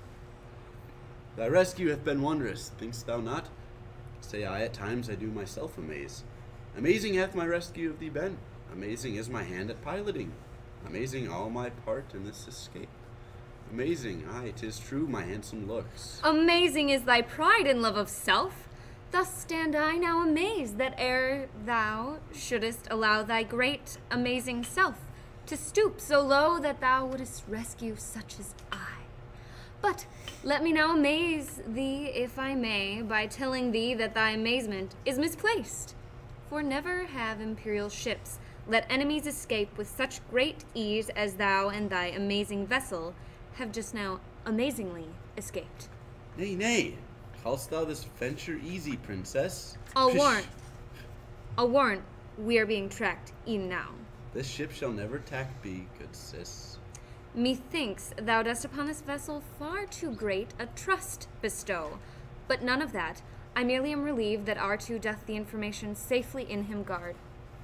Thy rescue hath been wondrous, thinkst thou not? Say I, at times I do myself amaze. Amazing hath my rescue of thee been. Amazing is my hand at piloting. Amazing all my part in this escape. Amazing, aye, 'tis true, my handsome looks. Amazing is thy pride and love of self. Thus stand I now amazed that ere thou shouldest allow thy great, amazing self to stoop so low that thou wouldest rescue such as I. But let me now amaze thee, if I may, by telling thee that thy amazement is misplaced. For never have imperial ships let enemies escape with such great ease as thou and thy amazing vessel have just now amazingly escaped. Nay, nay, call'st thou this venture easy, princess? I'll Pish. warrant, I'll warrant we are being tracked e'en now. This ship shall never tack be, good sis. Methinks thou dost upon this vessel far too great a trust bestow. But none of that. I merely am relieved that R two doth the information safely in him guard.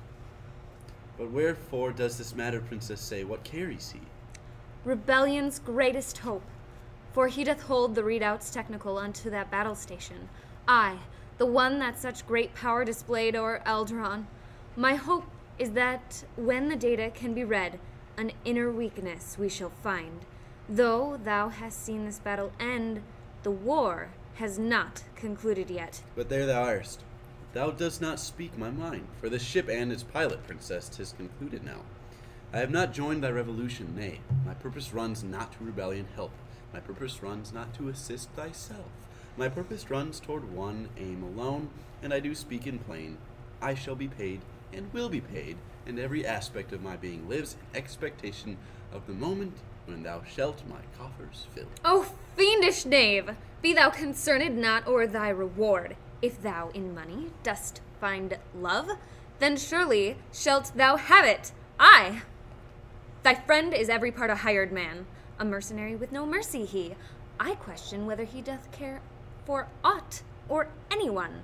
But wherefore does this matter, princess, say? What carries he? Rebellion's greatest hope. For he doth hold the readouts technical unto that battle station. I, the one that such great power displayed o'er Alderaan. My hope is that when the data can be read, an inner weakness we shall find. Though thou hast seen this battle end, the war has not concluded yet. But there thou erst. Thou dost not speak my mind, for the ship and its pilot, princess, 'tis concluded now. I have not joined thy revolution, nay, my purpose runs not to rebellion help. My purpose runs not to assist thyself. My purpose runs toward one aim alone, and I do speak in plain. I shall be paid, and will be paid, and every aspect of my being lives in expectation of the moment when thou shalt my coffers fill. O fiendish knave! Be thou concerned not o'er thy reward. If thou in money dost find love, then surely shalt thou have it. Aye! Thy friend is every part a hired man, a mercenary with no mercy he. I question whether he doth care for aught or anyone.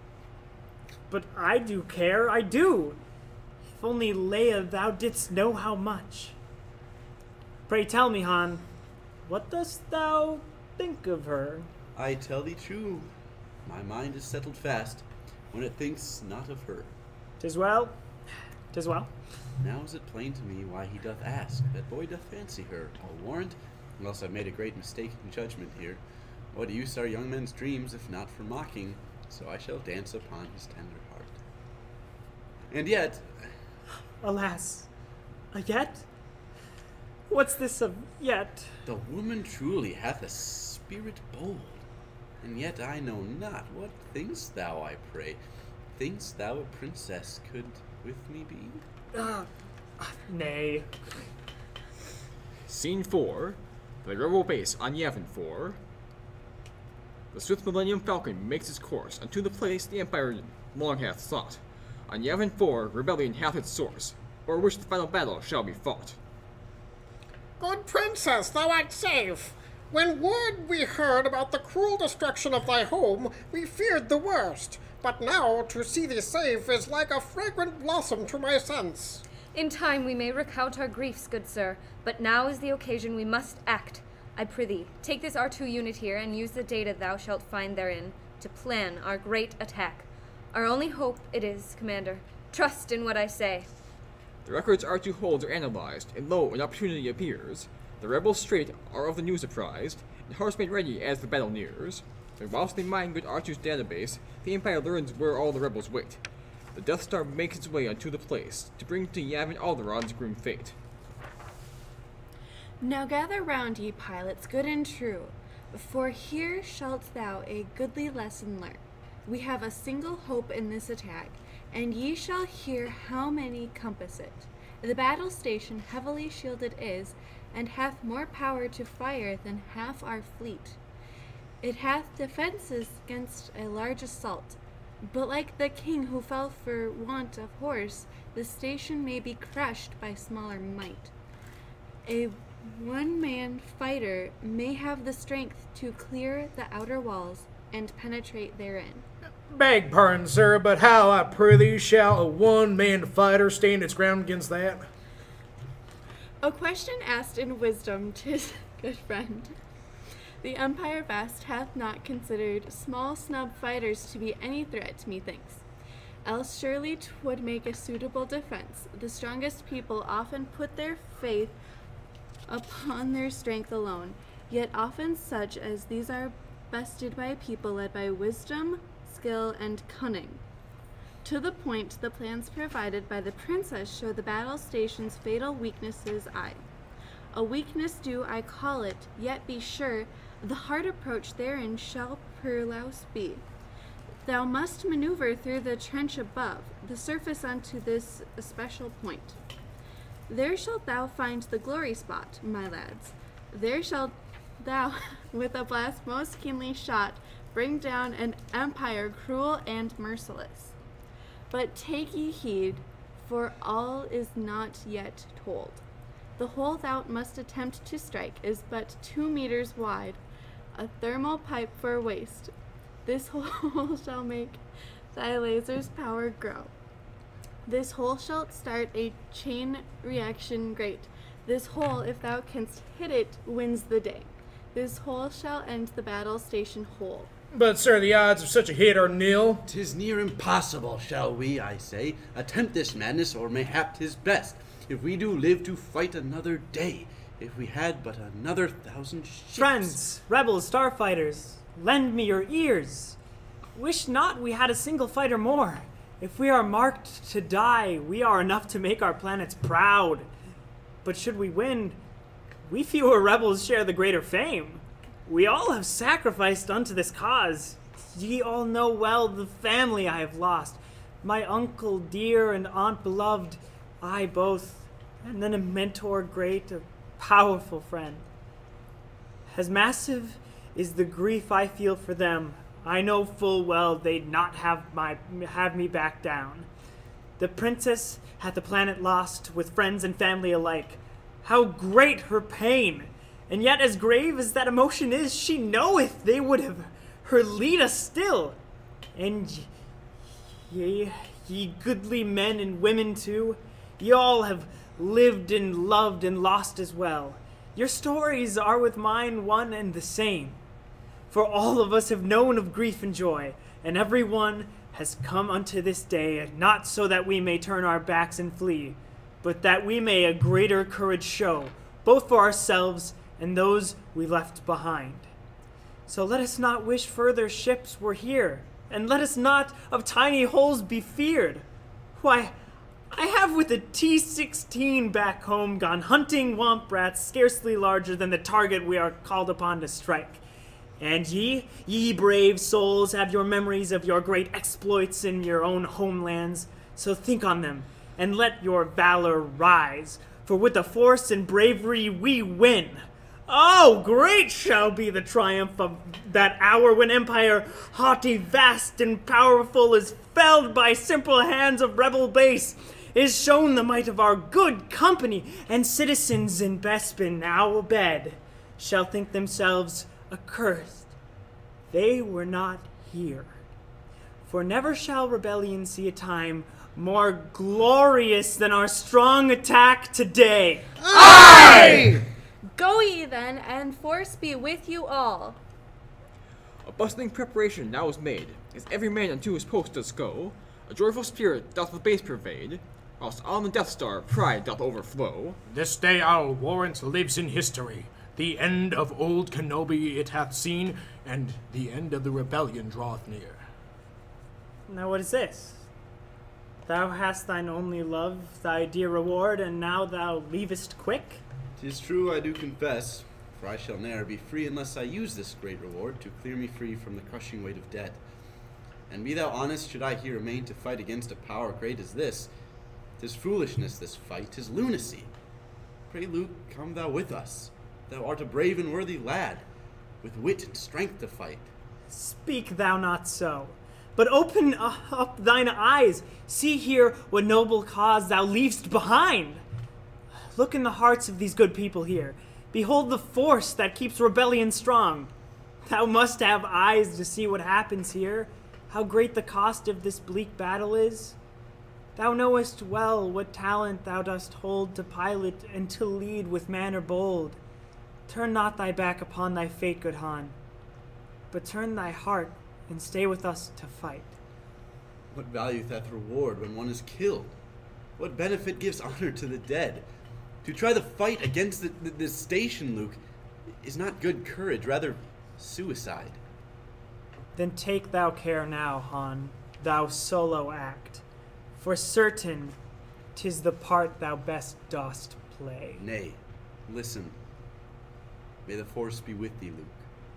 But I do care, I do. If only Leia thou didst know how much. Pray tell me, Han, what dost thou think of her? I tell thee true, my mind is settled fast when it thinks not of her. 'Tis well, 'tis well. Now is it plain to me why he doth ask. That boy doth fancy her, I'll warrant, unless I've made a great mistake in judgment here. What use are young men's dreams if not for mocking? so I shall dance upon his tender heart. And yet, Alas, a yet? What's this of yet? the woman truly hath a spirit bold, and yet I know not. What thinkst thou, I pray? Thinkst thou a princess could with me be? Uh, nay. Scene four, the rebel base on Yavin four. The swift Millennium Falcon makes its course unto the place the Empire long hath sought. On Yavin four, rebellion hath its source, o'er which the final battle shall be fought. Good princess, thou art safe. When word we heard about the cruel destruction of thy home, we feared the worst. But now to see thee safe is like a fragrant blossom to my sense. In time we may recount our griefs, good sir, but now is the occasion we must act. I prithee, take this R two unit here and use the data thou shalt find therein to plan our great attack. Our only hope it is, Commander. Trust in what I say. The records R two holds are analyzed, and lo, an opportunity appears. The rebels straight are of the news apprised, and hearts made ready as the battle nears. And whilst they mine good R two's database, the Empire learns where all the rebels wait. The Death Star makes its way unto the place, to bring to Yavin Alderaan's grim fate. Now gather round, ye pilots, good and true, for here shalt thou a goodly lesson learn. We have a single hope in this attack, and ye shall hear how many compass it. The battle station heavily shielded is, and hath more power to fire than half our fleet. It hath defenses against a large assault, but like the king who fell for want of horse, the station may be crushed by smaller might. A one-man fighter may have the strength to clear the outer walls and penetrate therein. Beg pardon, sir, but how, I prithee, shall a one-man fighter stand its ground against that? A question asked in wisdom, 'tis good friend. The Empire vast hath not considered small snub fighters to be any threat, methinks. Else surely 'twould make a suitable defense. The strongest people often put their faith upon their strength alone, yet often such as these are bested by a people led by wisdom, skill, and cunning. To the point, the plans provided by the princess show the battle station's fatal weaknesses I. A weakness do I call it, yet be sure the hard approach therein shall perlouse be. Thou must maneuver through the trench above, the surface unto this especial point. There shalt thou find the glory spot, my lads. There shalt thou, with a blast most keenly shot, bring down an empire cruel and merciless. But take ye heed, for all is not yet told. The hole thou must attempt to strike is but two meters wide, a thermal pipe for waste. This hole shall make thy laser's power grow. This hole shall start a chain reaction great. This hole, if thou canst hit it, wins the day. This hole shall end the battle station whole. But, sir, the odds of such a hit are nil. 'Tis near impossible, shall we, I say, attempt this madness, or mayhap 'tis best, if we do live to fight another day, if we had but another thousand ships. Friends, rebels, starfighters, lend me your ears. Wish not we had a single fighter more. If we are marked to die, we are enough to make our planets proud. But should we win, we fewer rebels share the greater fame. We all have sacrificed unto this cause. Ye all know well the family I have lost. My uncle dear and aunt beloved, I both, and then a mentor great, a powerful friend. As massive is the grief I feel for them, I know full well they'd not have my have me back down. The princess hath the planet lost, with friends and family alike. How great her pain! And yet as grave as that emotion is, she knoweth they would have her lead us still. And ye, ye goodly men and women too, ye all have lived and loved and lost as well. Your stories are with mine one and the same. For all of us have known of grief and joy, and every one has come unto this day, not so that we may turn our backs and flee, but that we may a greater courage show, both for ourselves and those we left behind. So let us not wish further ships were here, and let us not of tiny holes be feared. Why, I have with a T sixteen back home gone hunting womp rats scarcely larger than the target we are called upon to strike. And ye, ye brave souls, have your memories of your great exploits in your own homelands, so think on them, and let your valor rise, for with the force and bravery we win. Oh, great shall be the triumph of that hour when empire, haughty, vast, and powerful, is felled by simple hands of rebel base, is shown the might of our good company, and citizens in Bespin now abed shall think themselves accursed. They were not here. For never shall rebellion see a time more glorious than our strong attack today. Aye! Go ye then, and force be with you all. A bustling preparation now is made, as every man unto his post does go. A joyful spirit doth the base pervade, whilst on the Death Star pride doth overflow. This day our warrant lives in history. The end of old Kenobi it hath seen, and the end of the rebellion draweth near. Now what is this? Thou hast thine only love, thy dear reward, and now thou leavest quick? 'Tis true, I do confess, for I shall ne'er be free unless I use this great reward to clear me free from the crushing weight of debt. And be thou honest, should I here remain to fight against a power great as this, 'tis foolishness this fight, 'tis lunacy. Pray, Luke, come thou with us. Thou art a brave and worthy lad, with wit and strength to fight. Speak thou not so, but open up thine eyes. See here what noble cause thou leavest behind. Look in the hearts of these good people here. Behold the force that keeps rebellion strong. Thou must have eyes to see what happens here, how great the cost of this bleak battle is. Thou knowest well what talent thou dost hold to pilot and to lead with manner bold. Turn not thy back upon thy fate, good Han, but turn thy heart and stay with us to fight. What value hath reward when one is killed? What benefit gives honor to the dead? To try the fight against the, the, this station, Luke, is not good courage, rather suicide. Then take thou care now, Han, thou solo act. For certain, 'tis the part thou best dost play. Nay, listen. May the force be with thee, Luke.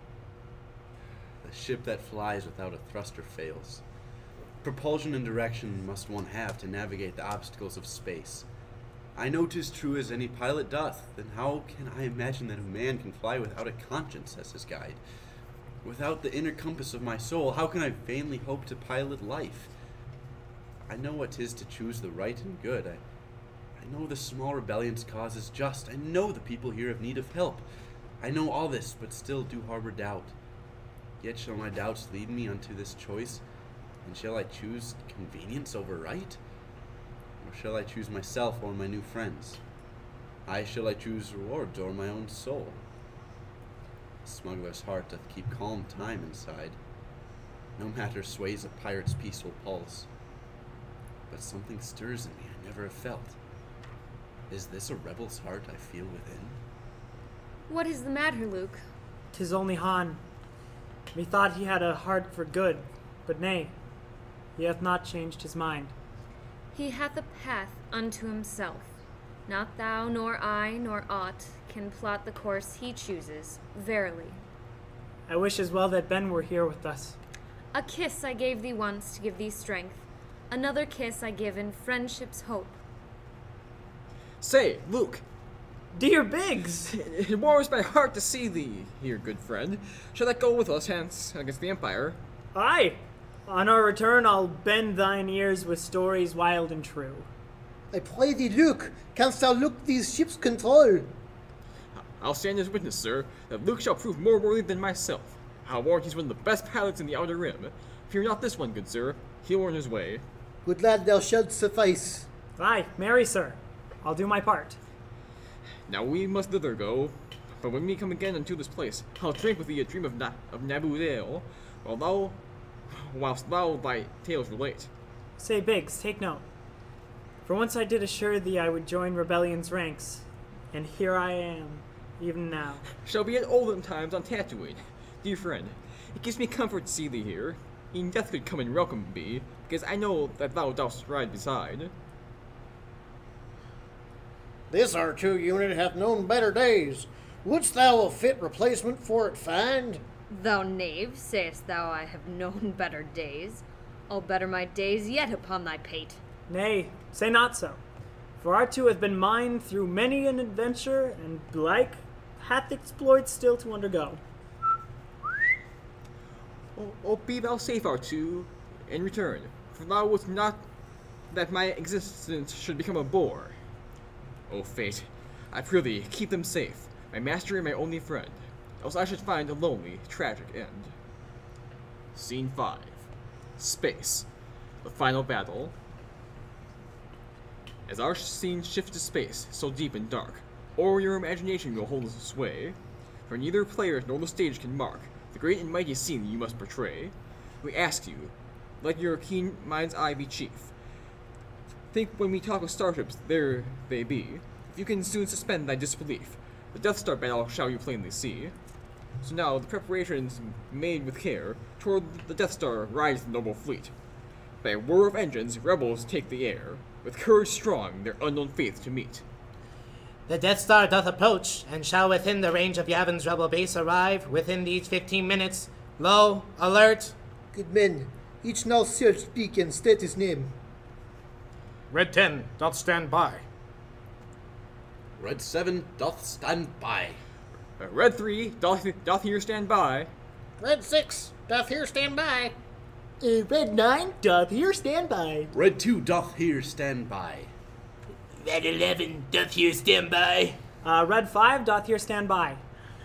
The ship that flies without a thruster fails. Propulsion and direction must one have to navigate the obstacles of space. I know 'tis true as any pilot doth, then how can I imagine that a man can fly without a conscience as his guide? Without the inner compass of my soul, how can I vainly hope to pilot life? I know what 'tis to choose the right and good. I, I know the small rebellion's cause is just. I know the people here have need of help. I know all this, but still do harbor doubt. Yet shall my doubts lead me unto this choice? And shall I choose convenience over right? Or shall I choose myself or my new friends? Aye, shall I choose reward or my own soul? The smuggler's heart doth keep calm time inside. No matter sways a pirate's peaceful pulse. But something stirs in me I never have felt. Is this a rebel's heart I feel within? What is the matter, Luke? 'Tis only Han. Methought he had a heart for good, but nay, he hath not changed his mind. He hath a path unto himself. Not thou, nor I, nor aught can plot the course he chooses, verily. I wish as well that Ben were here with us. A kiss I gave thee once to give thee strength. Another kiss I give in friendship's hope. Say, Luke! Dear Biggs! It warms my heart to see thee here, good friend. Shall I go with us hence against the Empire? Aye! On our return, I'll bend thine ears with stories wild and true. I pray thee, Luke, canst thou look these ships control? I'll stand as witness, sir, that Luke shall prove more worthy than myself. I'll warrant he's one of the best pilots in the Outer Rim. Fear not this one, good sir. He'll earn his way. Good lad, thou shalt suffice. Aye, marry, sir. I'll do my part. Now we must thither go, but when we come again unto this place, I'll drink with thee a dream of, Na- of Naboo ale, while thou, whilst thou thy tales relate. Say, Biggs, take note. For once I did assure thee I would join rebellion's ranks, and here I am, even now. Shall be in olden times on Tatooine. Dear friend, it gives me comfort to see thee here. E'en death could come and welcome me, because I know that thou dost ride beside. This our two unit hath known better days. Wouldst thou a fit replacement for it find? Thou knave, sayest thou I have known better days? I'll better my days yet upon thy pate. Nay, say not so. For our two have been mined through many an adventure, and belike hath exploits still to undergo. Oh, oh, be thou safe, our two, in return, for thou wouldst not that my existence should become a bore. O fate, I prithee, keep them safe, my master and my only friend, else I should find a lonely, tragic end. Scene five. Space. The final battle. As our scene shifts to space, so deep and dark, or your imagination will hold sway, for neither player nor the stage can mark the great and mighty scene you must portray. We ask you, let your keen mind's eye be chief. Think when we talk of starships, there they be. If you can soon suspend thy disbelief, the Death Star battle shall you plainly see. So now, the preparations made with care, toward the Death Star rides the noble fleet. By a whir of engines, rebels take the air, with courage strong their unknown faith to meet. The Death Star doth approach, and shall within the range of Yavin's rebel base arrive within these fifteen minutes. Lo, alert! Good men, each now shall speak and state his name. Red ten, doth stand by. Red seven doth stand by. Uh, Red three doth, doth here stand by. Red six doth here stand by. Uh, Red nine doth here stand by. Red two doth here stand by. Red eleven doth here stand by. Uh, Red five doth here stand by.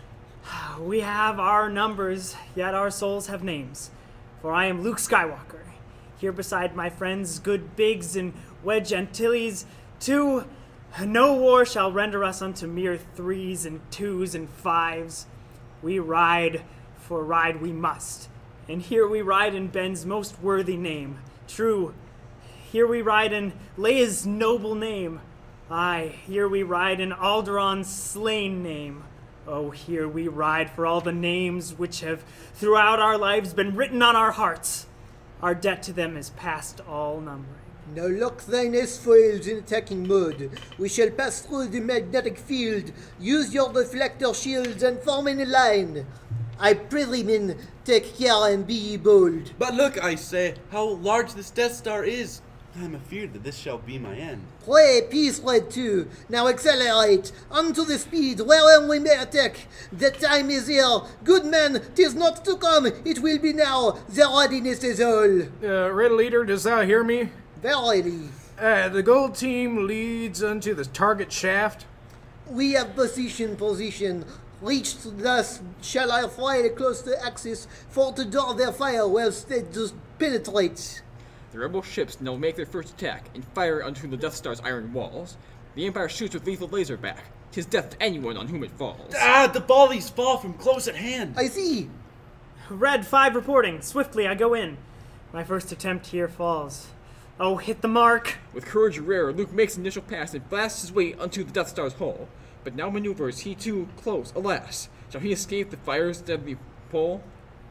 We have our numbers, yet our souls have names. For I am Luke Skywalker, here beside my friends good Biggs and Wedge Antilles. Two, no war shall render us unto mere threes and twos and fives. We ride, for ride we must. And here we ride in Ben's most worthy name. True, here we ride in Leia's noble name. Aye, here we ride in Alderon's slain name. Oh, here we ride for all the names which have throughout our lives been written on our hearts. Our debt to them is past all numbering. Now lock thine S-foils in attacking mode. We shall pass through the magnetic field. Use your deflector shields and form in a line. I prithee, men, take care and be ye bold. But look, I say, how large this Death Star is. I am afeard that this shall be my end. Play peace, Red two. Now accelerate. Unto the speed, wherein we may attack. The time is here. Good men, 'tis not to come. It will be now. The readiness is all. Uh, Red Leader, does thou hear me? Verily. Uh, the gold team leads unto the target shaft. We have position, position. Reached thus shall I fly close to axis, for to draw their fire whilst they just penetrate. The rebel ships now make their first attack and fire onto the Death Star's iron walls. The Empire shoots with lethal laser back. 'Tis death to anyone on whom it falls. Ah, the volleys fall from close at hand. I see. Red five reporting. Swiftly I go in. My first attempt here falls. Oh, hit the mark. With courage rare, Luke makes an initial pass and blasts his way onto the Death Star's hull. But now maneuvers he too close, alas. Shall he escape the fire's deadly pull?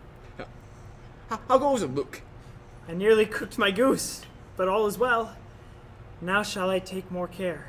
How, how goes it, Luke? I nearly cooked my goose, but all is well. Now shall I take more care.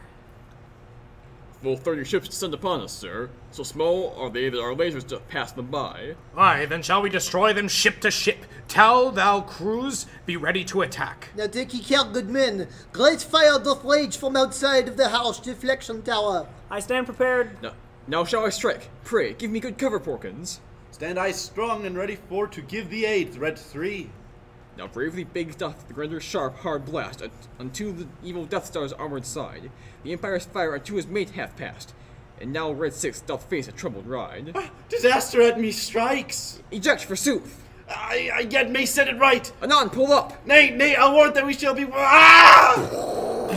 Full thirty ships descend upon us, sir. So small are they that our lasers do pass them by. Aye, then shall we destroy them ship to ship. Tell thou crews, be ready to attack. Now take ye care, good men. Great fire doth rage from outside of the house deflection tower. I stand prepared. Now, now shall I strike? Pray, give me good cover, Porkins. Stand I strong and ready for to give thee aid, Red three. Now bravely Biggs doth the render's sharp, hard blast unto the evil Death Star's armored side. The Empire's fire unto his mate hath passed, and now Red six doth face a troubled ride. Ah, disaster at me strikes! Eject, forsooth! I, I yet may set it right! Anon, pull up! Nay, nay, I'll warrant that we shall be... Ah!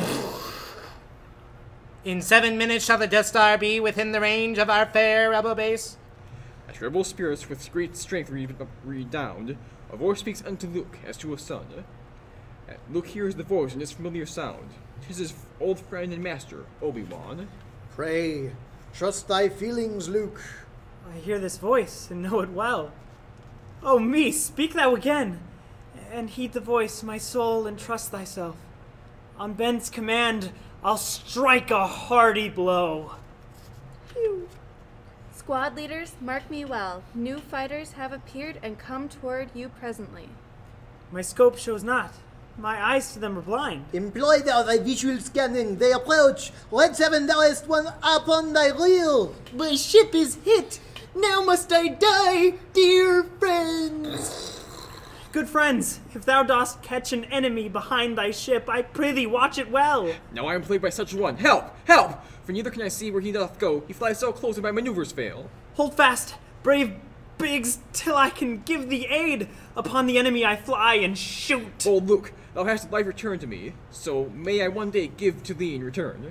In seven minutes shall the Death Star be within the range of our fair rebel base. As rebel spirits with great strength re redound, a voice speaks unto Luke as to a son. Luke hears the voice in his familiar sound. 'Tis his old friend and master, Obi-Wan. Pray, trust thy feelings, Luke. I hear this voice and know it well. Oh me, speak thou again. and heed the voice, my soul, and trust thyself. On Ben's command, I'll strike a hearty blow. Phew. Squad leaders, mark me well. New fighters have appeared and come toward you presently. My scope shows not. My eyes to them are blind. Employ thou thy visual scanning. They approach. Let's have an thouest one upon thy reel. My ship is hit. Now must I die, dear friends. Good friends, if thou dost catch an enemy behind thy ship, I prithee watch it well. Now I am plagued by such a one. Help! Help! For neither can I see where he doth go. He flies so close that my maneuvers fail. Hold fast, brave Biggs, till I can give thee aid. Upon the enemy I fly and shoot. Bold Luke, thou hast life returned to me, so may I one day give to thee in return.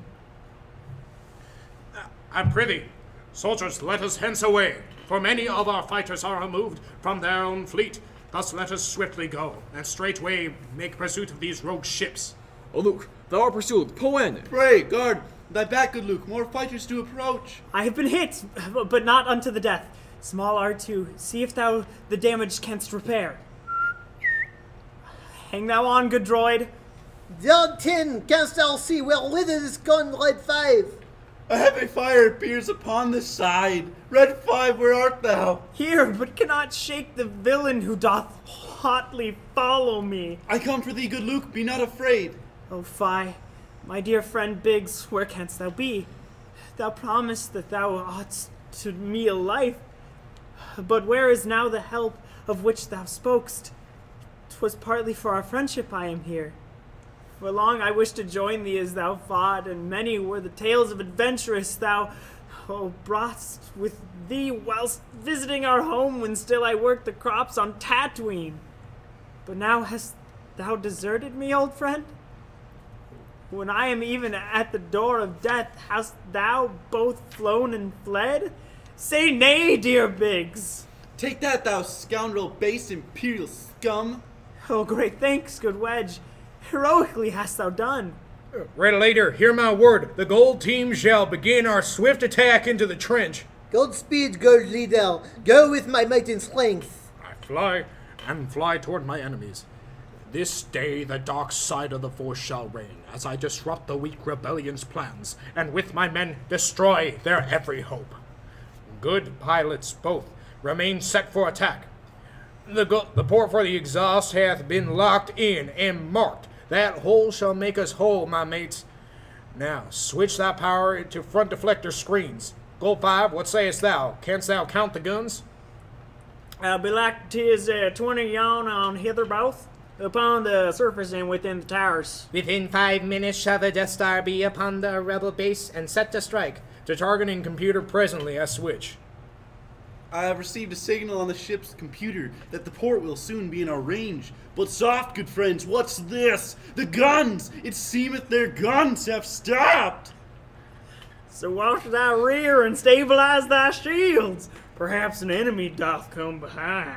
I prithee, soldiers, let us hence away, for many of our fighters are removed from their own fleet. Thus let us swiftly go, and straightway make pursuit of these rogue ships. O Luke, thou art pursued. Pull in. Pray, guard thy back, good Luke. More fighters to approach. I have been hit, but not unto the death. Small R two, see if thou the damage canst repair. Hang thou on, good droid. Zone ten, canst thou see well whither is gone Red five? A heavy fire appears upon the side. Red five, where art thou? Here, but cannot shake the villain who doth hotly follow me. I come for thee, good Luke, be not afraid. Oh, fie, my dear friend Biggs, where canst thou be? Thou promised that thou oughtst to me a life. But where is now the help of which thou spokest? 'Twas partly for our friendship I am here. For long I wished to join thee as thou fought, and many were the tales of adventurous thou, oh, broughtst with thee whilst visiting our home when still I worked the crops on Tatooine. But now hast thou deserted me, old friend? When I am even at the door of death, hast thou both flown and fled? Say nay, dear Biggs. Take that, thou scoundrel, base imperial scum. Oh, great thanks, good Wedge. Heroically hast thou done. Red Leader, hear my word. The gold team shall begin our swift attack into the trench. Godspeed, gold leader. Go with my might and strength. I fly and fly toward my enemies. This day the dark side of the Force shall reign, as I disrupt the weak rebellion's plans, and with my men destroy their every hope. Good pilots both, remain set for attack. The, go- the port for the exhaust hath been locked in and marked. That hole shall make us whole, my mates. Now, switch thy power to front deflector screens. Goal five, what sayest thou? Canst thou count the guns? Uh, belike 'tis uh, twenty yon on hither both, upon the surface and within the towers. Within five minutes shall the Death Star be upon the rebel base and set to strike. To targeting computer presently, I switch. I have received a signal on the ship's computer that the port will soon be in our range. But soft, good friends, what's this? The guns! It seemeth their guns have stopped! So watch thy rear and stabilize thy shields. Perhaps an enemy doth come behind.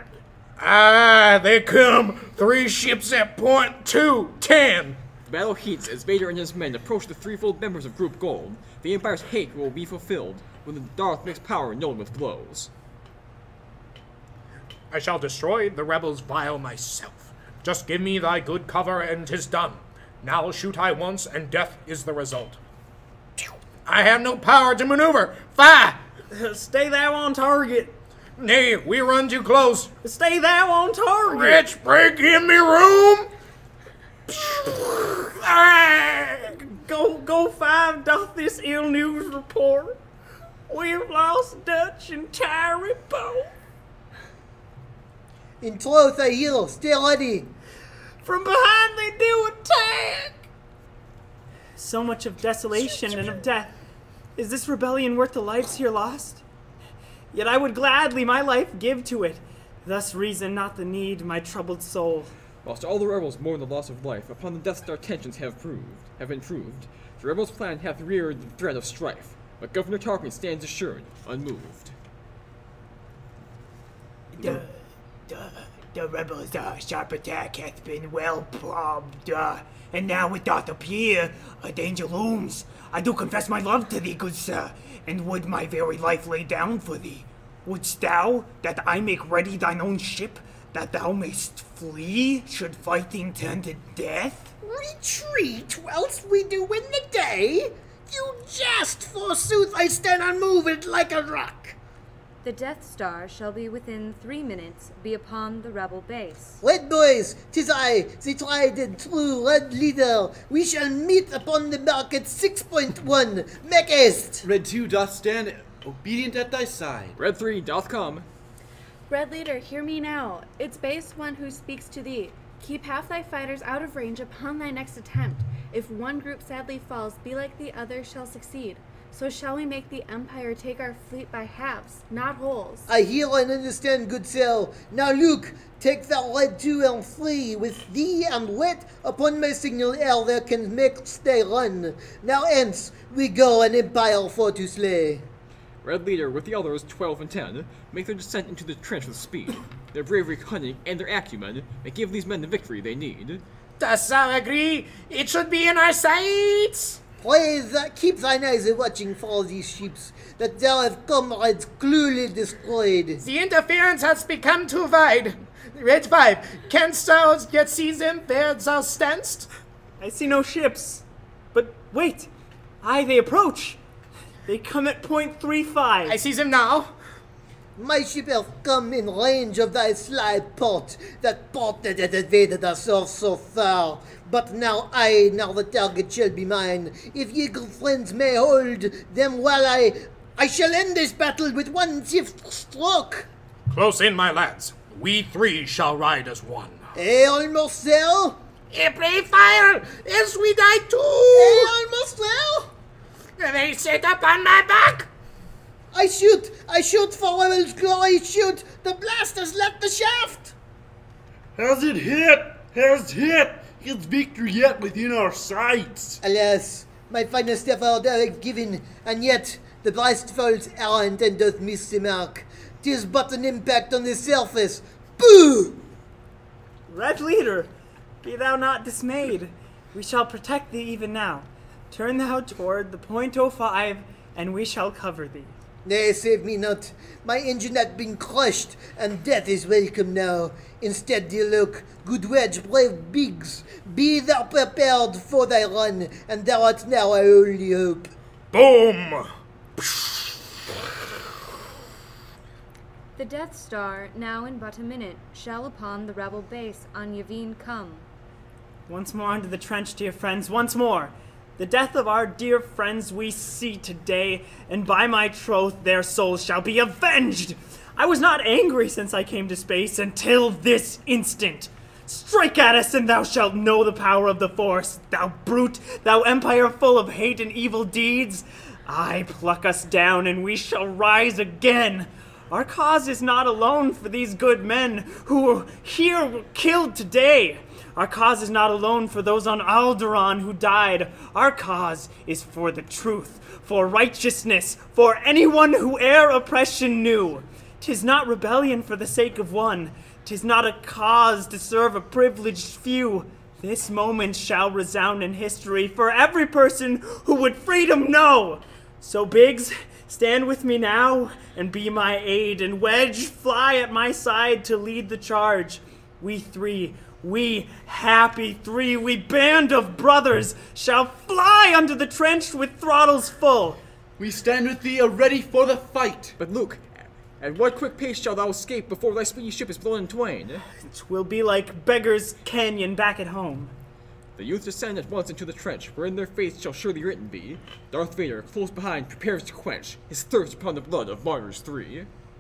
Ah, they come! Three ships at point two, ten! The battle heats as Vader and his men approach the threefold members of Group Gold. The Empire's hate will be fulfilled when the Darth makes power known with blows. I shall destroy the rebels vile myself. Just give me thy good cover, and 'tis done. Now shoot I once, and death is the result. I have no power to maneuver. Fire! Stay thou on target. Nay, we run too close. Stay thou on target. Rich, break in me room. Go, go five, doth this ill news report. We have lost Dutch and Tyree both. In troth, I hear. Stay ready. From behind they do attack. So much of desolation and of death. Is this rebellion worth the lives here lost? Yet I would gladly my life give to it. Thus reason not the need, my troubled soul. Whilst all the rebels mourn the loss of life, upon the Death Star tensions have proved, have been proved, the rebels' plan hath reared the threat of strife, but Governor Tarkin stands assured, unmoved. The, the, the rebels' uh, sharp attack hath been well probed, uh, and now it doth appear a danger looms. I do confess my love to thee, good sir, and would my very life lay down for thee. Wouldst thou that I make ready thine own ship, that thou mayst flee should fighting turn to death? Retreat whilst we do win the day? You jest, forsooth, I stand unmoved like a rock. The Death Star shall be within three minutes, be upon the rebel base. Red boys, 'tis I, the tried and true Red Leader. We shall meet upon the mark at six point one. Make haste. Red two doth stand obedient at thy side. Red three doth come. Red leader, hear me now. It's base one who speaks to thee. Keep half thy fighters out of range upon thy next attempt. If one group sadly falls, be like the other shall succeed. So shall we make the Empire take our fleet by halves, not wholes. I hear and understand, good sir. Now Luke, take thou Red two and three with thee, and wait upon my signal ere there can make stay run. Now hence we go an Empire for to slay. Red Leader, with the others, twelve and ten, make their descent into the trench with speed. Their bravery, cunning, and their acumen may give these men the victory they need. Dost thou agree? It should be in our sights. Please uh, keep thine eyes watching for these ships, that thou have comrades cruelly destroyed. The interference has become too wide. Red five, canst thou yet see them where thou standst? I see no ships. But wait, aye, they approach. They come at point three five. I see them now. My ship hath come in range of thy sly port, that port that hath evaded us all so far. But now I, now the target shall be mine. If ye good friends may hold them while I, I shall end this battle with one swift stroke. Close in, my lads. We three shall ride as one. Eh, almost there? Eh, pray fire, else we die too. Eh, almost there? They set up on my back. I shoot! I shoot for Rebel's glory! Shoot! The blast has left the shaft! Has it hit? Has hit? Is victory yet within our sights? Alas, my finest effort I have given, and yet the blast falls errant and doth miss the mark. 'Tis but an impact on the surface. Boo! Red Leader, be thou not dismayed. We shall protect thee even now. Turn thou toward the point oh five, and we shall cover thee. Nay, save me not. My engine hath been crushed, and death is welcome now. Instead, dear Luke, good wedge, brave Biggs, be thou prepared for thy run, and thou art now our only hope. Boom! The Death Star, now in but a minute, shall upon the rebel base on Yavin come. Once more into the trench, dear friends, once more. The death of our dear friends we see today, and by my troth their souls shall be avenged. I was not angry since I came to space until this instant. Strike at us, and thou shalt know the power of the Force, thou brute, thou empire full of hate and evil deeds. Aye, pluck us down, and we shall rise again. Our cause is not alone for these good men who here were killed today. Our cause is not alone for those on Alderaan who died. Our cause is for the truth, for righteousness, for anyone who e'er oppression knew. 'Tis not rebellion for the sake of one. 'Tis not a cause to serve a privileged few. This moment shall resound in history for every person who would freedom know. So, Biggs, stand with me now and be my aid, and Wedge, fly at my side to lead the charge. We three, we happy three, we band of brothers, shall fly unto the trench with throttles full. We stand with thee, ready for the fight. But Luke, at what quick pace shalt thou escape before thy speedy ship is blown in twain? It will be like Beggar's Canyon back at home. The youth descend at once into the trench, wherein their fates shall surely written be. Darth Vader, close behind, prepares to quench his thirst upon the blood of martyrs three.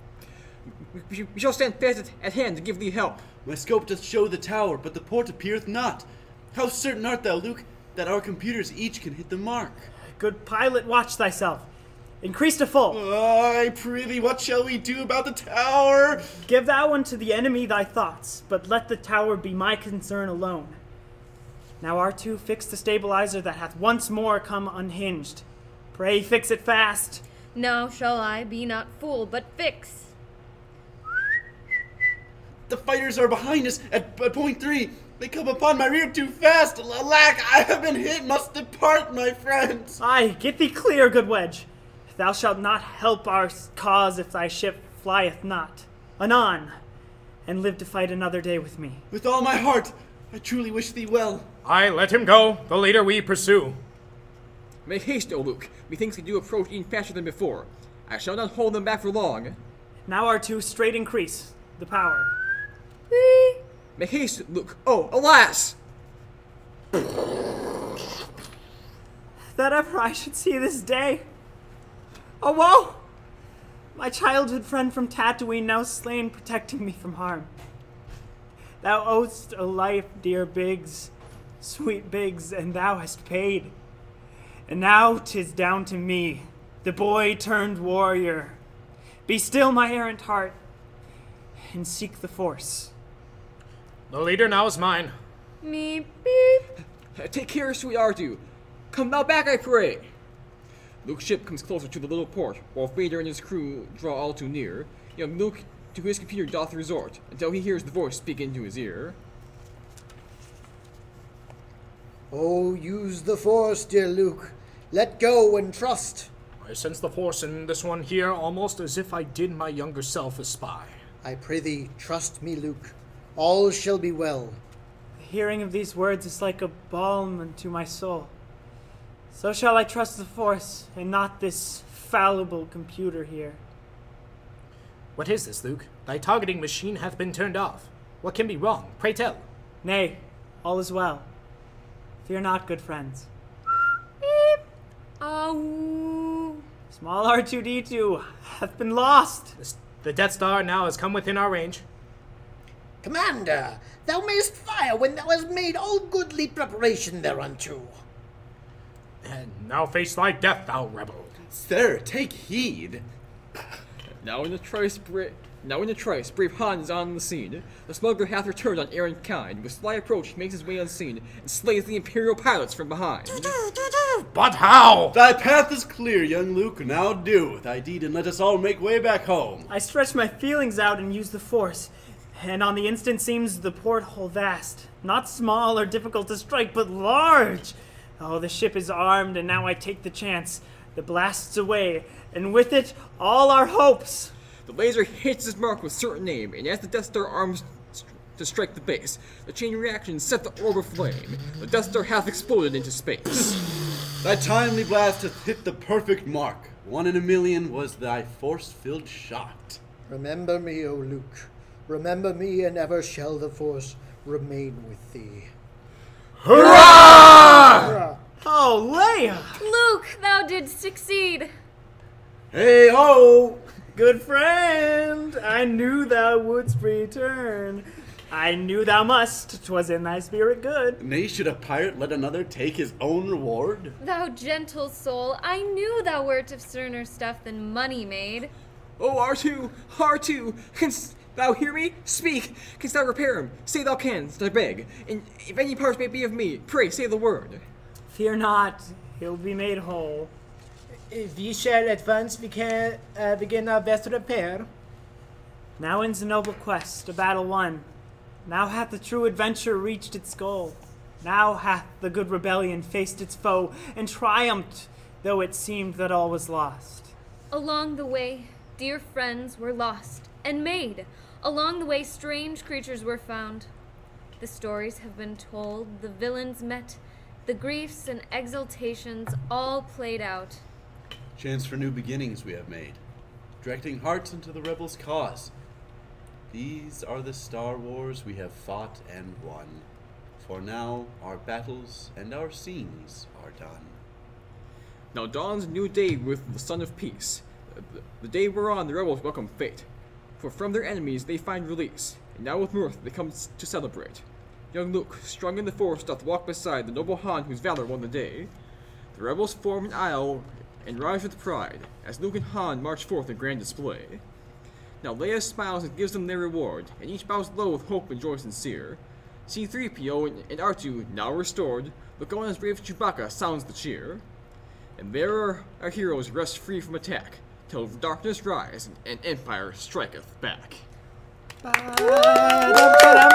We, we shall stand fast at, at hand to give thee help. My scope doth show the tower, but the port appeareth not. How certain art thou, Luke, that our computers each can hit the mark? Good pilot, watch thyself. Increase to full. Oh, I prithee, what shall we do about the tower? Give thou unto the enemy thy thoughts, but let the tower be my concern alone. Now R two, fix the stabilizer that hath once more come unhinged. Pray fix it fast. Now shall I be not fool, but fix. The fighters are behind us at, at point three. They come upon my rear too fast. Alack, I have been hit, must depart, my friends. Aye, get thee clear, good Wedge. Thou shalt not help our cause if thy ship flieth not. Anon. and live to fight another day with me. With all my heart, I truly wish thee well. Aye, let him go. The leader we pursue. Make haste, O Luke. Methinks we do approach even faster than before. I shall not hold them back for long. Now our two straight increase the power. Whee! Make haste, Luke. Oh, alas! That ever I should see this day. Oh, woe! My childhood friend from Tatooine now slain, protecting me from harm. Thou owest a life, dear Biggs, sweet Biggs, and thou hast paid. And now 'tis down to me, the boy turned warrior. Be still, my errant heart, and seek the Force. The leader now is mine. Me beep. Take care, sweet Artu. Come thou back, I pray. Luke's ship comes closer to the little port, while Vader and his crew draw all too near. Young Luke to his computer doth resort, until he hears the voice speak into his ear. Oh, use the Force, dear Luke. Let go and trust. I sense the Force in this one here, almost as if I did my younger self a spy. I pray thee, trust me, Luke. All shall be well. The hearing of these words is like a balm unto my soul. So shall I trust the Force, and not this fallible computer here. What is this, Luke? Thy targeting machine hath been turned off. What can be wrong? Pray tell. Nay, all is well. Fear not, good friends. Beep. Oh. Small R two D two hath been lost. This, the Death Star now has come within our range. Commander, thou mayst fire when thou hast made all goodly preparation thereunto. And now face thy death, thou rebel. Sir, take heed. Now in the trice, bra- now in the trice, brave Han is on the scene. The smuggler hath returned on errant kind. With sly approach, he makes his way unseen and slays the Imperial pilots from behind. But how? Thy path is clear, young Luke. Now do thy deed and let us all make way back home. I stretch my feelings out and use the Force, and on the instant seems the porthole vast. Not small or difficult to strike, but large. Oh, the ship is armed, and now I take the chance. The blast's away, and with it, all our hopes. The laser hits its mark with certain aim, and as the Death Star arms st- to strike the base, the chain reaction set the orb aflame. The Death Star hath exploded into space. Thy timely blast hath hit the perfect mark. One in a million was thy force-filled shot. Remember me, O Luke. Remember me, and ever shall the Force remain with thee. Hurrah! Oh, Leia! Luke, thou didst succeed. Hey ho! Good friend, I knew thou wouldst return. I knew thou must, 'twas in thy spirit good. Nay, should a pirate let another take his own reward? Thou gentle soul, I knew thou wert of sterner stuff than money made. Oh, R two, R two, canst thou hear me? Speak! Canst thou repair him? Say thou canst, I beg. And if any parts may be of me, pray say the word. Fear not, he'll be made whole. We shall at once begin, uh, begin our best repair. Now ends the noble quest, a battle won. Now hath the true adventure reached its goal. Now hath the good rebellion faced its foe and triumphed, though it seemed that all was lost. Along the way, dear friends were lost and made. Along the way, strange creatures were found. The stories have been told, the villains met, the griefs and exultations all played out. Chance for new beginnings we have made, directing hearts into the rebels' cause. These are the Star Wars we have fought and won. For now, our battles and our scenes are done. Now dawns a new day with the Son of Peace. The, the day whereon the rebels welcome fate. For from their enemies they find release, and now with mirth they come to celebrate. Young Luke, strong in the Force, doth walk beside the noble Han whose valor won the day. The rebels form an aisle and rise with pride, as Luke and Han march forth in grand display. Now Leia smiles and gives them their reward, and each bows low with hope and joy sincere. C three P O and, and R two, now restored, look on as brave Chewbacca sounds the cheer. And there our, our heroes rest free from attack, till darkness rise and, and Empire striketh back. Ba-da-ba-da.